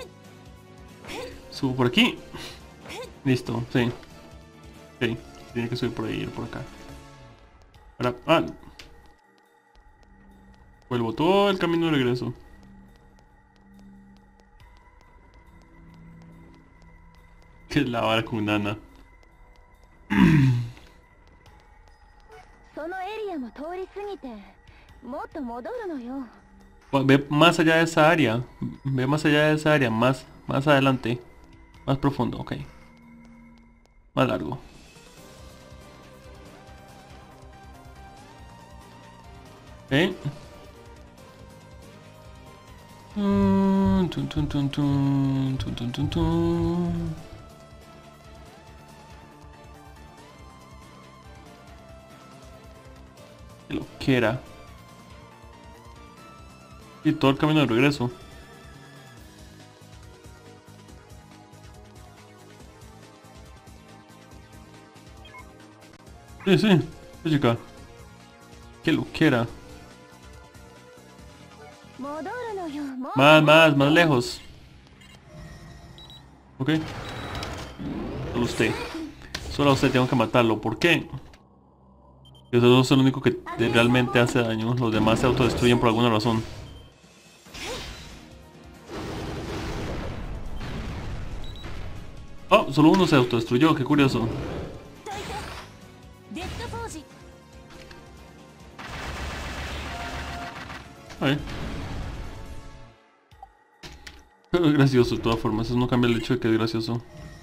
Subo por aquí. Listo, sí. Ok, tiene que subir por ahí y ir por acá. Ahora, ah. Vuelvo todo el camino de regreso. Que es la vara con Nana. Ve más allá de esa área. Ve más allá de esa área. Más, más adelante. Más profundo, ok. Más largo. Ok. Tun, tun, tun, tun, tun, tun, tun, tun, tun. Qué loquera. Y todo el camino de regreso. Sí, sí, sí, chica. Qué loquera. Más, más, más lejos. Ok. Solo usted. Solo a usted tengo que matarlo. ¿Por qué? Eso no es el único que realmente hace daño. Los demás se autodestruyen por alguna razón. Oh, solo uno se autodestruyó. Qué curioso. Ay. Pero es gracioso de todas formas. Eso no cambia el hecho de que es gracioso.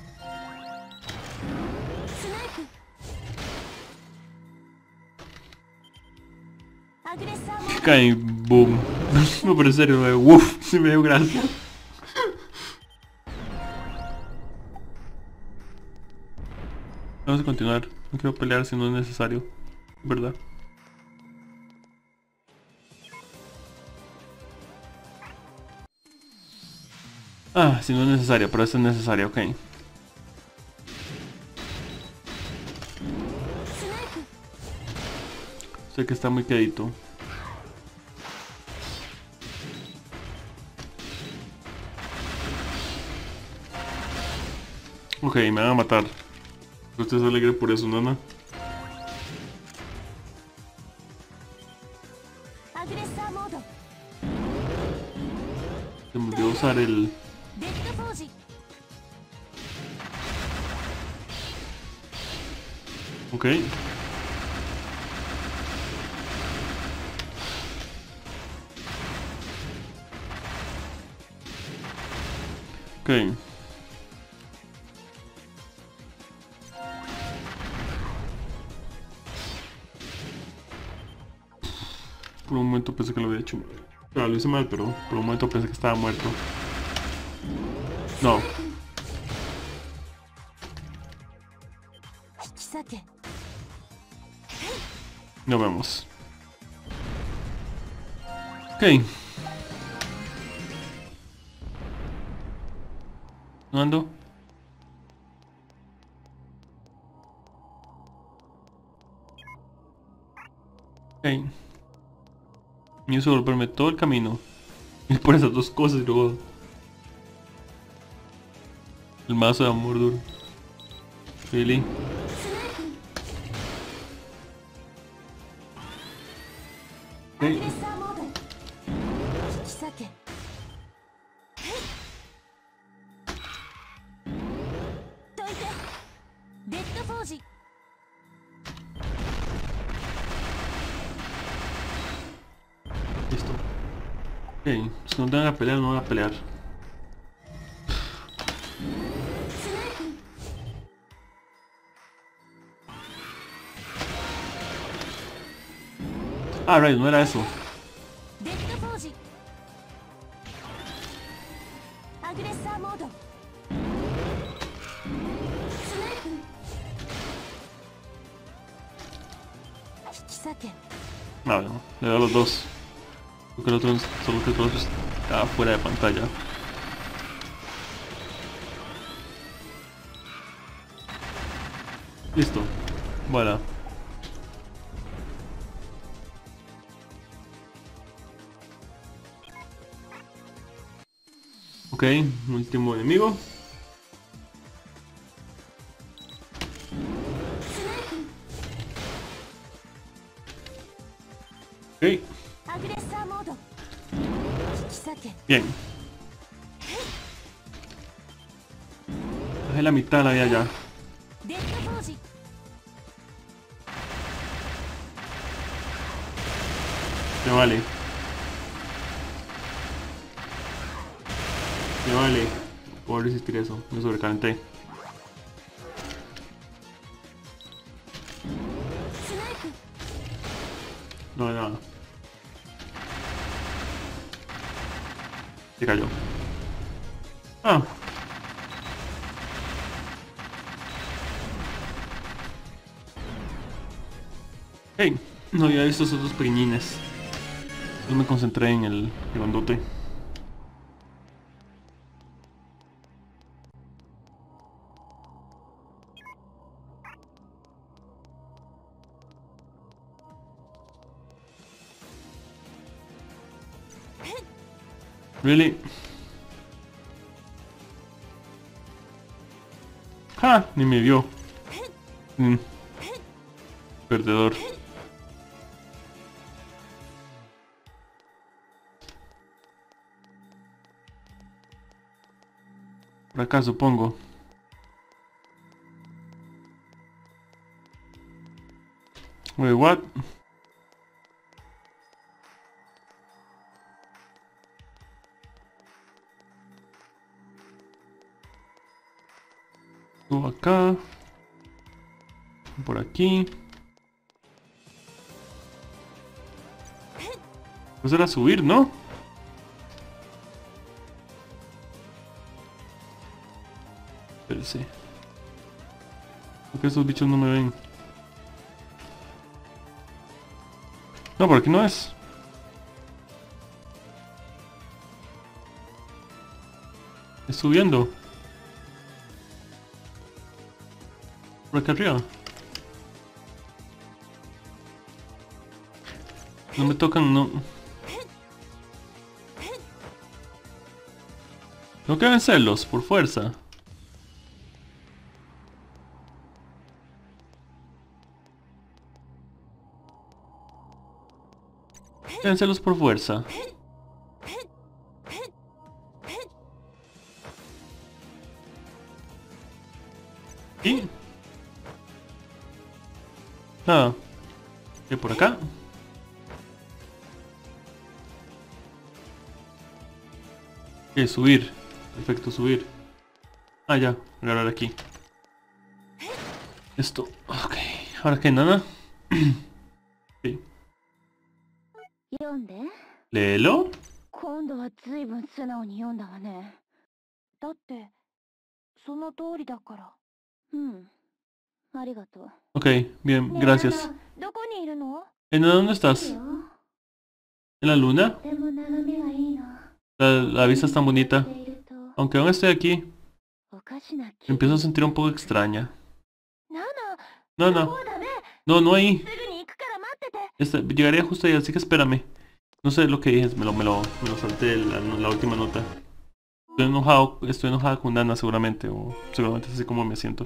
Cae, boom. No, pero en serio, uff, sí me dio gracia. Vamos a continuar. No quiero pelear si no es necesario. ¿Verdad? Ah, si no es necesario, pero esto es necesario, ok. Sé que está muy quedito. Ok, me van a matar. Usted es alegre por eso, Nana. Se me olvidó usar usar el... デッドフォージ Ok. Ok. Por un momento pensé que lo había hecho mal. Claro, lo hice mal, pero por un momento pensé que estaba muerto. No. 引き裂け Nos vemos. Ok. ¿No ando? Ok. Y eso volverme todo el camino. Y por esas dos cosas y luego... El mazo de amor duro. Really. アグレッサーモード引き裂けどいてデッドフォージ Listo. Ok, si no tengan a pelear, no voy a pelear. Ah, right, no era eso. デッドフォージアグレッサーモードスナイプ引き裂け Ah, no, le doy a los dos. Creo que el otro, solo que el otro está fuera de pantalla. Listo. Voilà. Ok, último enemigo. Ok, アグレッサーモード引き裂け bien. Bajé la mitad de la vida ya. デッドフォージ Me vale. Me vale. Puedo resistir eso. Me sobrecalenté. スナイプ No hay nada. Se cayó. Ah. Hey, no había visto esos dos pequeñines. Yo me concentré en el grandote. Really? ¡Ja! Ni me vio. Mm. Perdedor. Por acá supongo. Wait, what? Subo acá. Por aquí. Pues era subir, ¿no? Espérese. Porque estos bichos no me ven. No, por aquí no es. Es subiendo. Por acá arriba. No me tocan, no. Tengo que vencerlos por fuerza. Vencerlos por fuerza. Y... nada. ¿Qué por acá? ¿Qué? Subir. Perfecto, subir. Ah, ya. Agarrar aquí. Esto. Ok. ¿Ahora qué? ¿Nada? Sí. 読んで。 Léelo. 今度は随分素直に読んだわね。だってその通りだから。うん。ありがとう。 Ok, bien, ねえ、ナ gracias. ナ、どこにいるの？ ¿En dónde いい estás? よ。 ¿En la と luna? っても眺めがいいの。 La, la 海 vista es に tan 向かっ bonita. ていると Aunque aún estoy aquí, おかしな気 me 分 empiezo a に sentir な un る。 poco extraña. ナナ、 No, そ no. こはダメ。 No, no ahí. すぐに行くから待ってて。 Está- llegaría justo ahí, así que espérame. No sé lo que dije, me lo, me lo, me lo salté la, la última nota. Estoy enojado, estoy enojada con Nana seguramente, o seguramente es así como me siento.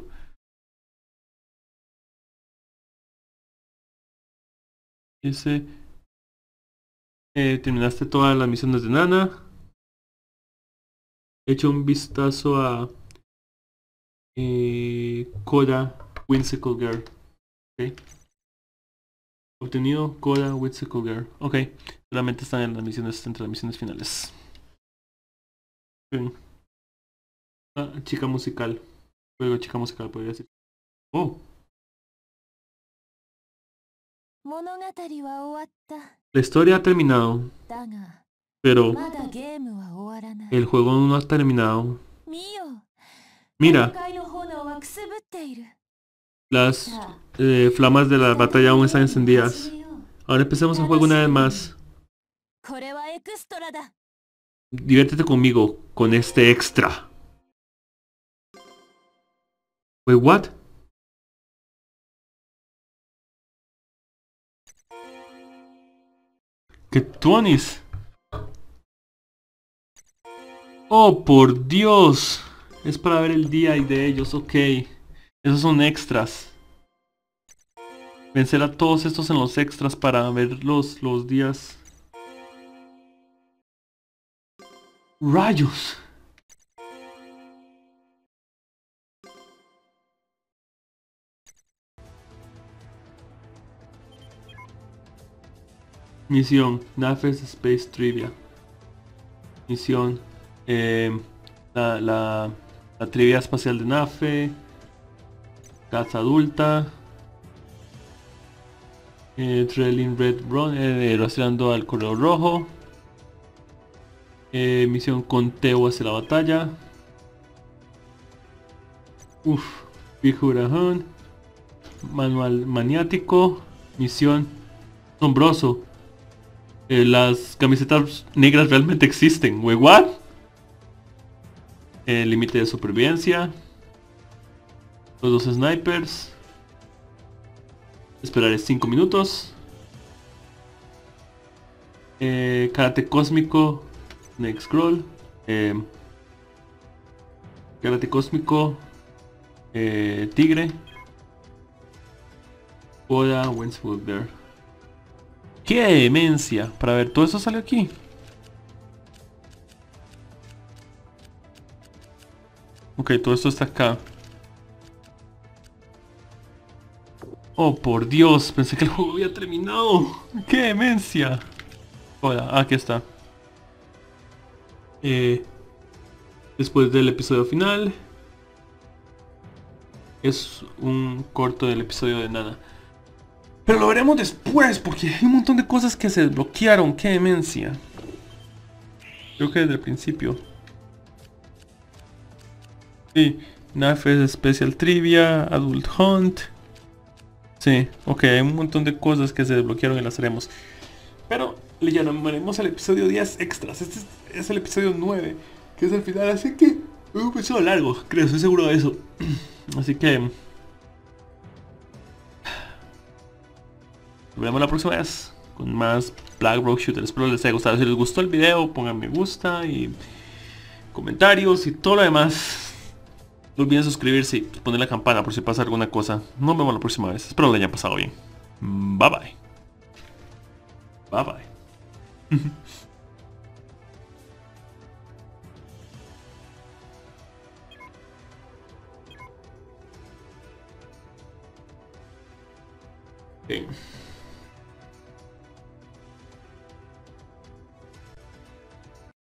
Dice, eh, terminaste todas las misiones de Nana. He hecho un vistazo a eh, Koda Whimsical Girl. Okay. Obtenido Koda Whimsical Girl. Ok, solamente están en las misiones, entre las misiones finales. Bien. Ah, chica musical. Juego chica musical, podría decir. Oh. 物語は終わった。 La historia ha terminado, だが pero まだゲームは終わらない。 el juego no ha terminado. 見よ。 Mira, 戦いの炎はくすぶっている。 las eh, flamas de la batalla aún están encendidas. Ahora empecemos el juego una vez más. これはエクストラだ。 Diviértete conmigo con este extra. Wait, what? ¿Qué tuanis? Oh, por Dios. Es para ver el día y de ellos, ok. Esos son extras. Vencer a todos estos en los extras para ver los, los días. ¡Rayos! Misión, Nafes Space Trivia. Misión, eh, la, la, la trivia espacial de Nafe. Casa adulta. Eh, Trailing Red Run, eh, rastreando al correo rojo. Eh, misión con Teo hacia la batalla. Uf, Big Huracan. Manual maniático. Misión asombroso. Eh, las camisetas negras realmente existen. Wait, what? Eh, límite de supervivencia. Los dos snipers. Esperaré cinco minutos. Eh, karate cósmico. Next scroll. Eh, karate cósmico. Eh, tigre. Oda Whimsical Bear. ¡Qué demencia! Para ver, todo eso sale aquí. Ok, todo esto está acá. Oh, por Dios, pensé que el juego había terminado. ¡Qué demencia! Hola, ah, aquí está. Eh, después del episodio final. Es un corto del episodio de Nana. Pero lo veremos después, porque hay un montón de cosas que se desbloquearon. ¡Qué demencia! Creo que desde el principio. Sí, Nafes Special Trivia, Adult Hunt. Sí, ok, hay un montón de cosas que se desbloquearon y las haremos. Pero le llamaremos al episodio diez extras. Este es, es el episodio nueve, que es el final, así que... Un episodio largo, creo, estoy seguro de eso. Así que... Nos vemos la próxima vez con más Black Rock Shooter. Espero les haya gustado. Si les gustó el video, pongan me gusta y comentarios y todo lo demás. No olviden suscribirse y poner la campana por si pasa alguna cosa. Nos vemos la próxima vez. Espero que le haya pasado bien. Bye bye. Bye bye. Ok.